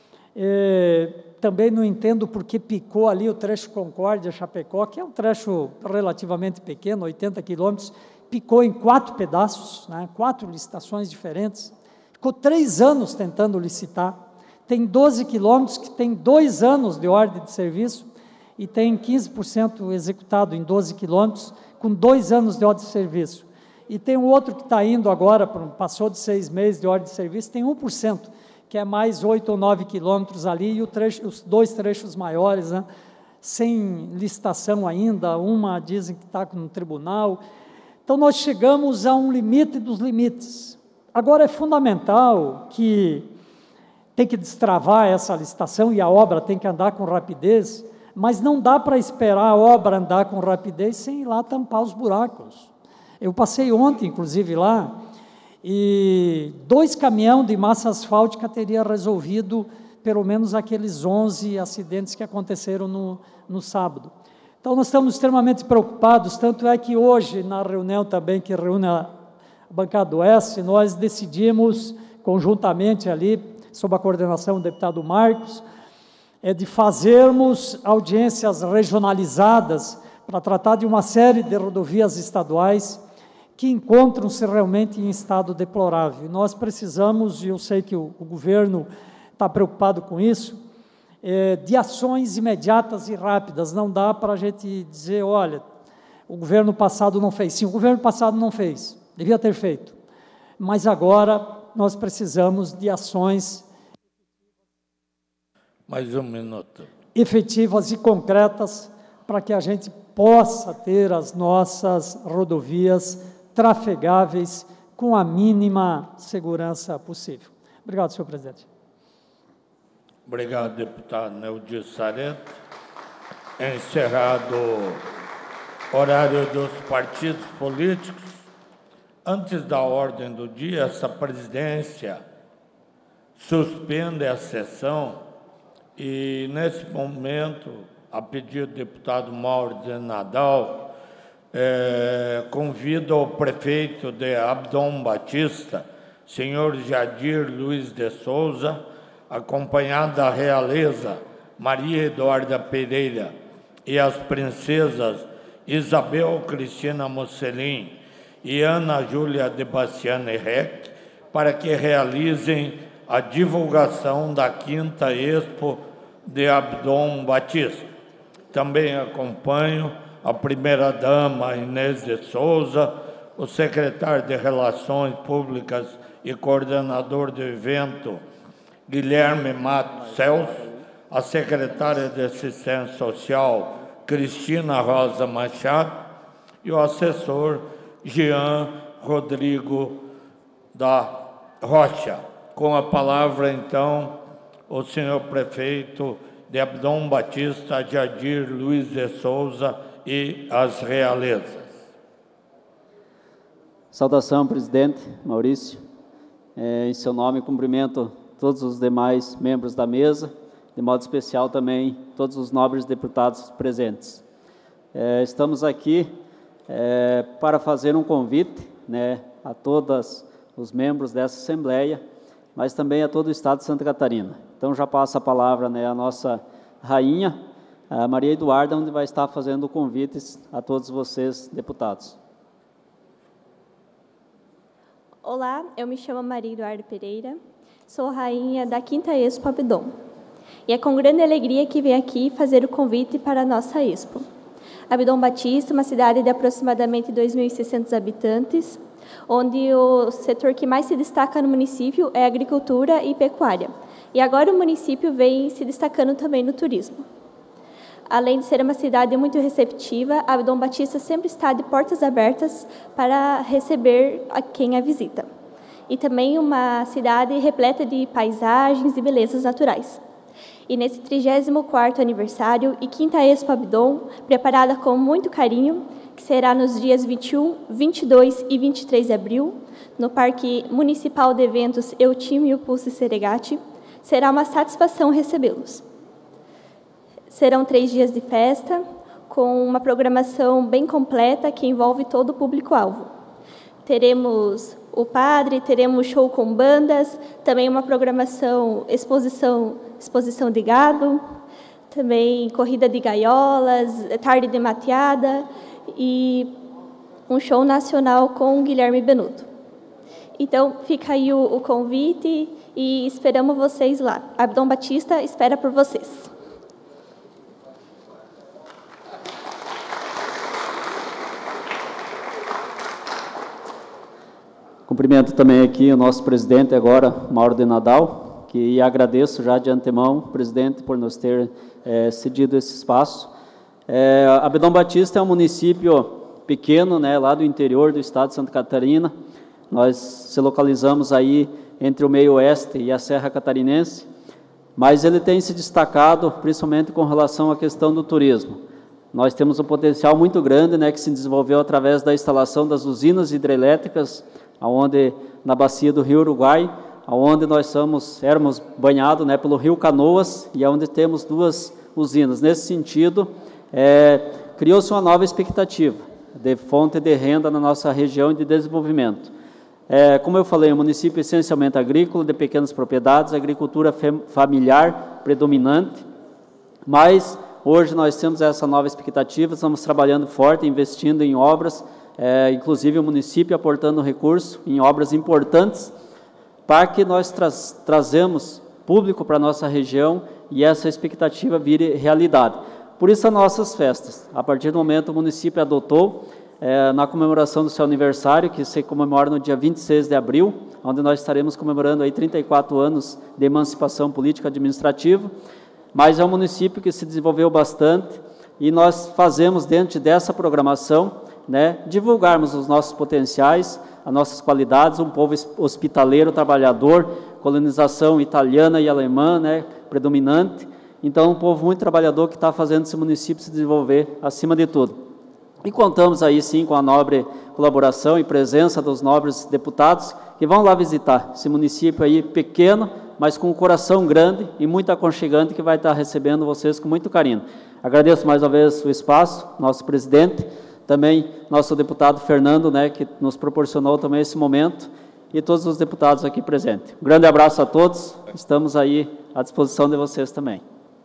eh, também não entendo por que picou ali o trecho Concórdia-Chapecó, que é um trecho relativamente pequeno, oitenta quilômetros, picou em quatro pedaços, né, quatro licitações diferentes, ficou três anos tentando licitar, tem doze quilômetros que tem dois anos de ordem de serviço e tem quinze por cento executado em doze quilômetros, com dois anos de ordem de serviço. E tem um outro que está indo agora, passou de seis meses de ordem de serviço, tem um por cento, que é mais oito ou nove quilômetros ali, e o trecho, os dois trechos maiores, né, sem licitação ainda, uma dizem que está no tribunal. Então, nós chegamos a um limite dos limites. Agora, é fundamental que tem que destravar essa licitação e a obra tem que andar com rapidez, mas não dá para esperar a obra andar com rapidez sem ir lá tampar os buracos. Eu passei ontem, inclusive, lá, e dois caminhões de massa asfáltica teria resolvido pelo menos aqueles onze acidentes que aconteceram no, no sábado. Então, nós estamos extremamente preocupados, tanto é que hoje, na reunião também que reúne a bancada do Oeste, nós decidimos, conjuntamente ali, sob a coordenação do deputado Marcos, é de fazermos audiências regionalizadas para tratar de uma série de rodovias estaduais que encontram-se realmente em estado deplorável. E nós precisamos, e eu sei que o, o governo está preocupado com isso, é, de ações imediatas e rápidas. Não dá para a gente dizer, olha, o governo passado não fez. Sim, o governo passado não fez, devia ter feito. Mas agora nós precisamos de ações mais um minuto. efetivas e concretas para que a gente possa ter as nossas rodovias trafegáveis com a mínima segurança possível. Obrigado, senhor presidente. Obrigado, deputado Neudi Sareto. Encerrado o horário dos partidos políticos. Antes da ordem do dia, essa presidência suspende a sessão e, nesse momento, a pedido do deputado Mauro de Nadal, É, convido o prefeito de Abdon Batista, senhor Jadir Luiz de Souza, acompanhado da realeza Maria Eduarda Pereira e as princesas Isabel Cristina Mocelin e Ana Júlia de Bastiani Rec, para que realizem a divulgação da quinta Expo de Abdon Batista. Também acompanho a primeira-dama Inês de Souza, o secretário de Relações Públicas e coordenador do evento, Guilherme Matos Celso, a secretária de Assistência Social, Cristina Rosa Machado, e o assessor, Jean Rodrigo da Rocha. Com a palavra, então, o senhor prefeito de Abdon Batista, Jadir Luiz de Souza, e as realezas. Saudação, presidente Maurício. É, em seu nome, cumprimento todos os demais membros da mesa, de modo especial também todos os nobres deputados presentes. É, estamos aqui é, para fazer um convite, né, a todos os membros dessa Assembleia, mas também a todo o Estado de Santa Catarina. Então, já passo a palavra, né, à nossa rainha, a Maria Eduarda, onde vai estar fazendo convites a todos vocês, deputados. Olá, eu me chamo Maria Eduarda Pereira, sou rainha da quinta Expo Abdon. E é com grande alegria que venho aqui fazer o convite para a nossa Expo. Abdon Batista, uma cidade de aproximadamente dois mil e seiscentos habitantes, onde o setor que mais se destaca no município é a agricultura e pecuária. E agora o município vem se destacando também no turismo. Além de ser uma cidade muito receptiva, Abdon Batista sempre está de portas abertas para receber a quem a visita. E também uma cidade repleta de paisagens e belezas naturais. E nesse trigésimo quarto aniversário e quinta Expo Abdon, preparada com muito carinho, que será nos dias vinte e um, vinte e dois e vinte e três de abril, no Parque Municipal de Eventos Eutímio Pulse Seregati, será uma satisfação recebê-los. Serão três dias de festa, com uma programação bem completa que envolve todo o público-alvo. Teremos o padre, teremos show com bandas, também uma programação, exposição, exposição de gado, também corrida de gaiolas, tarde de mateada e um show nacional com Guilherme Benuto. Então, fica aí o, o convite e esperamos vocês lá. Abdon Batista espera por vocês. Cumprimento também aqui o nosso presidente agora, Mauro de Nadal, que agradeço já de antemão, presidente, por nos ter é, cedido esse espaço. É, Abdon Batista é um município pequeno, né, lá do interior do estado de Santa Catarina. Nós se localizamos aí entre o meio oeste e a Serra Catarinense, mas ele tem se destacado principalmente com relação à questão do turismo. Nós temos um potencial muito grande, né, que se desenvolveu através da instalação das usinas hidrelétricas, aonde na bacia do Rio Uruguai, aonde nós somos, éramos banhados, né, pelo Rio Canoas, e aonde temos duas usinas. Nesse sentido, é, criou-se uma nova expectativa de fonte de renda na nossa região e de desenvolvimento. É, como eu falei, é um município essencialmente agrícola, de pequenas propriedades, agricultura familiar predominante, mas hoje nós temos essa nova expectativa, estamos trabalhando forte, investindo em obras, é, inclusive o município aportando recurso em obras importantes para que nós tra trazemos público para a nossa região e essa expectativa vire realidade. Por isso as nossas festas. A partir do momento o município adotou, é, na comemoração do seu aniversário, que se comemora no dia vinte e seis de abril, onde nós estaremos comemorando aí trinta e quatro anos de emancipação política administrativa, mas é um município que se desenvolveu bastante e nós fazemos, dentro dessa programação, né, divulgarmos os nossos potenciais, as nossas qualidades, um povo hospitaleiro, trabalhador, colonização italiana e alemã, né, predominante. Então, um povo muito trabalhador que está fazendo esse município se desenvolver acima de tudo. E contamos aí, sim, com a nobre colaboração e presença dos nobres deputados que vão lá visitar esse município aí pequeno, mas com um coração grande e muito aconchegante, que vai estar recebendo vocês com muito carinho. Agradeço mais uma vez o espaço, nosso presidente, também nosso deputado Fernando, né, que nos proporcionou também esse momento, e todos os deputados aqui presentes. Um grande abraço a todos, estamos aí à disposição de vocês também.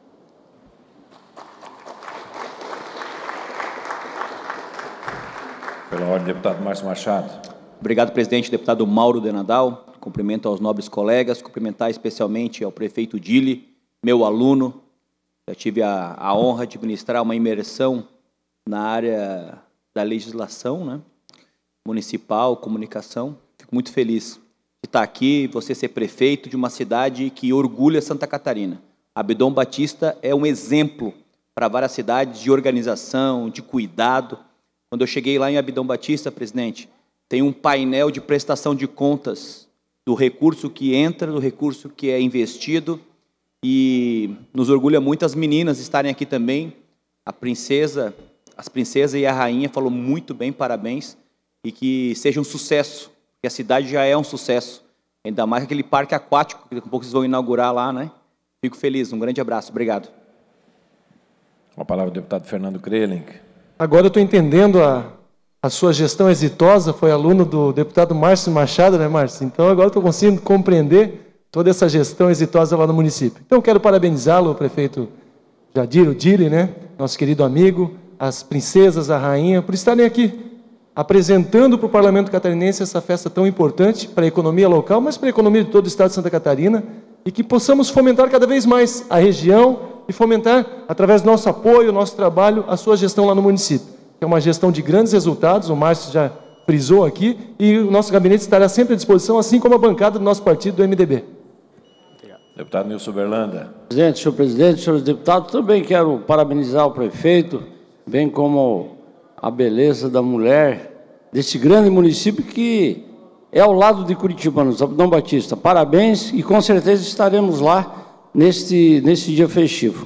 Pela ordem, deputado Márcio Machado. Obrigado, presidente. Deputado Mauro de Nadal. Cumprimento aos nobres colegas, cumprimentar especialmente ao prefeito Dili, meu aluno. Já tive a, a honra de ministrar uma imersão na área da legislação, né, municipal, comunicação. Fico muito feliz de estar aqui, você ser prefeito de uma cidade que orgulha Santa Catarina. Abdon Batista é um exemplo para várias cidades de organização, de cuidado. Quando eu cheguei lá em Abdon Batista, presidente, tem um painel de prestação de contas do recurso que entra, do recurso que é investido, e nos orgulha muito as meninas estarem aqui também. A princesa, as princesas e a rainha falou muito bem, parabéns, e que seja um sucesso, que a cidade já é um sucesso, ainda mais aquele parque aquático que daqui a pouco vocês vão inaugurar lá, né? Fico feliz, um grande abraço, obrigado. Com a palavra o deputado Fernando Krelling. Agora eu estou entendendo a, a sua gestão exitosa, foi aluno do deputado Márcio Machado, né, Márcio? Então agora estou conseguindo compreender toda essa gestão exitosa lá no município. Então quero parabenizá-lo, o prefeito Jadir, o Dili, né, nosso querido amigo, as princesas, a rainha, por estarem aqui, apresentando para o Parlamento Catarinense essa festa tão importante para a economia local, mas para a economia de todo o estado de Santa Catarina, e que possamos fomentar cada vez mais a região e fomentar, através do nosso apoio, nosso trabalho, a sua gestão lá no município, que é uma gestão de grandes resultados, o Márcio já frisou aqui, e o nosso gabinete estará sempre à disposição, assim como a bancada do nosso partido, do M D B. Deputado Nilson Berlanda. Presidente, senhor presidente, senhores deputados, também quero parabenizar o prefeito, bem como a beleza da mulher desse grande município que é ao lado de Curitiba, no Abdon Batista. Parabéns e com certeza estaremos lá neste, neste dia festivo.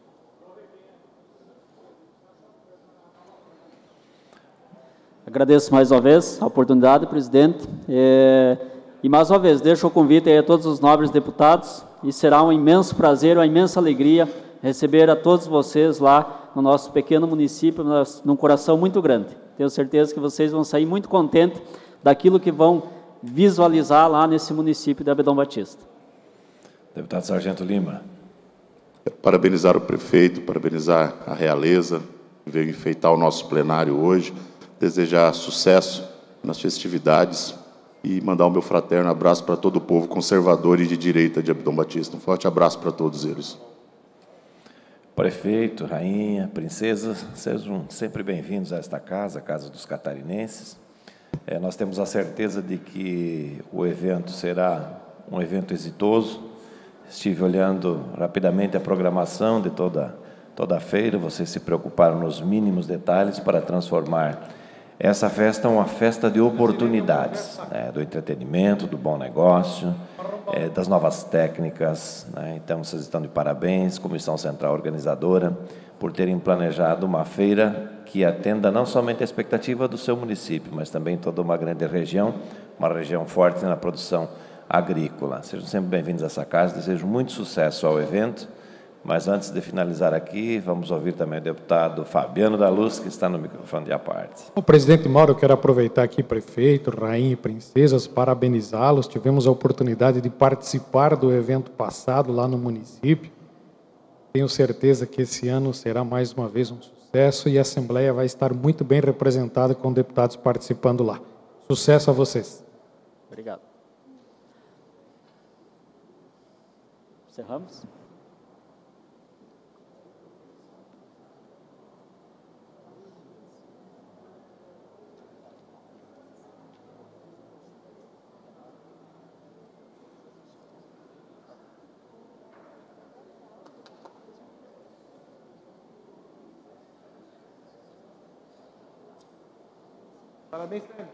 Agradeço mais uma vez a oportunidade, presidente. É, e mais uma vez, deixo o convite aí a todos os nobres deputados, e será um imenso prazer, uma imensa alegria receber a todos vocês lá no nosso pequeno município, num coração muito grande. Tenho certeza que vocês vão sair muito contentes daquilo que vão visualizar lá nesse município de Abdon Batista. Deputado Sargento Lima. Parabenizar o prefeito, parabenizar a realeza, que veio enfeitar o nosso plenário hoje, desejar sucesso nas festividades e mandar o meu fraterno abraço para todo o povo conservador e de direita de Abdon Batista. Um forte abraço para todos eles. Prefeito, rainha, princesa, sejam sempre bem-vindos a esta casa, a Casa dos Catarinenses. É, nós temos a certeza de que o evento será um evento exitoso. Estive olhando rapidamente a programação de toda, toda a feira, vocês se preocuparam nos mínimos detalhes para transformar essa festa em uma festa de oportunidades, né, do entretenimento, do bom negócio, é, das novas técnicas, né? Então, vocês estão de parabéns, Comissão Central Organizadora, por terem planejado uma feira que atenda não somente a expectativa do seu município, mas também toda uma grande região, uma região forte na produção agrícola. Sejam sempre bem-vindos a essa casa, desejo muito sucesso ao evento, mas antes de finalizar aqui, vamos ouvir também o deputado Fabiano da Luz, que está no microfone de aparte. O presidente Mauro, eu quero aproveitar aqui, prefeito, rainha e princesas, parabenizá-los. Tivemos a oportunidade de participar do evento passado lá no município. Tenho certeza que esse ano será mais uma vez um sucesso. sucesso e a Assembleia vai estar muito bem representada com deputados participando lá. Sucesso a vocês. Obrigado. Encerramos? Parabéns, Fernando.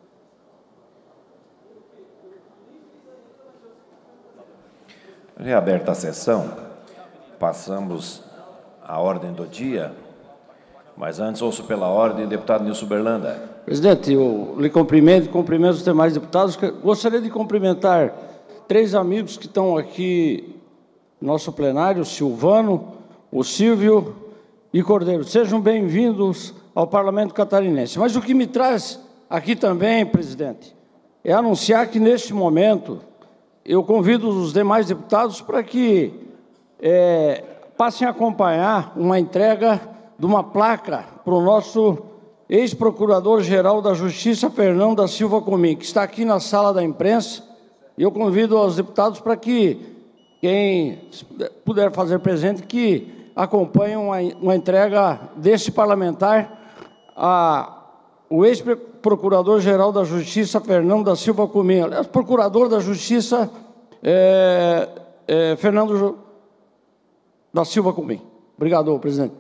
Reaberta a sessão, passamos à ordem do dia, mas antes ouço pela ordem o deputado Nilson Berlanda. Presidente, eu lhe cumprimento e cumprimento os demais deputados. Gostaria de cumprimentar três amigos que estão aqui no nosso plenário, o Silvano, o Silvio e Cordeiro. Sejam bem-vindos ao Parlamento Catarinense. Mas o que me traz aqui também, presidente, é anunciar que, neste momento, eu convido os demais deputados para que é, passem a acompanhar uma entrega de uma placa para o nosso ex-procurador-geral da Justiça, Fernando da Silva Comim, que está aqui na sala da imprensa. E eu convido os deputados para que, quem puder fazer presente, que acompanhem uma, uma entrega desse parlamentar a o ex-procurador-geral da Justiça, Fernando da Silva Comim, aliás, procurador da Justiça, é, é, Fernando da Silva Comim. Obrigado, presidente.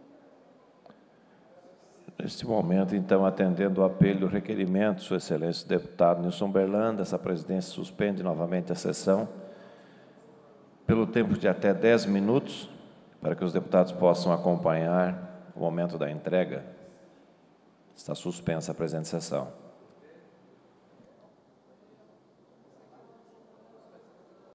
Neste momento, então, atendendo o apelo e o requerimento, Sua Excelência o deputado Nilson Berlanda, essa presidência suspende novamente a sessão pelo tempo de até dez minutos, para que os deputados possam acompanhar o momento da entrega. Está suspensa a presente sessão.